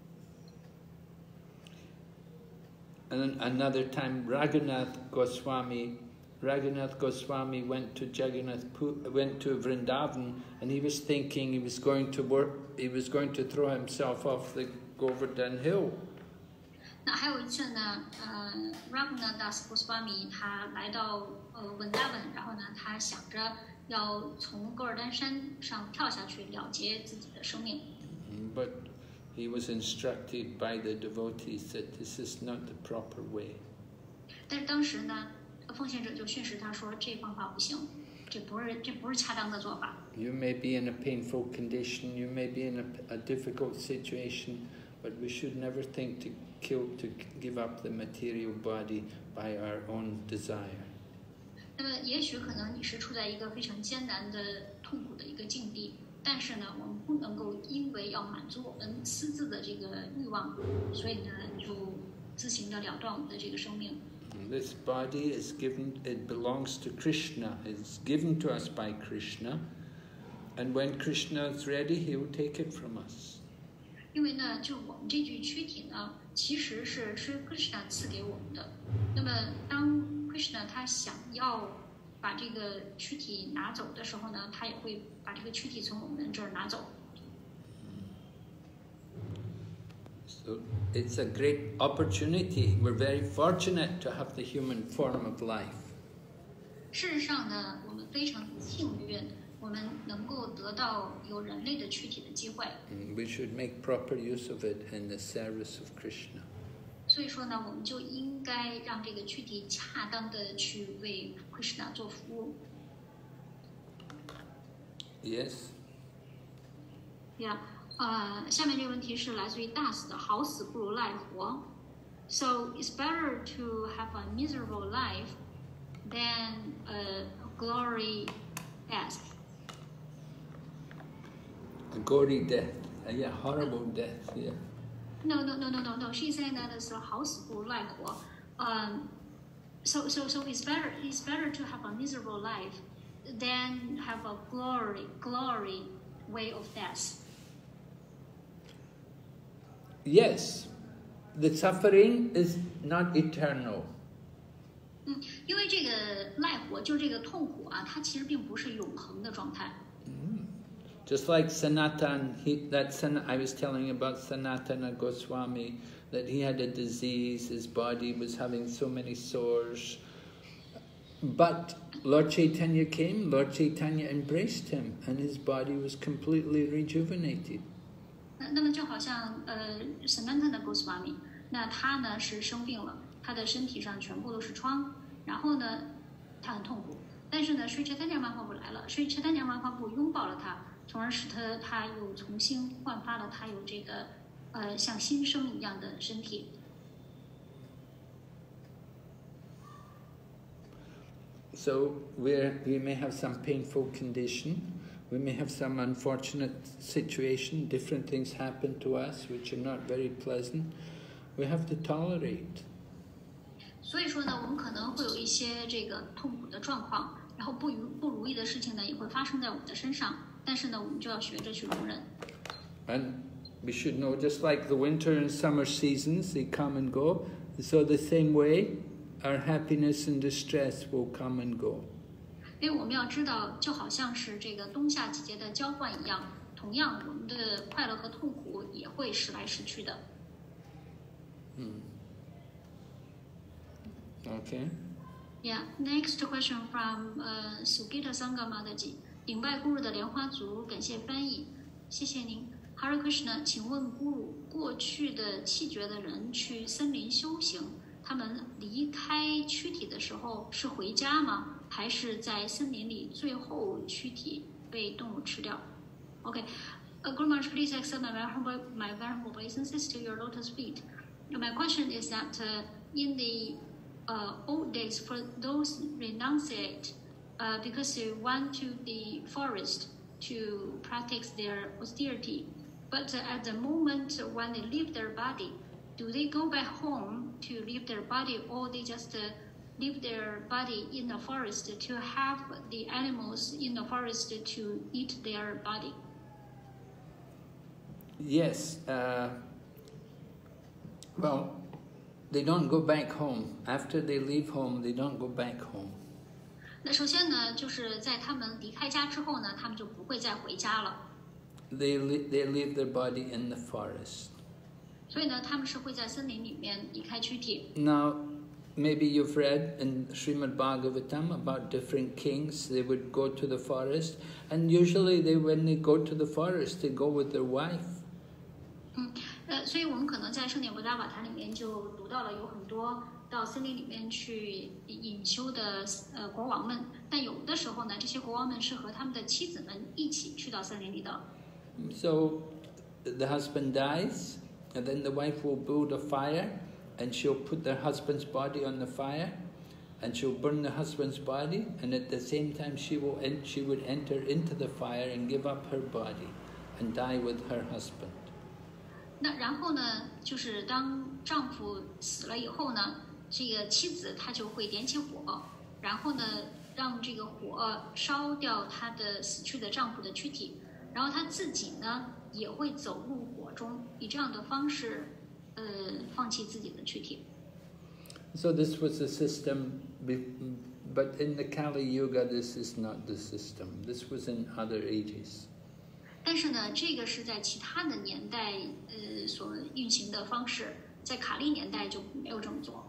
And then another time, Raghunath Goswami, Raghunath Goswami went to Jagannath, went to Vrindavan, and he was thinking he was going to work, he was going to throw himself off the Govardhan hill. 那还有一次呢，呃 ，Raghunath Das Goswami 他来到呃文达文，然后呢，他想着要从戈尔丹山上跳下去，了结自己的生命。 But he was instructed by the devotees that this is not the proper way. 但是当时呢，奉献者就训示他说，这方法不行，这不是这不是恰当的做法。 You may be in a painful condition, you may be in a, a difficult situation, but we should never think to kill, to give up the material body by our own desire. 那么，也许可能你是处在一个非常艰难的、痛苦的一个境地，但是呢，我们不能够因为要满足我们私自的这个欲望，所以呢，就自行的了断我们的这个生命。 This body is given; it belongs to Krishna. It's given to us by Krishna, and when Krishna is ready, he will take it from us. 因为呢，就我们这具躯体呢，其实是是 Krishna 赐给我们的。那么，当 Krishna 他想要把这个躯体拿走的时候呢，他也会把这个躯体从我们这儿拿走。 So it's a great opportunity. We're very fortunate to have the human form of life. 事实上呢，我们非常幸运，我们能够得到有人类的躯体的机会。 We should make proper use of it in the service of Krishna. 所以说呢，我们就应该让这个躯体恰当的去为 Krishna 做服务。 Yes. Yeah. 呃，下面这个问题是来自于 Das 的，好死不如赖活。So it's better to have a miserable life than a glory death. A gory death. Uh, yeah, horrible death. Yeah. No, no, no, no, no, no. She's saying that it's 好死不如赖活。Um, so, so, so it's better. It's better to have a miserable life than have a glory, glory way of death. Yes, the suffering is not eternal. 嗯，因为这个赖活就是这个痛苦啊，它其实并不是永恒的状态。 Mm. Just like Sanatan, he, that San, I was telling you about Sanatana Goswami, that he had a disease, his body was having so many sores. But Lord Chaitanya came, Lord Chaitanya embraced him, and his body was completely rejuvenated. 那那么就好像呃 Sanatana Goswami，那他呢是生病了，他的身体上全部都是疮，然后呢他很痛苦，但是呢Sri Chaitanya Mahaprabhu来了，Sri Chaitanya Mahaprabhu拥抱了他，从而使他他又重新焕发了他有这个呃像新生一样的身体。 So we're, we may have some painful condition, we may have some unfortunate situation, different things happen to us which are not very pleasant. We have to tolerate. 所以说呢，我们可能会有一些这个痛苦的状况，然后不如不如意的事情呢也会发生在我们的身上，但是呢，我们就要学着去容忍。 And we should know, just like the winter and summer seasons, they come and go, so the same way, our happiness and distress will come and go. 因为我们要知道，就好像是这个冬夏季节的交换一样，同样我们的快乐和痛苦也会时来时去的。 Hmm. Okay. Yeah. Next question from 呃 Sugita Sangamadaji， 顶拜咕噜的莲花族，感谢翻译，谢谢您。Hare Krishna， 请问咕噜，过去的气绝的人去森林修行，他们离开躯体的时候是回家吗？还是在森林里最后躯体被动物吃掉 ？Okay. Uh, Guru Maharaj, please accept my venerable, my venerable obeisances to your lotus feet. My question is that uh, in the uh, old days for those renunciate uh, because they went to the forest to practice their austerity. But uh, at the moment when they leave their body, do they go back home to leave their body, or they just uh, leave their body in the forest to have the animals in the forest to eat their body? Yes. Uh, well, they don't go back home. After they leave home, they don't go back home. 那首先呢，就是在他们离开家之后呢，他们就不会再回家了。 They li- they leave their body in the forest. 所以呢，他们是会在森林里面离开躯体。 Now, maybe you've read in Srimad Bhagavatam about different kings. They would go to the forest, and usually they, when they go to the forest, they go with their wife. 嗯，呃，所以我们可能在圣典博达瓦坛里面就读到了有很多到森林里面去隐修的呃国王们，但有的时候呢，这些国王们是和他们的妻子们一起去到森林里的。 So, the husband dies, and then the wife will build a fire, and she'll put their husband's body on the fire, and she'll burn the husband's body, and at the same time she will en- she would enter into the fire and give up her body and die with her husband. 那然后呢，就是当丈夫死了以后呢，这个妻子她就会点起火，然后呢，让这个火烧掉她的死去的丈夫的躯体，然后她自己呢也会走入火中，以这样的方式，呃，放弃自己的躯体。 So this was the system, be- but in the Kali Yuga this is not the system. This was in other ages. 但是呢，这个是在其他的年代呃所运行的方式，在卡利年代就没有这么做。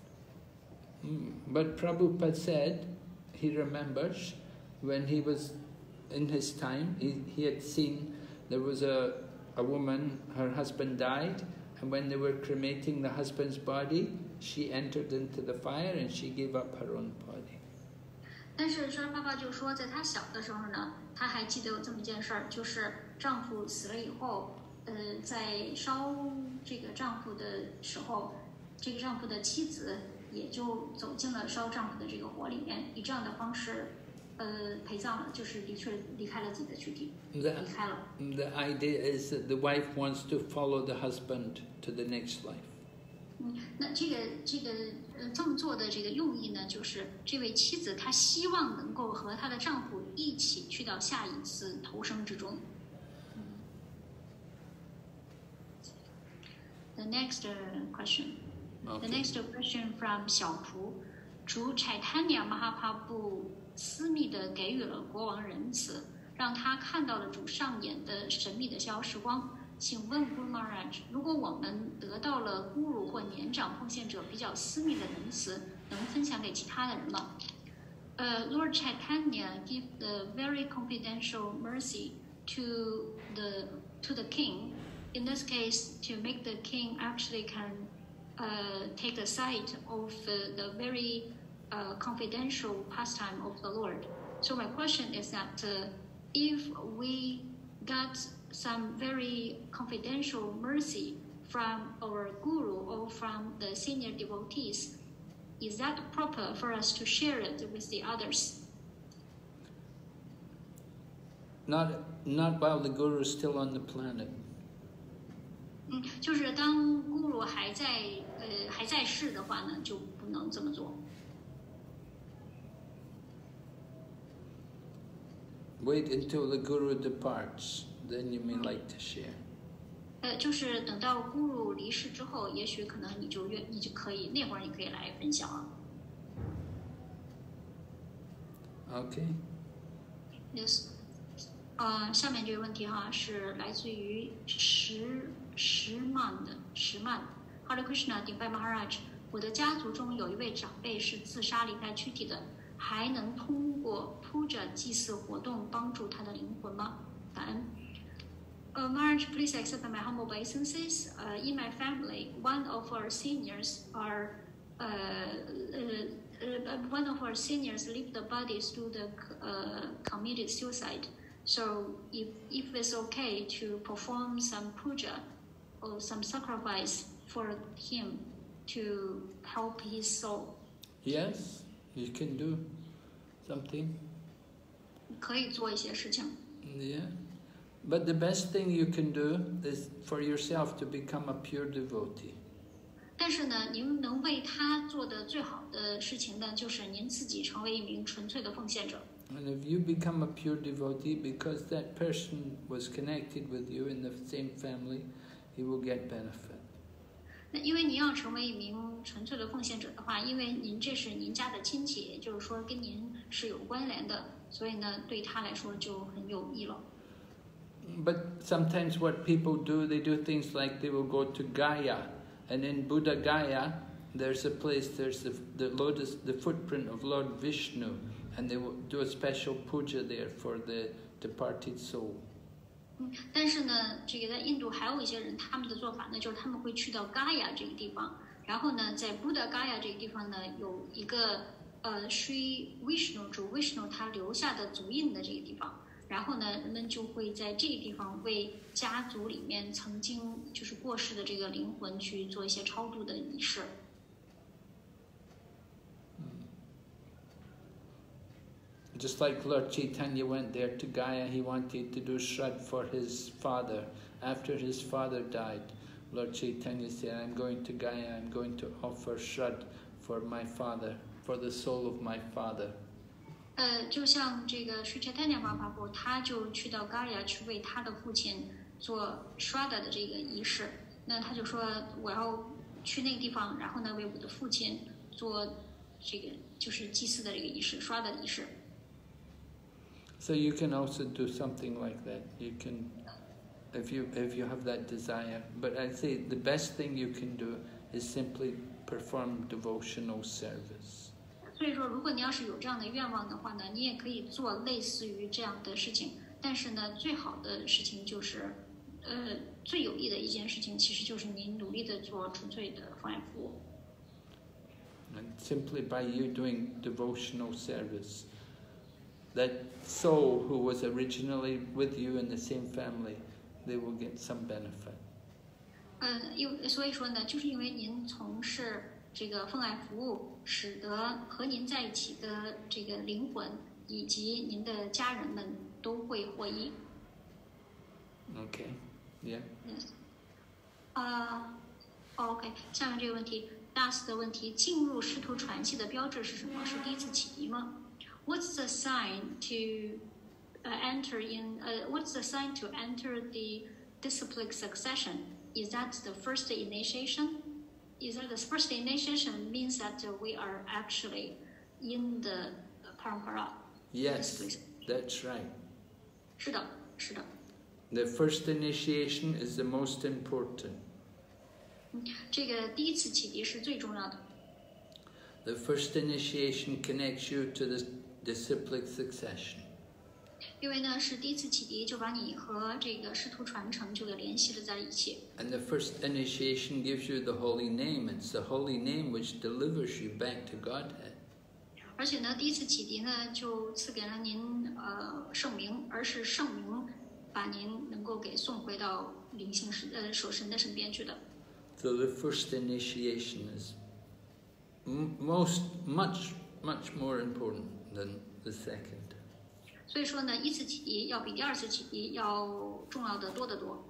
Mm, But Prabhupada said, he remembers, when he was in his time, he, he had seen there was a, a woman, her husband died, and when they were cremating the husband's body, she entered into the fire and she gave up her own body. 但是说爸爸就说，在他小的时候呢，他还记得有这么一件事儿，就是丈夫死了以后，呃，在烧这个丈夫的时候，这个丈夫的妻子也就走进了烧丈夫的这个火里面，以这样的方式，呃，陪葬了，就是离去离开了自己的躯体， The, 离开了。 the idea is that the wife wants to follow the husband to the next life. 嗯，那这个这个呃这么做的这个用意呢，就是这位妻子她希望能够和她的丈夫一起去到下一次投生之中。The next question. Okay. The next question from 小蒲，主 Chaitanya Mahaprabhu 私密地给予了国王仁慈，让他看到了主上演的神秘的逍遥时光。请问 Guru Maharaj， 如果我们得到了 Guru 或年长奉献者比较私密的仁慈，能分享给其他的人吗？ Uh, Lord Chaitanya give the very confidential mercy to the to the king. In this case, to make the king actually can uh, take a sight of uh, the very uh, confidential pastime of the Lord. So my question is that uh, if we got some very confidential mercy from our guru or from the senior devotees, is that proper for us to share it with the others? Not, not while the guru is still on the planet. 嗯，就是当 guru 还在呃还在世的话呢，就不能这么做。 Wait until the guru departs, then you may like to share. 呃，就是等到 guru 离世之后，也许可能你就愿你就可以那会儿你可以来分享了。 Okay. Yes. 呃，下面这个问题哈是来自于石石曼的石曼。Hare Krishna， 顶拜 Maharaj， 我的家族中有一位长辈是自杀离开躯体的，还能通过铺着祭祀活动帮助他的灵魂吗？感恩。Uh, Maharaj, please accept my humble obeisances. Uh, in my family, one of our seniors are uh, uh, uh, one of our seniors left the bodies to the uh, committed suicide. So if if it's okay to perform some puja or some sacrifice for him to help his soul. Yes, you can do something. 可以做一些事情。 Yeah. But the best thing you can do is for yourself to become a pure devotee. 但是呢，您能为他做的最好的事情呢，就是您自己成为一名纯粹的奉献者。 And if you become a pure devotee, because that person was connected with you in the same family, he will get benefit. 那因为您要成为一名纯粹的奉献者的话，因为您这是您家的亲戚，也就是说跟您是有关联的，所以呢，对他来说就很有益了。 But sometimes what people do, they do things like they will go to Gaya, and in Buddha Gaya, there's a place, there's the, the lotus, the footprint of Lord Vishnu, and they will do a special puja there for the departed soul. 嗯，但是呢，这个在印度还有一些人，他们的做法呢，就是他们会去到 Gaya 这个地方，然后呢，在 Buddha Gaya 这个地方呢，有一个呃 Sri Vishnu 主 Vishnu 他留下的足印的这个地方。 然后呢，人们就会在这个地方为家族里面曾经就是过世的这个灵魂去做一些超度的仪式。 Just like Lord Chaitanya went there to Gaya, he wanted to do Shraddha for his father. After his father died, Lord Chaitanya said, I'm going to Gaya, I'm going to offer Shraddha for my father, for the soul of my father. 呃，就像这个Sri Chaitanya Mahaprabhu，他就去到 Gaya 去为他的父亲做 Shraddha 的这个仪式。那他就说，我要去那个地方，然后呢，为我的父亲做这个就是祭祀的这个仪式 ，Shraddha 的仪式。 So you can also do something like that. You can, if you if you have that desire. But I say the best thing you can do is simply perform devotional service. 所以说，如果你要是有这样的愿望的话呢，你也可以做类似于这样的事情。但是呢，最好的事情就是，呃，最有益的一件事情，其实就是你努力的做纯粹的奉爱服务。 And simply by you doing devotional service, that soul who was originally with you in the same family, they will get some benefit. 呃，因所以说呢，就是因为您从事这个奉爱服务，使得和您在一起的这个灵魂以及您的家人们都会获益。 Okay, yeah. Yes. 啊、uh, ，OK， 下面这个问题 ，Das 的问题，进入师徒传系的标志是什么？是第一次启迪吗 ？What's the sign to uh, enter in? Uh, what's the sign to enter the disciplic succession? Is that the first initiation? Is that the first initiation means that we are actually in the parampara? Yes, that's right. 是的，是的。 The first initiation is the most important. 这个第一次启迪是最重要的。 The first initiation connects you to the disciplic succession. 因为呢，是第一次启迪，就把你和这个师徒传承就给联系了在一起。 And the first initiation gives you the holy name. It's the holy name which delivers you back to Godhead. 而且呢，第一次启迪呢，就赐给了您呃圣名，而是圣名把您能够给送回到灵性神呃守神的身边去的。 So the first initiation is m most, much, much more important than the second. 所以说呢，一次启迪要比第二次启迪要重要的多得多。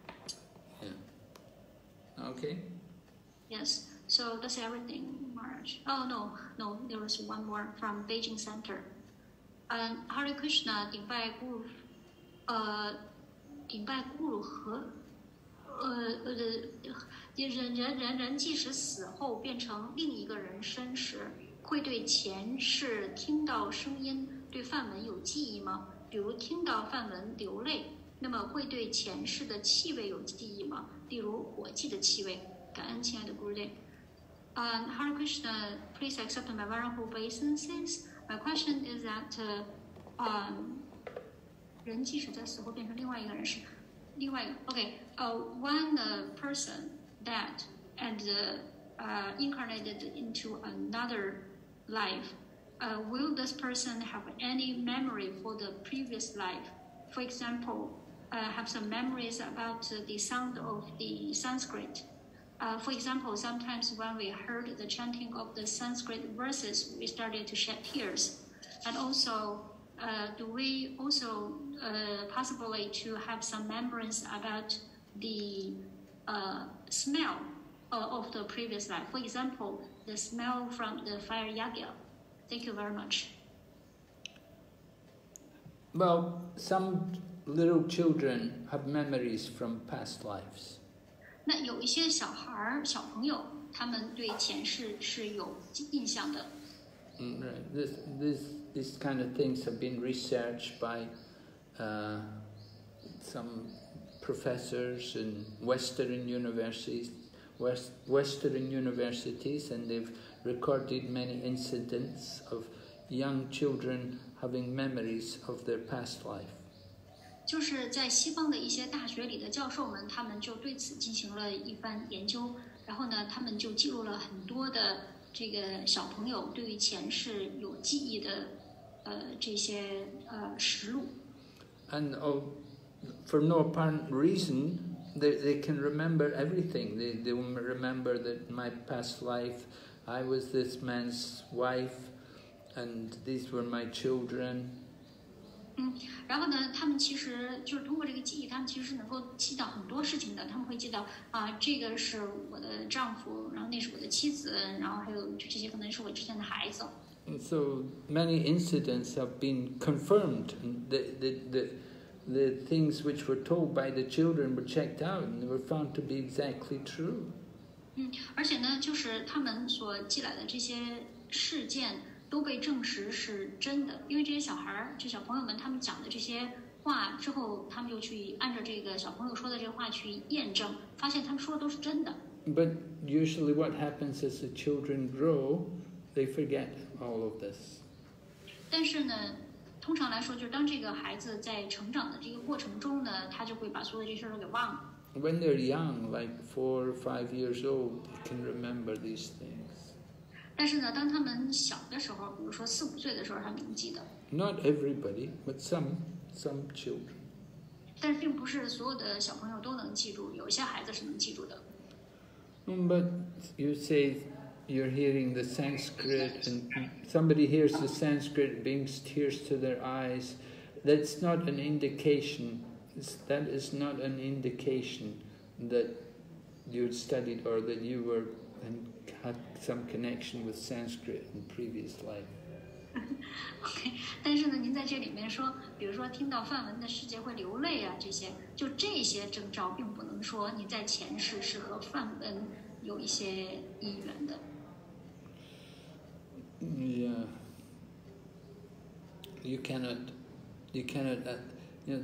Yeah. Okay. Yes. So that's everything, March. Oh no, no, there was one more from Beijing Center. Um, Hare Krishna 顶拜咕噜，呃，顶拜咕噜和，呃呃，人人人人即使死后变成另一个人身时，会对前世听到声音对梵文有记忆吗？比如听到梵文流泪，那么会对前世的气味有记忆吗？例如火祭的气味。感恩亲爱的 Gurudev。Um, Hare Krishna, please accept my venerable obeisances. My question is that, uh, um, 人即使在死后变成另外一个人是另外一个 okay, uh, one uh, person died and uh, uh, incarnated into another life. Uh, will this person have any memory for the previous life? For example, uh, have some memories about uh, the sound of the Sanskrit. Uh, for example, sometimes when we heard the chanting of the Sanskrit verses, we started to shed tears. And also, uh, do we also uh, possibly to have some memories about the uh, smell uh, of the previous life? For example, the smell from the fire yagya. Thank you very much. Well, some little children have memories from past lives. 那有一些小孩儿、小朋友，他们对前世是有印象的。 Mm, right. This, this, these kind of things have been researched by uh, some professors in Western universities, West, Western universities, and they've recorded many incidents of young children having memories of their past life. 就是在西方的一些大学里的教授们，他们就对此进行了一番研究，然后呢，他们就记录了很多的这个小朋友对于前世有记忆的呃这些呃实录。 And oh, for no apparent reason, they, they can remember everything. They, they will remember that in my past life, I was this man's wife, and these were my children. 嗯，然后呢，他们其实就是通过这个记忆，他们其实是能够记到很多事情的。他们会记到啊，这个是我的丈夫，然后那是我的妻子，然后还有这些可能是我之前的孩子。 And so many incidents have been confirmed. And the, the, the, the things which were told by the children were checked out, and they were found to be exactly true. 嗯，而且呢，就是他们所记来的这些事件。都被证实是真的，因为这些小孩儿、这小朋友们，他们讲的这些话之后，他们就去按照这个小朋友说的这个话去验证，发现他们说的都是真的。 But usually, what happens as the children grow, they forget all of this. 但是呢，通常来说，就是当这个孩子在成长的这个过程中呢，他就会把所有的这些事都给忘了。 When they're young, like four or five years old, they can remember these things. 但是呢，当他们小的时候，比如说四五岁的时候，他们能记得。 Not everybody, but some, some children. 但是并不是所有的小朋友都能记住，有一些孩子是能记住的。 Mm, but you say you're hearing the Sanskrit, and somebody hears the Sanskrit, brings tears to their eyes. That's not an indication. That is not an indication that you studied or that you were and had some connection with Sanskrit in previous life. OK， 但是呢，您在这里面说，比如说听到梵文的世界会流泪啊，这些就这些征兆，并不能说你在前世是和梵文有一些因缘的。 Yeah, you cannot, you cannot, uh, you know,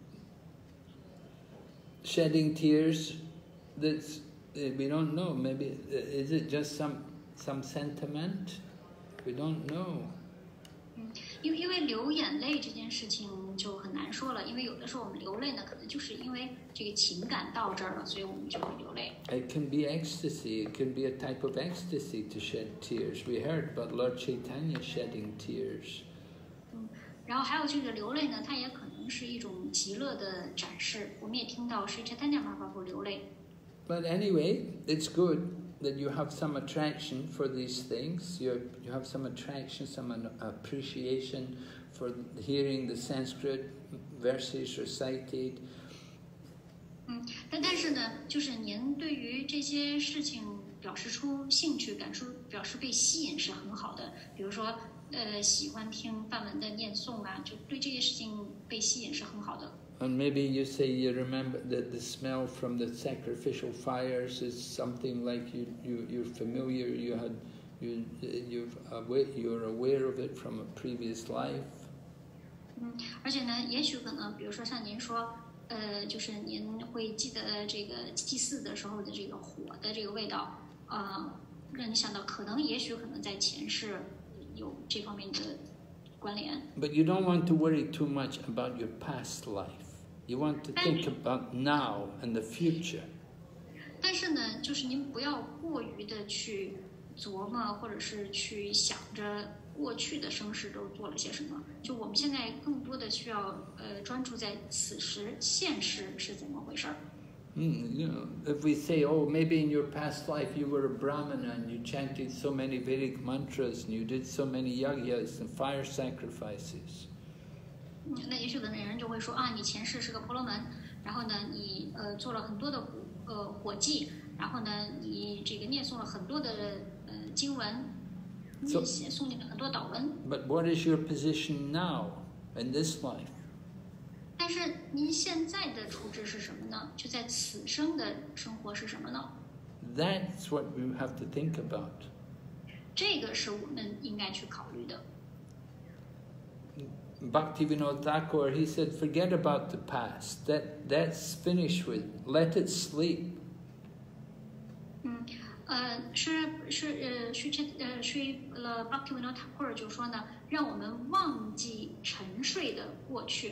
shedding tears. That's we don't know. Maybe is it just some some sentiment? We don't know. 嗯，因为因为流眼泪这件事情就很难说了，因为有的时候我们流泪呢，可能就是因为这个情感到这儿了，所以我们就会流泪。 It can be ecstasy. It can be a type of ecstasy to shed tears. We heard about Lord Chaitanya shedding tears. 嗯，然后还有这个流泪呢，它也可能是一种极乐的展示。我们也听到是 Chaitanya Mahaprabhu 流泪。 But anyway, it's good that you have some attraction for these things. You you have some attraction, some appreciation for hearing the Sanskrit verses recited. 嗯，但但是呢，就是您对于这些事情表示出兴趣，感出表示被吸引是很好的。比如说，呃，喜欢听梵文的念诵啊，就对这些事情被吸引是很好的。 And maybe you say you remember that the smell from the sacrificial fires is something like you, you, you're familiar, you had, you, you've aware, you're aware of it from a previous life. 嗯，而且呢，也许可能，比如说像您说，呃，就是您会记得这个祭祀的时候的这个火的这个味道，呃，让你想到可能，也许可能在前世有这方面的关联。 But you don't want to worry too much about your past life. You want to think about now and the future. 但是呢，就是您不要过于的去琢磨，或者是去想着过去的生世都做了些什么。就我们现在更多的需要呃专注在此时现实是怎么回事儿。 Mm, you know, if we say, oh, maybe in your past life you were a Brahmana and you chanted so many Vedic mantras and you did so many yagyas and fire sacrifices. 那也许有的人就会说啊，你前世是个婆罗门，然后呢，你呃做了很多的呃火祭，然后呢，你这个念诵了很多的呃经文，念写诵念了很多祷文。 But what is your position now in this life? 但是您现在的处置是什么呢？就在此生的生活是什么呢？ That's what we have to think about. 这个是我们应该去考虑的。 Bhaktivinoda Thakur, he said, forget about the past. That that's finished with. Let it sleep. 嗯，呃，是是呃，是这呃，是了 Bhaktivinoda Thakur 就说呢，让我们忘记沉睡的过去。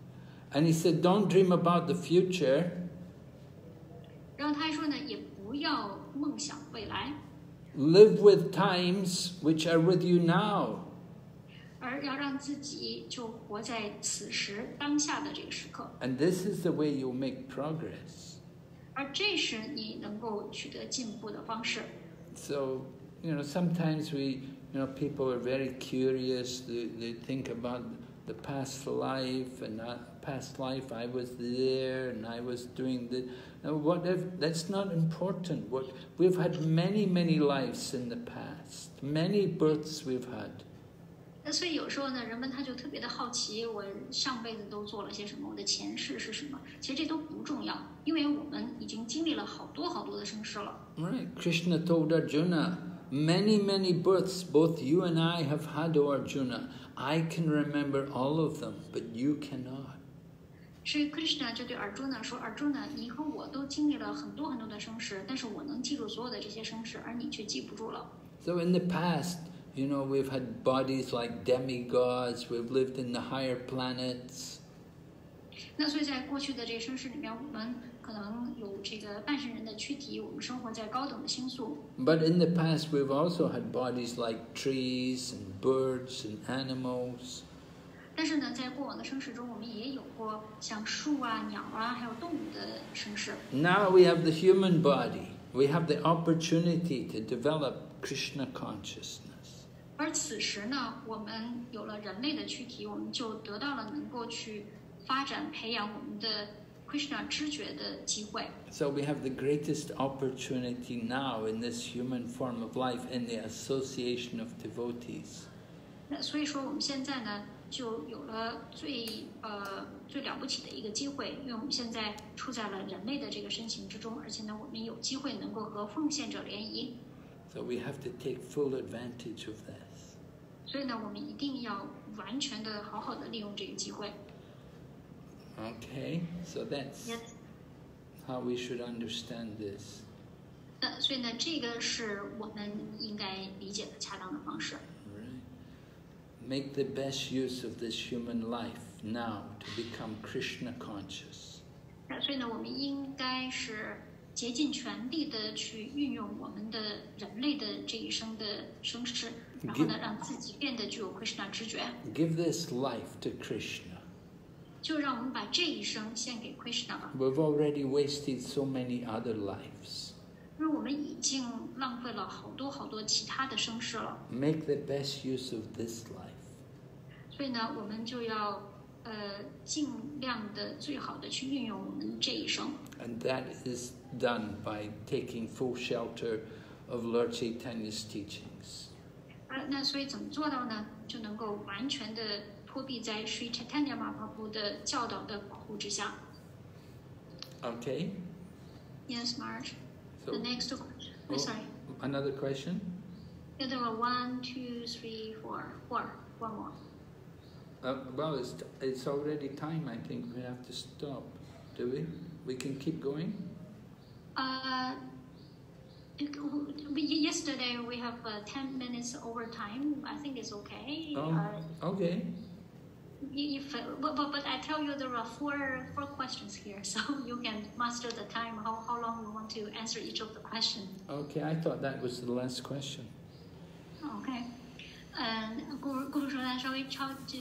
And he said, don't dream about the future. 然后他还说呢，也不要梦想未来。 Live with times which are with you now. 而要让自己就活在此时当下的这个时刻。 And this is the way you make progress. 而这是你能够取得进步的方式。 So, you know, sometimes we, you know, people are very curious. They, they think about the past life and uh, past life. I was there and I was doing this. Now, whatever. That's not important. What we've had many, many lives in the past. Many births we've had. 那所以有时候呢，人们他就特别的好奇，我上辈子都做了些什么，我的前世是什么？其实这都不重要，因为我们已经经历了好多好多的生世了。 Right. Krishna told Arjuna, many, many births both you and I have had, O Arjuna. I can remember all of them, but you cannot. 所以 Krishna 就对 Arjuna 说 ，Arjuna，你和我都经历了很多很多的生世，但是我能记住所有的这些生世，而你却记不住了。 So in the past, you know, we've had bodies like demigods, we've lived in the higher planets. 那所以在过去的这生世里面，我们可能有这个半神人的躯体，我们生活在高等的星宿。 But in the past, we've also had bodies like trees and birds and animals. 但是呢，在过往的生世中，我们也有过像树啊、鸟啊，还有动物的生世。 Now we have the human body. We have the opportunity to develop Krishna consciousness. 而此时呢，我们有了人类的躯体，我们就得到了能够去发展、培养我们的 Krishna 知觉的机会。 So we have the greatest opportunity now in this human form of life in the association of devotees. 那所以说，我们现在呢，就有了最呃最了不起的一个机会，因为我们现在处在了人类的这个身形之中，而且呢，我们有机会能够和奉献者联谊。 So we have to take full advantage of this. 所以呢，我们一定要完全的好好的利用这个机会。 Okay, so that's Yes. how we should understand this. 那所以呢，这个是我们应该理解的恰当的方式。 Right. Make the best use of this human life now to become Krishna conscious. 那所以呢，我们应该是竭尽全力的去运用我们的人类的这一生的生世，然后呢，让自己变得具有 Krishna 知觉。 Give this life to Krishna. 就让我们把这一生献给 Krishna 吧。 We've already wasted so many other lives. 因为我们已经浪费了好多好多其他的生世了， Make the best use of this life. 所以呢，我们就要呃尽量的最好的去运用我们这一生。 And that is done by taking full shelter of Lord Chaitanya's teachings. 而那所以怎么做到呢？就能够完全的托庇在 Sri Chaitanya Mahaprabhu 的教导的保护之下。 Okay? Yes, Marge. So, The next question. oh, Oh, sorry. another question? Yeah, there were one, two, three, four, four. One more. Uh, well, it's, it's already time. I think we have to stop. Do we? We can keep going? Uh, we, yesterday we have uh, ten minutes overtime. I think it's okay. Oh, Uh, okay. if, uh, but, but, but I tell you there are four four questions here, so you can master the time, how, how long you want to answer each of the questions. Okay, I thought that was the last question. OK， 嗯，顾顾主说他稍微超这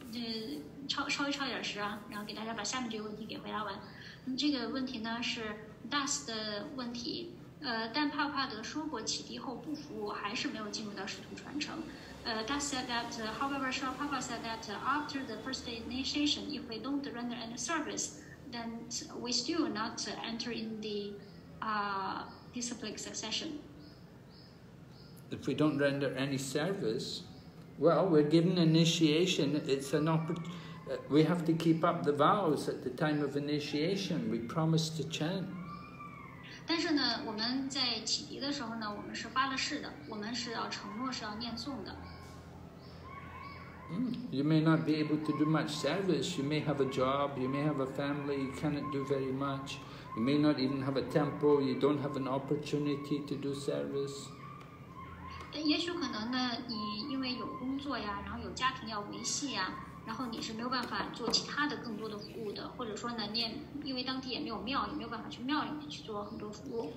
这超稍微超点时啊，然后给大家把下面这个问题给回答完。那么这个问题呢是 Das 的问题。呃，但帕帕德说过，启迪后不服务还是没有进入到使徒传承。呃 Das said that, uh, however, Srila Prabhupada said that uh, after the first initiation, if we don't render any service, then we still not uh, enter in the uh, disciplic succession. If we don't render any service, well, we're given initiation. It's an opportunity. Uh, we have to keep up the vows at the time of initiation. We promise to chant. 但是呢，我们在启迪的时候呢，我们是发了誓的，我们是要承诺是要念诵的。 Mm. You may not be able to do much service. You may have a job. You may have a family. You cannot do very much. You may not even have a temple. You don't have an opportunity to do service. 也许可能呢，你因为有工作呀，然后有家庭要维系呀，然后你是没有办法做其他的更多的服务的，或者说呢，你也因为当地也没有庙，也没有办法去庙里面去做很多服务。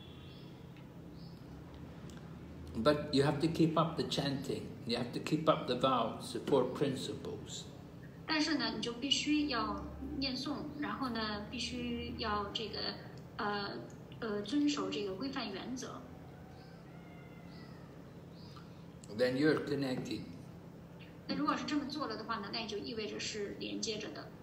But you have to keep up the chanting. You have to keep up the vows, the four principles. 但是呢，你就必须要念诵，然后呢，必须要这个呃呃遵守这个规范原则。 Then you're connected. 那如果是这么做了的话呢，那也就意味着是连接着的。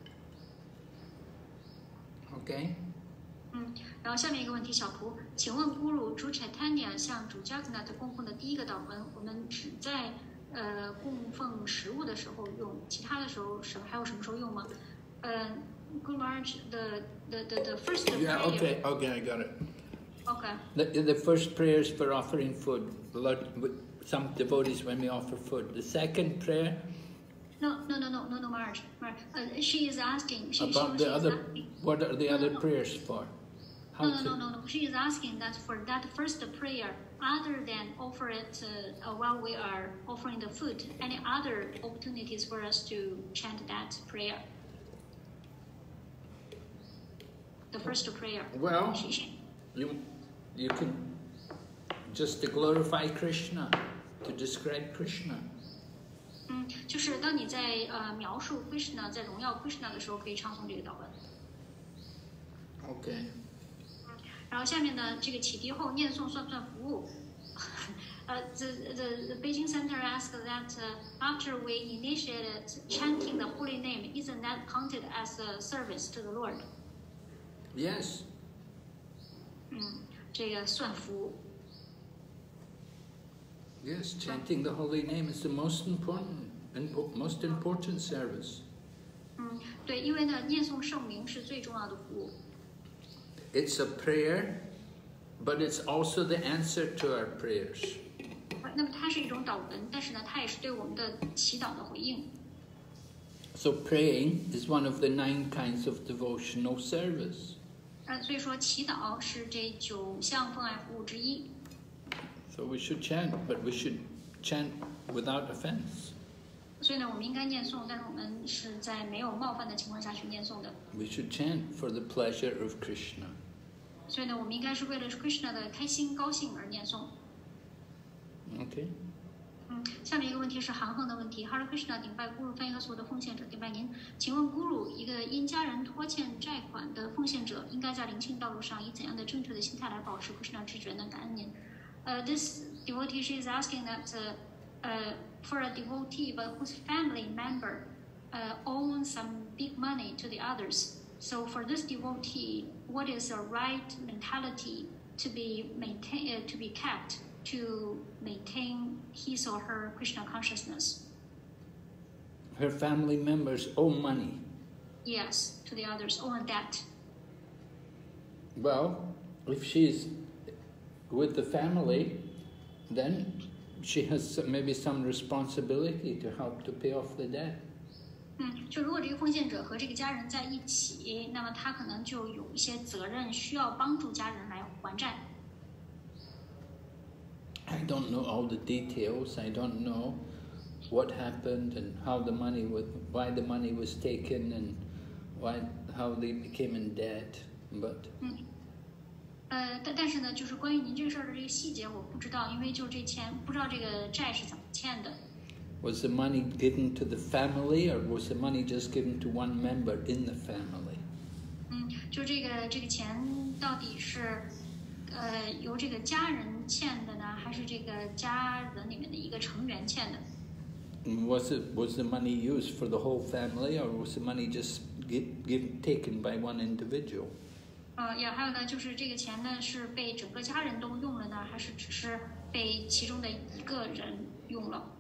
Okay. 嗯，然后下面一个问题，小蒲，请问 Guru 主 Chaitanya 向主 Jagannath 供奉的第一个祷文，我们只在呃供奉食物的时候用，其他的时候什还有什么时候用吗？呃 ，Guru Maharaj, the the the the first prayer. Yeah. Okay. Okay. I got it. Okay. The, the first prayer is for offering food. Lord, some devotees when we offer food. The second prayer. No, no, no, no, no, no, Maharaj. Maharaj. Uh, she is asking. She, About she, the she other. Asking, What are the no, other no, no. prayers for? How No, no, to, no, no, no. She is asking that for that first prayer, other than offer it uh, while we are offering the food, any other opportunities for us to chant that prayer? The first prayer. Well, She, she, you you can just to glorify Krishna, to describe Krishna. 嗯，就是当你在呃描述 Krishna 在荣耀 Krishna 的时候，可以唱诵这个祷文。 Okay. 然后下面呢，这个启迪后念诵算不算服务？呃、uh, the, the the Beijing Center asked that uh, after we initiated chanting the holy name, isn't that counted as a service to the Lord? Yes. 嗯，这个算服务。 Yes, chanting the holy name is the most important, impo most important service. 嗯，对，因为呢，念诵圣名是最重要的服务。 It's a prayer, but it's also the answer to our prayers. 那么它是一种祷文，但是呢，它也是对我们的祈祷的回应。 So praying is one of the nine kinds of devotional service. 呃，所以说祈祷是这九项奉爱服务之一。 So we should chant, but we should chant without offense. 所以呢，我们应该念诵，但是我们是在没有冒犯的情况下去念诵的。 We should chant for the pleasure of Krishna. 所以呢，我们应该是为了 Krishna 的开心、高兴而念诵。 Okay. 嗯，下面一个问题是韩恒的问题。Hare Krishna 顶拜 Guru 翻译和所有的奉献者顶拜您。请问 Guru， 一个因家人拖欠债款的奉献者，应该在灵性道路上以怎样的正确的心态来保持 Krishna 知觉呢？感恩您。Uh, this devotee, she is asking that uh, uh, for a devotee but whose family member uh, owns some big money to the others. So for this devotee, what is the right mentality to be maintain, uh, to be kept to maintain his or her Krishna consciousness? Her family members owe money. Yes, to the others, owe a debt. Well, if she's with the family, then she has maybe some responsibility to help to pay off the debt. 嗯，就如果这个奉献者和这个家人在一起，那么他可能就有一些责任，需要帮助家人来还债。 I don't know all the details. I don't know what happened and how the money was, why the money was taken and why, how they became in debt. But 嗯，呃，但但是呢，就是关于您这个事儿的这个细节我不知道，因为就这钱不知道这个债是怎么欠的。 Was the money given to the family, or was the money just given to one member in the family? 嗯，就这个这个钱到底是呃由这个家人欠的呢，还是这个家人里面的一个成员欠的？ Was it was the money used for the whole family, or was the money just give, give, taken by one individual? 呃，也还有呢，就是这个钱呢是被整个家人都用了呢，还是只是被其中的一个人用了？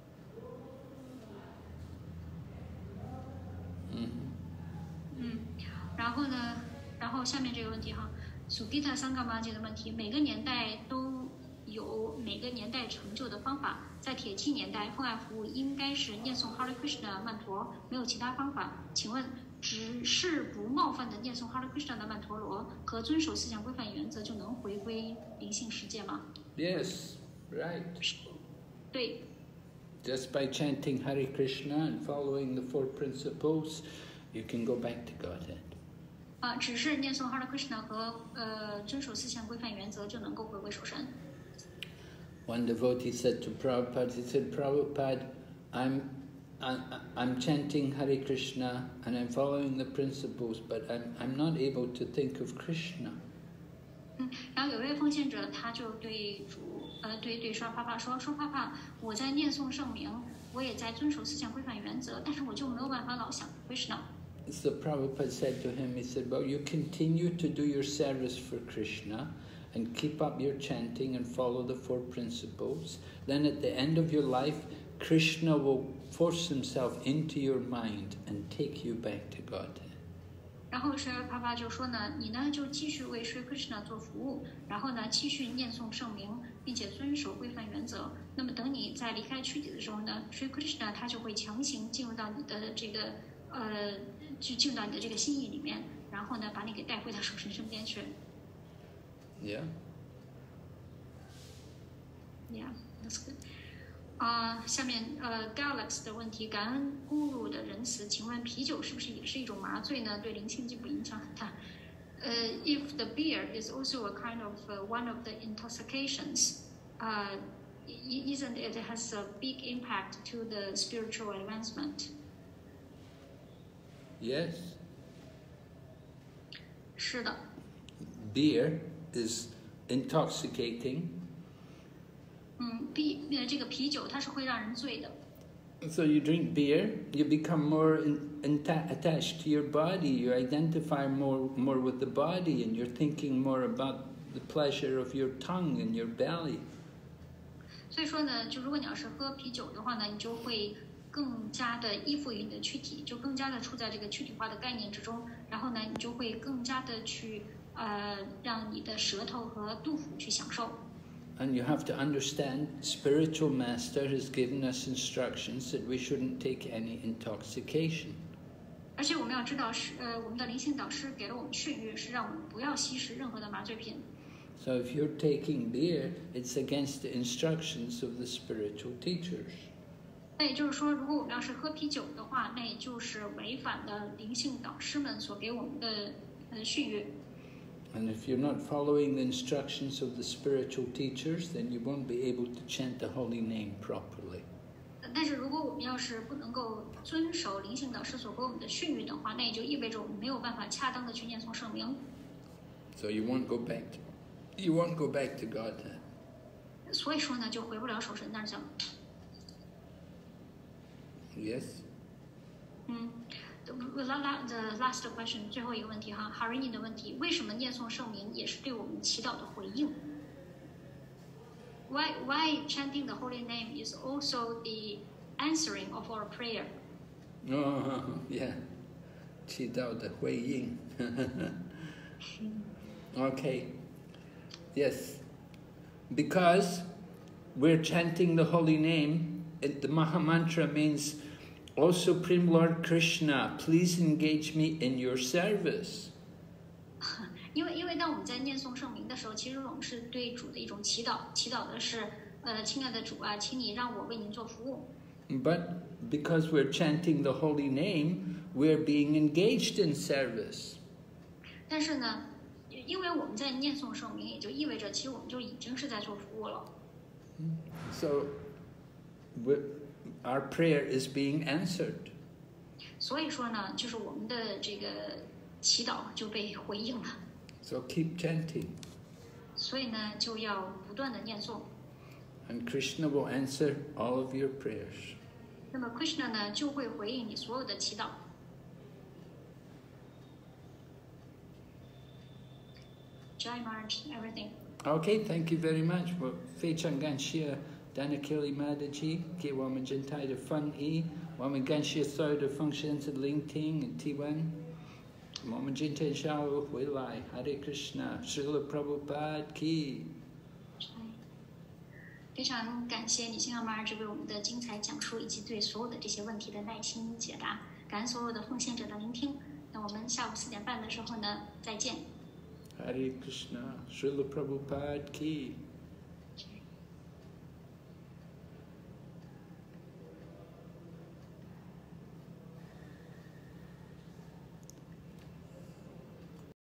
嗯嗯，然后呢，然后下面这个问题哈，苏迪塔桑嘎玛这个问题，每个年代都有每个年代成就的方法。在铁器年代，奉爱服务应该是念诵 Hare Krishna 曼陀，没有其他方法。请问，只是不冒犯的念诵 Hare Krishna 的曼陀罗和遵守思想规范原则，就能回归灵性世界吗 ？Yes, right. 对。 Just by chanting Hare Krishna and following the four principles, you can go back to Godhead. 啊，只是念诵 Hare Krishna 和呃遵守思想规范原则，就能够回归守神。 One devotee said to Prabhupada, he said, Prabhupada, I'm, I'm, I'm chanting Hare Krishna and I'm following the principles, but I'm, I'm not able to think of Krishna. 嗯，然后有位奉献者，他就对主，呃，对对说帕帕说，说帕帕，我在念诵圣名，我也在遵守思想规范原则，但是我就没有办法老想 Krishna。 So Prabhupada said to him, he said, well, you continue to do your service for Krishna and keep up your chanting and follow the four principles. Then at the end of your life, Krishna will force himself into your mind and take you back to Godhead. 然后是帕帕就说呢，你呢就继续为 Sri Krishna 做服务，然后呢继续念诵圣名，并且遵守规范原则。那么等你在离开躯体的时候呢 ，Sri Krishna 他就会强行进入到你的这个呃，就进入到你的这个心意里面，然后呢把你给带回到守神身边去。 Yeah. Yeah, that's good. 啊、uh, ，下面呃 Galax 的问题，感恩咕噜的仁慈，请问啤酒是不是也是一种麻醉呢？对灵性进步影响很大。呃、uh, ，If the beer is also a kind of uh, one of the intoxications, uh, isn't it has a big impact to the spiritual advancement? Yes. 是的。 Beer is intoxicating. 嗯，啤呃这个啤酒它是会让人醉的。 So you drink beer, you become more in, in attached to your body. You identify more more with the body, and you're thinking more about the pleasure of your tongue and your belly. 所以说呢，就如果你要是喝啤酒的话呢，你就会更加的依附于你的躯体，就更加的处在这个躯体化的概念之中，然后呢，你就会更加的去呃让你的舌头和肚腹去享受。 And you have to understand, spiritual master has given us instructions that we shouldn't take any intoxication. 而且我们要知道，是呃我们的灵性导师给了我们训谕，是让我们不要吸食任何的麻醉品。 So if you're taking beer, it's against the instructions of the spiritual teachers. 那也就是说，如果我们要是喝啤酒的话，那也就是违反了灵性导师们所给我们的呃训谕。 And if you're not following the instructions of the spiritual teachers, then you won't be able to chant the holy name properly. 但是如果我们要是不能够遵守灵性导师所给我们的训谕的话，那也就意味着我们没有办法恰当的去念诵圣名。 So you won't go back to, you won't go back to Godhead. 所以说呢，就回不了守神那儿去了。 Yes? 嗯。 The last question， 最后一个问题哈 ，Harini 的问题，为什么念诵圣名也是对我们祈祷的回应 ？Why why chanting the holy name is also the answering of our prayer? Oh, yeah. 祈祷的回应。Okay. Yes. Because we're chanting the holy name, it, the Maha Mantra means "O Supreme Lord Krishna, please engage me in your service." 因为因为当我们在念诵圣名的时候，其实我们是对主的一种祈祷，祈祷的是，呃，亲爱的主啊，请你让我为您做服务。 But because we're chanting the holy name, we're being engaged in service. 但是呢，因为我们在念诵圣名，也就意味着其实我们就已经是在做服务了。 So, we're, our prayer is being answered. 所以说呢，就是我们的这个祈祷就被回应了。 So keep chanting. 所以呢，就要不断的念诵。 And Krishna will answer all of your prayers. 那么 Krishna 呢，就会回应你所有的祈祷。Jai Maharaj, everything. Okay, thank you very much. Well, Fei Chang Ganshia Danakili Madaji, Ki Waman Jentai de Fun E, Waman Ganshia So de Functions of Ling Ting and T one. Waman Jentai Shao Hui Lai, Hare Krishna, Srila Prabhupada Ki. 非常感谢你星耀马尔为我们的精彩讲述，以及对所有的这些问题的耐心解答。感恩所有的奉献者的聆听。那我们下午四点半的时候呢，再见。 Hare Krishna, Srila Prabhupada Ki.